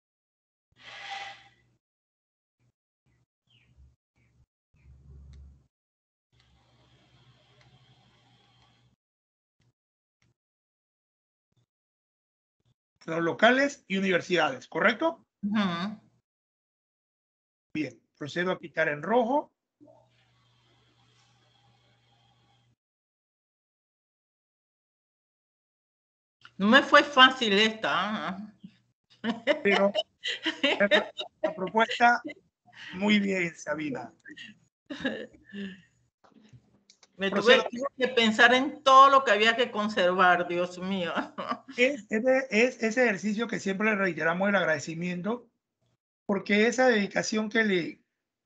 Los locales y universidades, ¿correcto? Uh-huh. Bien, procedo a quitar en rojo. No me fue fácil esta. ¿eh? Pero la, la propuesta, muy bien, Sabina. Me Procedo. tuve, tuve que pensar en todo lo que había que conservar, Dios mío. Es, es, de- es ese ejercicio que siempre le reiteramos el agradecimiento, porque esa dedicación que le,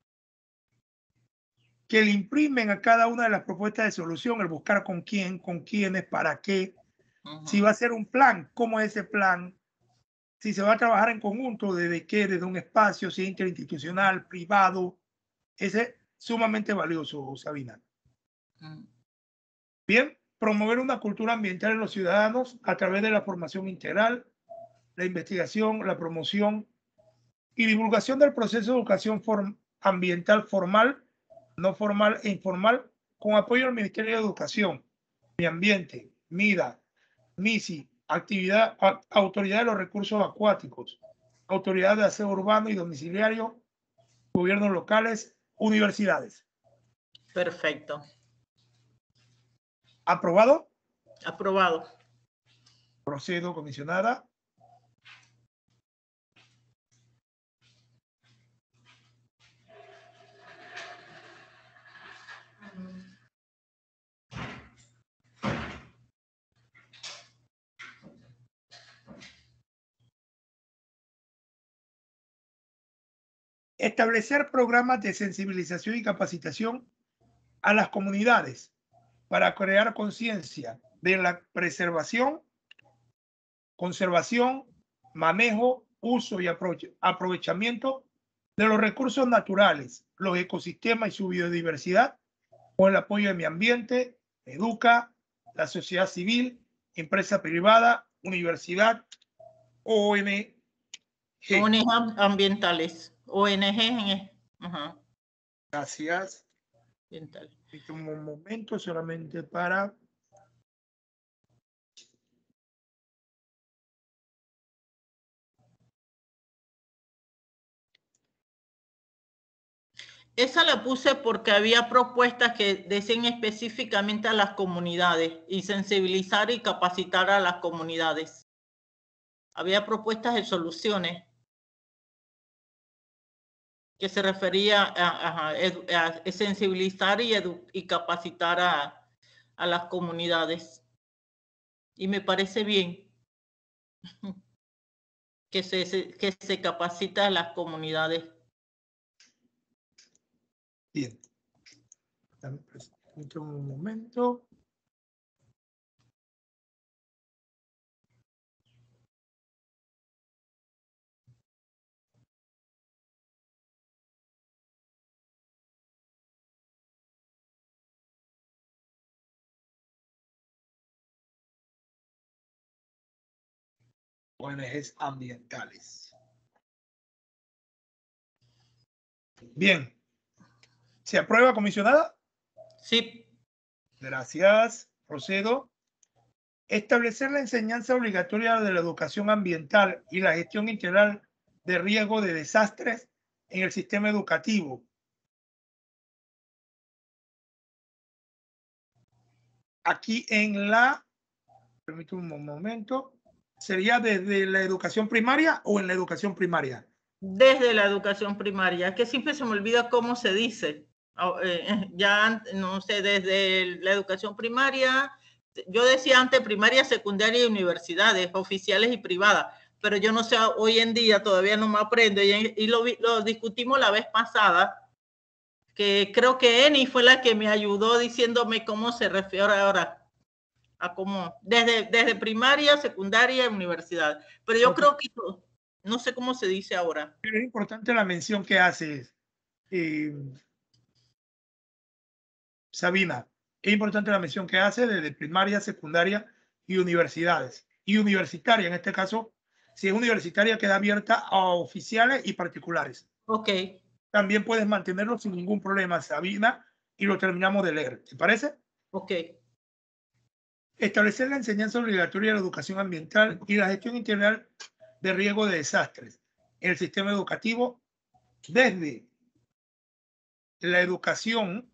que le imprimen a cada una de las propuestas de solución, el buscar con quién, con quiénes, para qué, Uh-huh. si va a ser un plan, cómo es ese plan, si se va a trabajar en conjunto, desde qué, desde un espacio, si es interinstitucional, privado, ese es sumamente valioso, Sabina. Uh-huh. Bien, promover una cultura ambiental en los ciudadanos a través de la formación integral, la investigación, la promoción y divulgación del proceso de educación form ambiental formal, no formal e informal, con apoyo del Ministerio de Educación, Medio Ambiente, MIDA, MISI, actividad, a, Autoridad de los Recursos Acuáticos, Autoridad de Aseo Urbano y Domiciliario, gobiernos locales, universidades. Perfecto. ¿Aprobado? Aprobado. Procedo, comisionada. Establecer programas de sensibilización y capacitación a las comunidades para crear conciencia de la preservación, conservación, manejo, uso y aprovechamiento de los recursos naturales, los ecosistemas y su biodiversidad, con el apoyo de Medio Ambiente, Educa, la sociedad civil, empresa privada, universidad, O N G. O N G ambientales. O N G. Uh-huh. Gracias. Ambiental. Un momento solamente para... Esa la puse porque había propuestas que decían específicamente a las comunidades y sensibilizar y capacitar a las comunidades. había propuestas de soluciones que se refería a, a, a, a sensibilizar y, edu, y capacitar a, a las comunidades. Y me parece bien que se, se, que se capacita a las comunidades. Bien. Un momento. O N Ges ambientales. Bien. ¿Se aprueba, comisionada? Sí. Gracias. Procedo. Establecer la enseñanza obligatoria de la educación ambiental y la gestión integral de riesgo de desastres en el sistema educativo. Aquí en la, permítame un momento, ¿sería desde la educación primaria o en la educación primaria? Desde la educación primaria, que siempre se me olvida cómo se dice. Ya, no sé, desde la educación primaria, yo decía antes primaria, secundaria y universidades, oficiales y privadas, pero yo no sé, hoy en día todavía no me aprendo y, y lo, lo discutimos la vez pasada, que creo que Eni fue la que me ayudó diciéndome cómo se refiere ahora a cómo, desde, desde primaria, secundaria y universidad, pero yo okay. creo que no sé cómo se dice ahora. Pero es importante la mención que haces, eh, Sabina. Es importante la mención que hace desde primaria, secundaria y universidades. Y universitaria, en este caso, si es universitaria, queda abierta a oficiales y particulares. Ok. También puedes mantenerlo sin ningún problema, Sabina, y lo terminamos de leer. ¿Te parece? Ok. Establecer la enseñanza obligatoria de la educación ambiental y la gestión integral de riesgo de desastres en el sistema educativo desde la educación,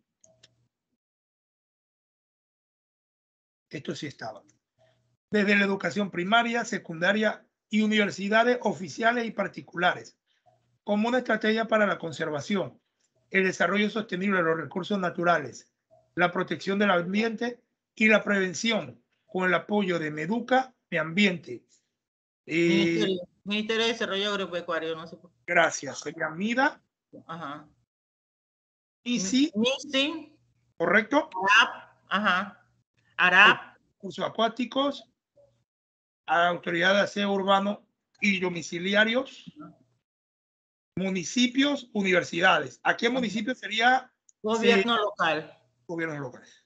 esto sí estaba, desde la educación primaria, secundaria y universidades oficiales y particulares, como una estrategia para la conservación, el desarrollo sostenible de los recursos naturales, la protección del ambiente y la prevención con el apoyo de Meduca, Mi Ambiente. Eh, Ministerio, Ministerio de Desarrollo Agropecuario, no sé por qué. Gracias. Sería MIDA. Ajá. ICI. MISI. ¿Correcto? ARAP. Ajá. ARAP. Recursos acuáticos. Autoridad de Aseo Urbano y Domiciliarios. Ajá. Municipios, universidades. Aquí en municipios sería... Gobierno sí, local. Gobiernos locales.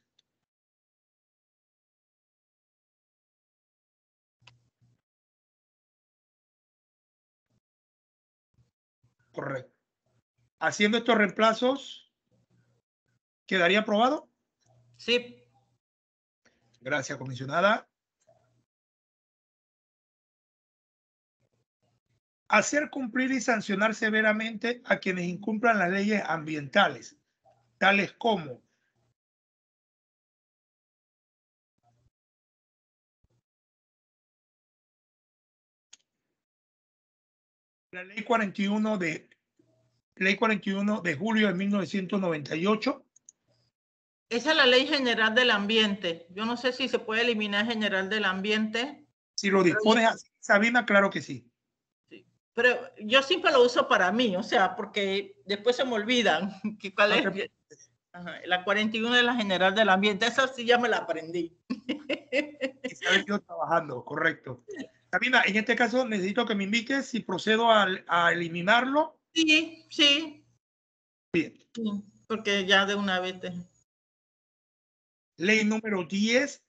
Correcto. Haciendo estos reemplazos, ¿quedaría aprobado? Sí. Gracias, comisionada. Hacer cumplir y sancionar severamente a quienes incumplan las leyes ambientales, tales como la ley cuarenta y uno de, ley cuarenta y uno de julio de mil novecientos noventa y ocho. Esa es la Ley General del Ambiente. Yo no sé si se puede eliminar General del Ambiente. Si lo dispones así, Sabina, claro que sí. Sí. Pero yo siempre lo uso para mí, o sea, porque después se me olvidan que cuál es. No Ajá, la cuarenta y uno de la General del Ambiente. Esa sí ya me la aprendí. Y sabes yo trabajando, correcto. Sabina, en este caso necesito que me indiques si procedo a, a eliminarlo. Sí, sí. Bien. Sí, porque ya de una vez... Te... Ley número diez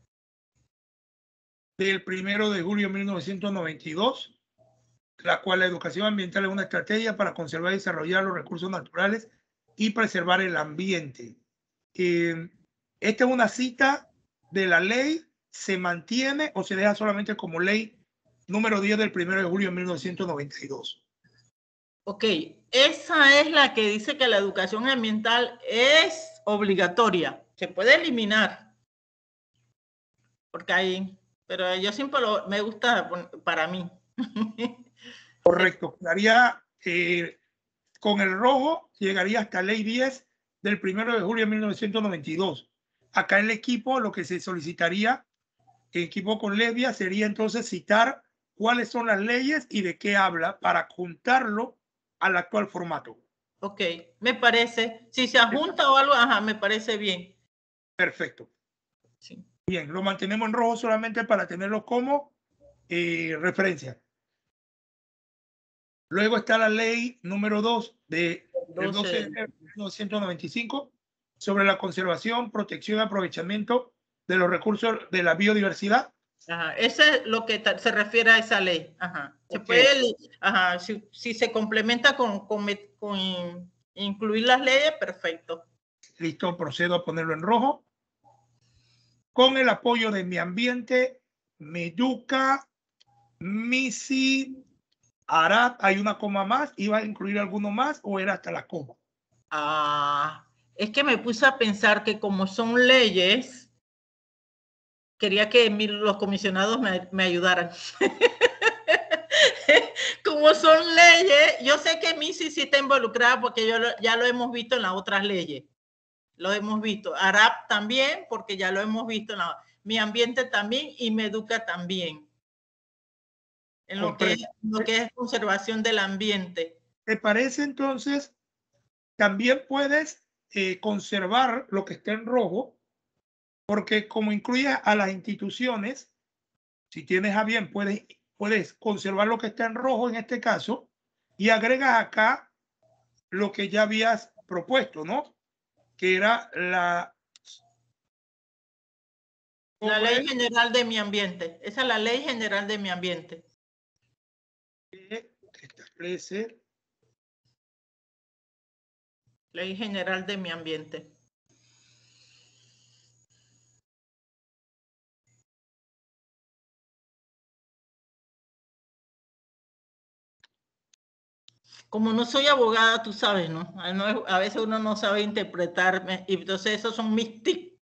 del primero de julio de mil novecientos noventa y dos, la cual la educación ambiental es una estrategia para conservar y desarrollar los recursos naturales y preservar el ambiente. Eh, esta es una cita de la ley, ¿se mantiene o se deja solamente como ley número diez del primero de julio de mil novecientos noventa y dos? Ok, esa es la que dice que la educación ambiental es obligatoria. Se puede eliminar. Porque hay, pero yo siempre lo, me gusta para mí. Correcto. Quedaría, eh, con el rojo, llegaría hasta ley diez del primero de julio de mil novecientos noventa y dos. Acá el equipo, lo que se solicitaría, el equipo con Levia, sería entonces citar cuáles son las leyes y de qué habla para juntarlo al actual formato. Ok, me parece. Si se adjunta o algo, ajá, me parece bien. Perfecto. Sí. Bien, lo mantenemos en rojo solamente para tenerlo como eh, referencia. Luego está la ley número dos de, del doce de enero de mil novecientos noventa y cinco sobre la conservación, protección y aprovechamiento de los recursos de la biodiversidad. Ajá, eso es lo que se refiere a esa ley. Ajá. Se Okay. puede, ajá, si, si se complementa con, con, con incluir las leyes, perfecto. Listo, procedo a ponerlo en rojo. Con el apoyo de Mi Ambiente, Meduca, Misi, Arad, hay una coma más. ¿Iba a incluir alguno más o era hasta la coma? Ah, es que me puse a pensar que como son leyes, quería que los comisionados me, me ayudaran. Como son leyes, yo sé que Misi sí está involucrada porque yo lo, ya lo hemos visto en las otras leyes. Lo hemos visto. Arab también, porque ya lo hemos visto en la, Mi Ambiente también y Meduca también. En lo que, es, lo que es conservación del ambiente. ¿Te parece entonces? También puedes eh, conservar lo que está en rojo, porque como incluye a las instituciones, si tienes a bien, puedes, puedes conservar lo que está en rojo en este caso y agregas acá lo que ya habías propuesto, ¿no? Que era la... La Ley General de Mi Ambiente. Esa es la Ley General de Mi Ambiente. Que establece... Ley General de Mi Ambiente. Como no soy abogada, tú sabes, ¿no? A veces uno no sabe interpretarme y entonces esos son mis tips.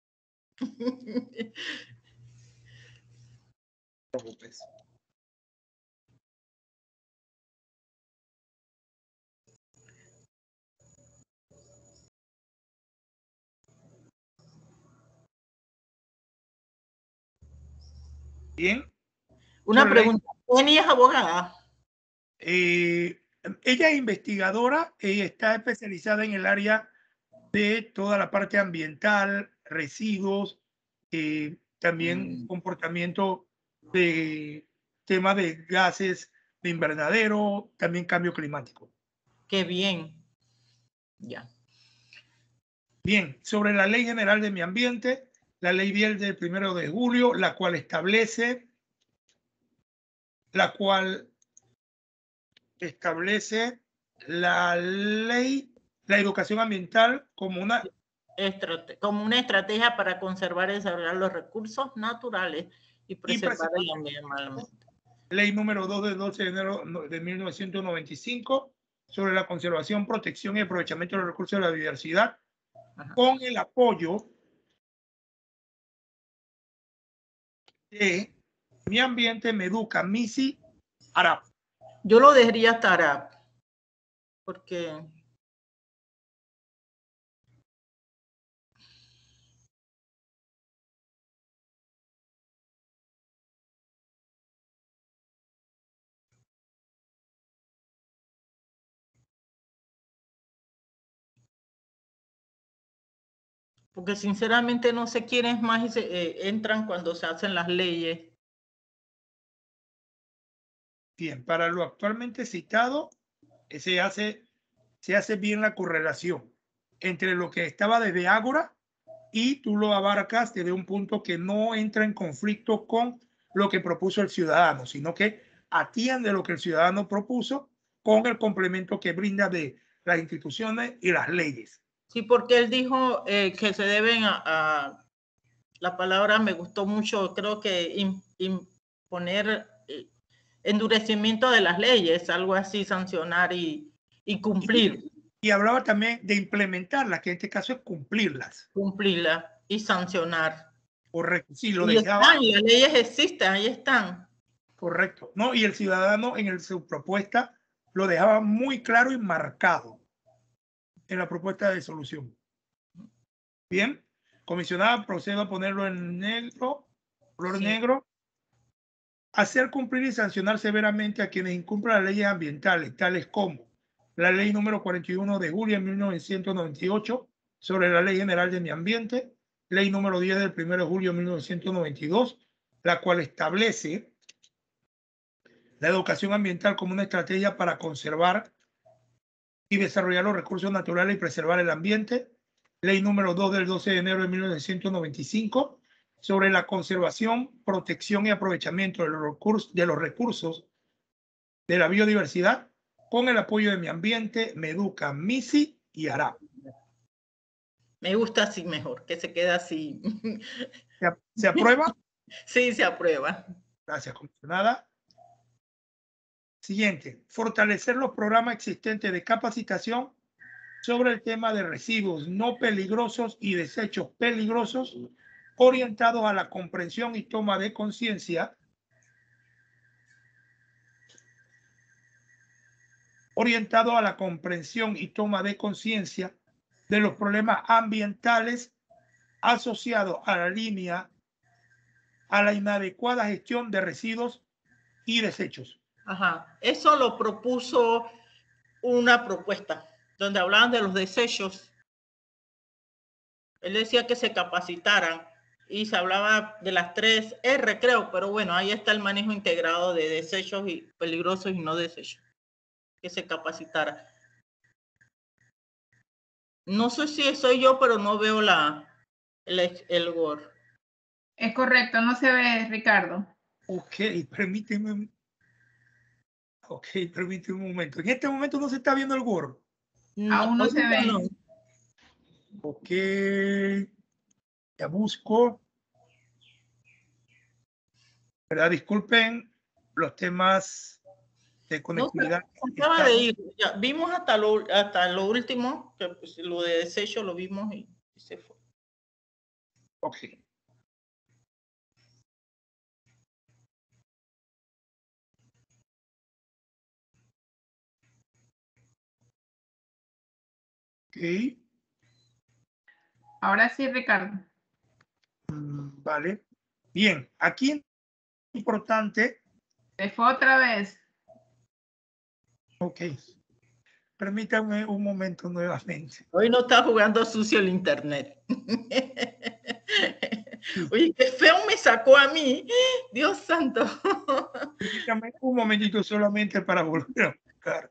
Bien. Una Son pregunta. ¿Eni es abogada? Eh, ella es investigadora y está especializada en el área de toda la parte ambiental, residuos, eh, también mm. comportamiento de temas de gases de invernadero, también cambio climático. Qué bien. Ya. Bien, sobre la Ley General de Medio Ambiente, la Ley diez del primero de julio, la cual establece, la cual establece la ley, la educación ambiental como una, Estrate como una estrategia para conservar y desarrollar los recursos naturales y preservar el ambiente. Ley número dos del doce de enero de mil novecientos noventa y cinco sobre la conservación, protección y aprovechamiento de los recursos de la biodiversidad. Ajá. Con el apoyo de Mi Ambiente, Meduca, Misi, Arab. Yo lo dejaría hasta Arab, porque porque sinceramente no sé quiénes más se, eh, entran cuando se hacen las leyes. Bien, para lo actualmente citado, se hace, se hace bien la correlación entre lo que estaba desde Ágora y tú lo abarcas desde un punto que no entra en conflicto con lo que propuso el ciudadano, sino que atiende lo que el ciudadano propuso con el complemento que brinda de las instituciones y las leyes. Sí, porque él dijo eh, que se deben a, a, la palabra me gustó mucho, creo que in, imponer eh, endurecimiento de las leyes, algo así, sancionar y, y cumplir. Y, y hablaba también de implementarlas, que en este caso es cumplirlas. Cumplirlas y sancionar. Correcto, sí, lo y dejaba. Están, y las leyes existen, ahí están. Correcto. No, y el ciudadano en el, su propuesta lo dejaba muy claro y marcado en la propuesta de solución. Bien, comisionada, procedo a ponerlo en negro, color Sí. negro. Hacer cumplir y sancionar severamente a quienes incumplan las leyes ambientales, tales como la ley número cuarenta y uno de julio de mil novecientos noventa y ocho sobre la Ley General de Medio Ambiente, ley número diez del primero de julio de mil novecientos noventa y dos, la cual establece la educación ambiental como una estrategia para conservar y desarrollar los recursos naturales y preservar el ambiente, ley número dos del doce de enero de mil novecientos noventa y cinco, sobre la conservación, protección y aprovechamiento de los recursos, de los recursos de la biodiversidad, con el apoyo de Mi Ambiente, Meduca, MISI y ARAP. Me gusta así mejor, que se quede así. ¿Se, se aprueba? Sí, se aprueba. Gracias, comisionada. Siguiente, fortalecer los programas existentes de capacitación sobre el tema de residuos no peligrosos y desechos peligrosos, orientados a la comprensión y toma de conciencia orientado a la comprensión y toma de conciencia de los problemas ambientales asociados a la línea, a la inadecuada gestión de residuos y desechos. Ajá. Eso lo propuso una propuesta donde hablaban de los desechos. Él decía que se capacitaran y se hablaba de las tres R, creo, pero bueno, ahí está el manejo integrado de desechos y peligrosos y no desechos. Que se capacitara. No sé si soy yo, pero no veo la el, el Word. Es correcto, no se ve, Ricardo. Ok, permíteme. Ok, permíteme un momento. En este momento no se está viendo el Word. No, Aún no se ve. no. Ok, ya busco. ¿Verdad? Disculpen los temas de conectividad. No, se acaba de ir. Ya, vimos hasta lo, hasta lo último, que pues, lo de desecho lo vimos y, y se fue. Ok. Ok. Ahora sí, Ricardo. Mm, Vale. Bien, aquí es importante. Se fue otra vez. Ok. Permítanme un momento nuevamente. Hoy no está jugando sucio el internet. Oye, qué feo me sacó a mí. Dios santo. Permítanme un momentito solamente para volver a buscar.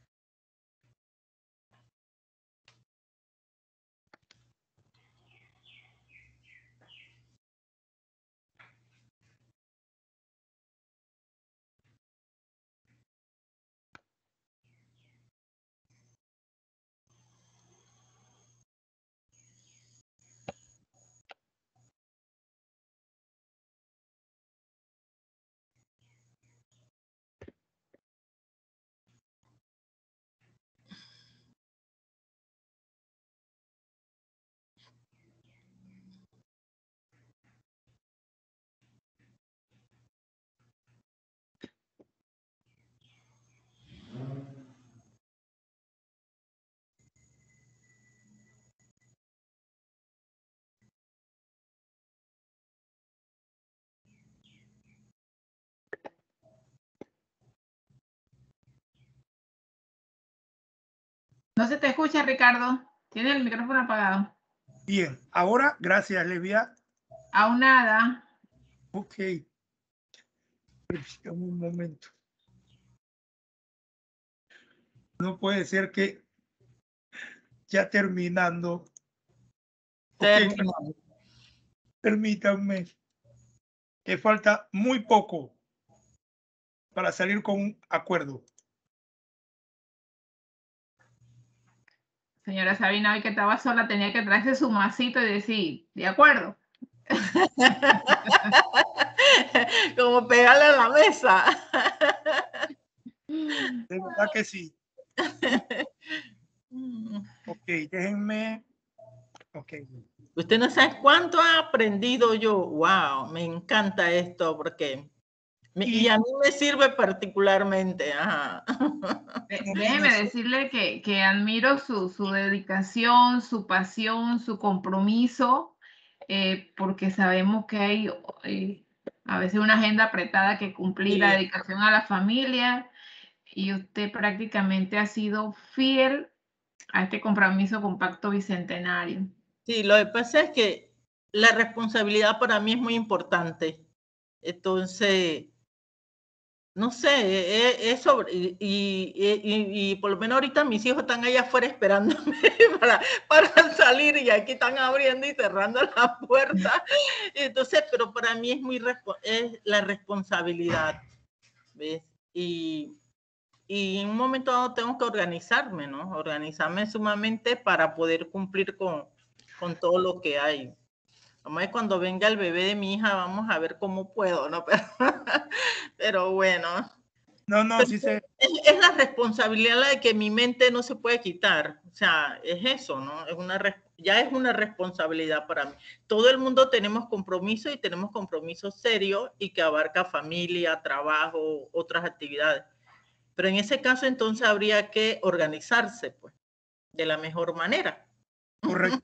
No se te escucha, Ricardo. Tiene el micrófono apagado. Bien, ahora, gracias, Levia. Aún nada. Ok. Permítame un momento. No puede ser que ya terminando. Okay. Permítanme que falta muy poco para salir con un acuerdo. Señora Sabina, hoy que estaba sola tenía que traerse su masito y decir, de acuerdo. Como pegarle a la mesa. De verdad que sí. Ok, déjenme. Ok. Usted no sabe cuánto ha aprendido yo. Wow, me encanta esto porque Y, y a mí me sirve particularmente. Ajá. Déjeme decirle que, que admiro su, su dedicación, su pasión, su compromiso, eh, porque sabemos que hay eh, a veces una agenda apretada que cumplir, sí. La dedicación a la familia, y usted prácticamente ha sido fiel a este compromiso con Pacto Bicentenario. Sí, lo que pasa es que la responsabilidad para mí es muy importante. Entonces, no sé, es sobre, y, y, y, y por lo menos ahorita mis hijos están allá afuera esperándome para, para salir, y aquí están abriendo y cerrando la puerta. Entonces, pero para mí es muy, es la responsabilidad, ¿ves? Y, y en un momento dado tengo que organizarme, ¿no? Organizarme sumamente para poder cumplir con, con todo lo que hay. Vamos a ver, cuando venga el bebé de mi hija, vamos a ver cómo puedo, ¿no? Pero, pero bueno. No, no, sí sé. Es, es la responsabilidad la de que mi mente no se puede quitar. O sea, es eso, ¿no? Es una, ya es una responsabilidad para mí. Todo el mundo tenemos compromisos, y tenemos compromisos serios y que abarca familia, trabajo, otras actividades. Pero en ese caso, entonces, habría que organizarse, pues, de la mejor manera. Correcto.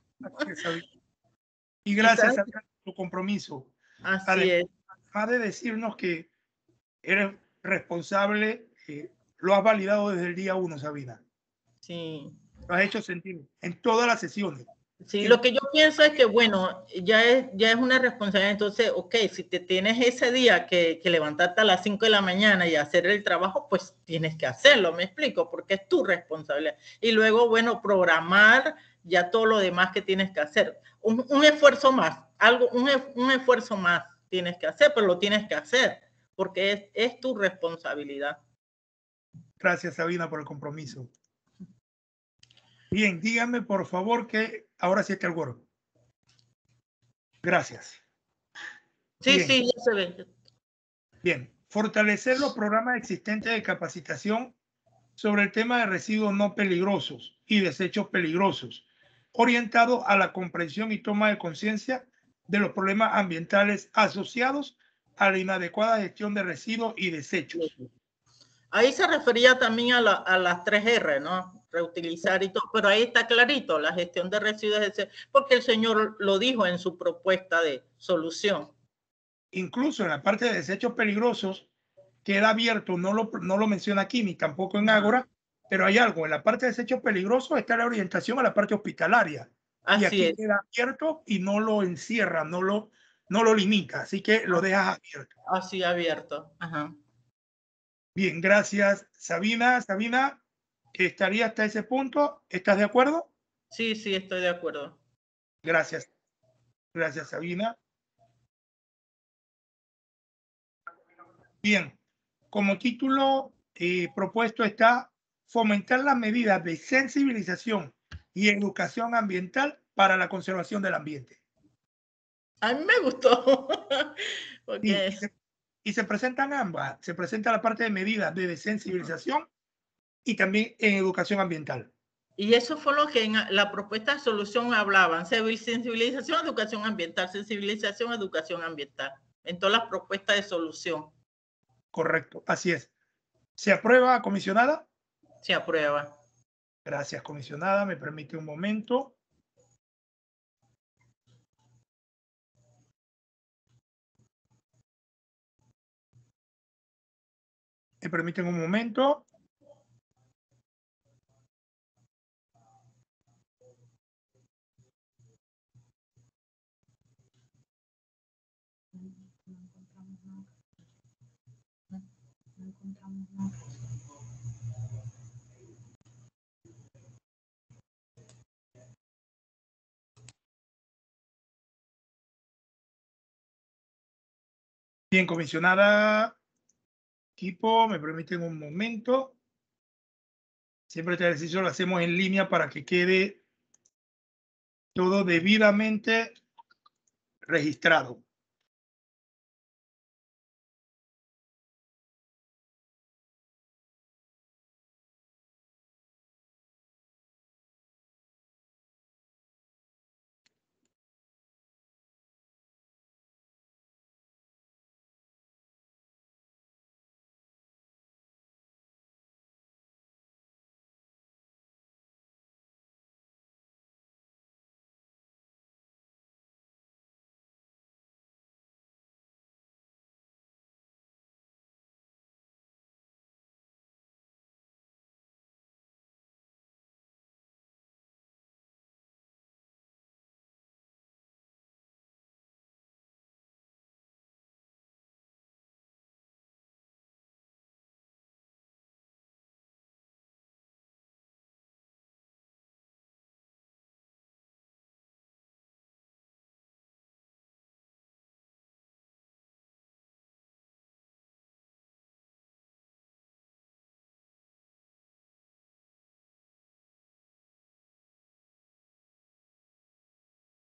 Y gracias a tu compromiso. Así además, es. Además de decirnos que eres responsable, eh, lo has validado desde el día uno, Sabina. Sí. Lo has hecho sentir en todas las sesiones. Sí, y lo que yo pienso es que, bueno, ya es, ya es una responsabilidad. Entonces, ok, si te tienes ese día que, que levantarte a las cinco de la mañana y hacer el trabajo, pues tienes que hacerlo, me explico, porque es tu responsabilidad. Y luego, bueno, programar ya todo lo demás que tienes que hacer. Un, un esfuerzo más, algo, un, un esfuerzo más tienes que hacer, pero lo tienes que hacer, porque es, es tu responsabilidad. Gracias, Sabina, por el compromiso. Bien, dígame por favor que ahora sí está el Word. Gracias. Sí, Bien. sí, ya se ve. Bien, fortalecer los programas existentes de capacitación sobre el tema de residuos no peligrosos y desechos peligrosos, orientado a la comprensión y toma de conciencia de los problemas ambientales asociados a la inadecuada gestión de residuos y desechos. Ahí se refería también a, la, a las tres erre, ¿no? Reutilizar y todo, pero ahí está clarito, la gestión de residuos, porque el señor lo dijo en su propuesta de solución. Incluso en la parte de desechos peligrosos queda abierto, no lo, no lo menciona aquí ni tampoco en Ágora, pero hay algo, en la parte de desechos peligrosos está la orientación a la parte hospitalaria. Así y aquí es. queda abierto y no lo encierra, no lo, no lo limita, así que lo dejas abierto. Así abierto. Ajá. Bien, gracias, Sabina. Sabina, ¿estaría hasta ese punto? ¿Estás de acuerdo? Sí, sí, estoy de acuerdo. Gracias. Gracias, Sabina. Bien, como título eh, propuesto está fomentar las medidas de sensibilización y educación ambiental para la conservación del ambiente. A mí me gustó. Porque... Y, y, se, y se presentan ambas. Se presenta la parte de medidas de sensibilización y también en educación ambiental. Y eso fue lo que en la propuesta de solución hablaban: sensibilización, educación ambiental, sensibilización, educación ambiental, en todas las propuestas de solución. Correcto, así es. ¿Se aprueba, comisionada? Se aprueba. Gracias, comisionada. Me permite un momento. Me permiten un momento. Bien, comisionada, equipo, me permiten un momento. Siempre este ejercicio lo hacemos en línea para que quede todo debidamente registrado.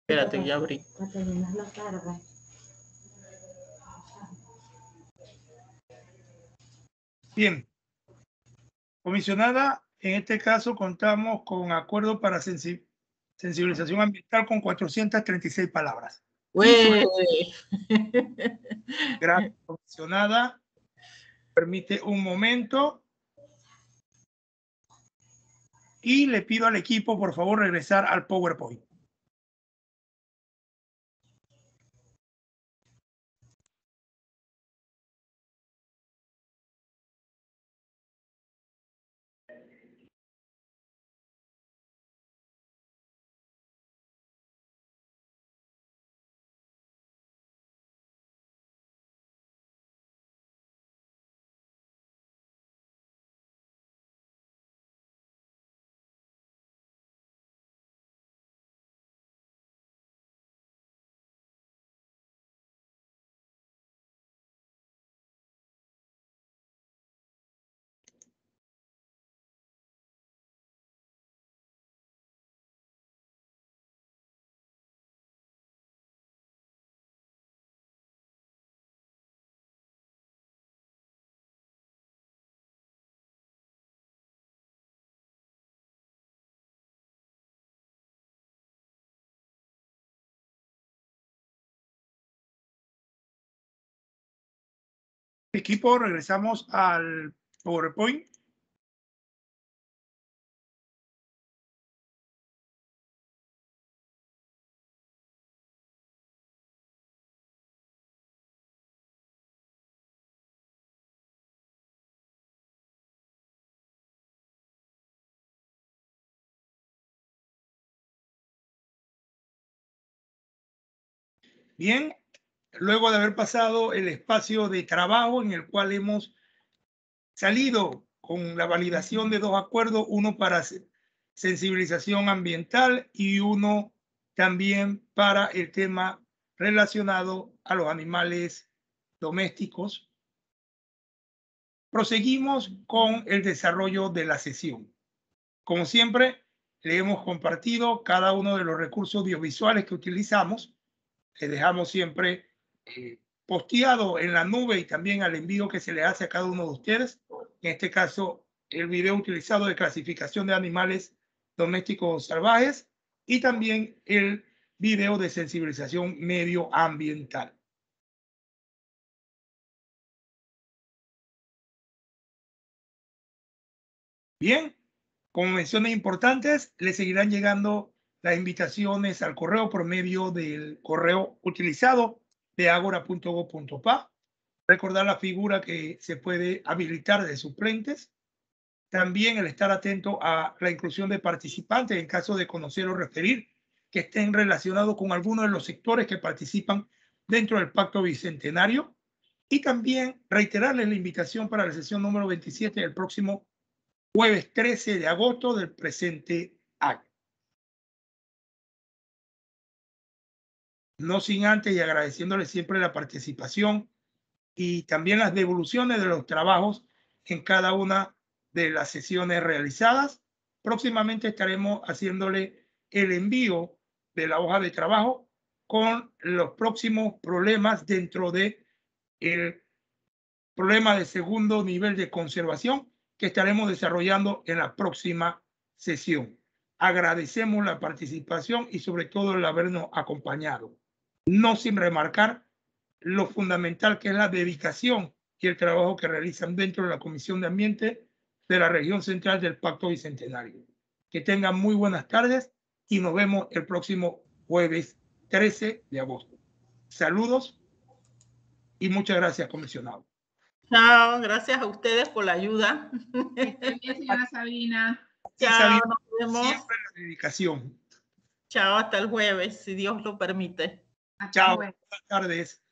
Espérate, ya abrí. Bien. Comisionada, en este caso contamos con acuerdo para sensi sensibilización ambiental con cuatrocientas treinta y seis palabras. Güey. Gracias, comisionada. Permite un momento. Y le pido al equipo, por favor, regresar al PowerPoint. Equipo, regresamos al PowerPoint. Bien, luego de haber pasado el espacio de trabajo en el cual hemos salido con la validación de dos acuerdos, uno para sensibilización ambiental y uno también para el tema relacionado a los animales domésticos. Proseguimos con el desarrollo de la sesión. Como siempre, le hemos compartido cada uno de los recursos audiovisuales que utilizamos. Le dejamos siempre eh, posteado en la nube y también al envío que se le hace a cada uno de ustedes. En este caso, el video utilizado de clasificación de animales domésticos salvajes y también el video de sensibilización medioambiental. Bien, como menciones importantes, le seguirán llegando las invitaciones al correo por medio del correo utilizado de agora punto gob punto pa. Recordar la figura que se puede habilitar de suplentes. También el estar atento a la inclusión de participantes en caso de conocer o referir que estén relacionados con alguno de los sectores que participan dentro del Pacto Bicentenario. Y también reiterarles la invitación para la sesión número veintisiete del próximo jueves trece de agosto del presente año. No sin antes y agradeciéndole siempre la participación y también las devoluciones de los trabajos en cada una de las sesiones realizadas. Próximamente estaremos haciéndole el envío de la hoja de trabajo con los próximos problemas dentro de el problema de segundo nivel de conservación que estaremos desarrollando en la próxima sesión. Agradecemos la participación y sobre todo el habernos acompañado. No sin remarcar lo fundamental que es la dedicación y el trabajo que realizan dentro de la Comisión de Ambiente de la región central del Pacto Bicentenario. Que tengan muy buenas tardes y nos vemos el próximo jueves trece de agosto. Saludos y muchas gracias, comisionado. Chao, gracias a ustedes por la ayuda. Estoy bien, señora Sabina. Chao, nos vemos. Siempre la dedicación. Chao, hasta el jueves, si Dios lo permite. Hasta Chao, luego. buenas tardes.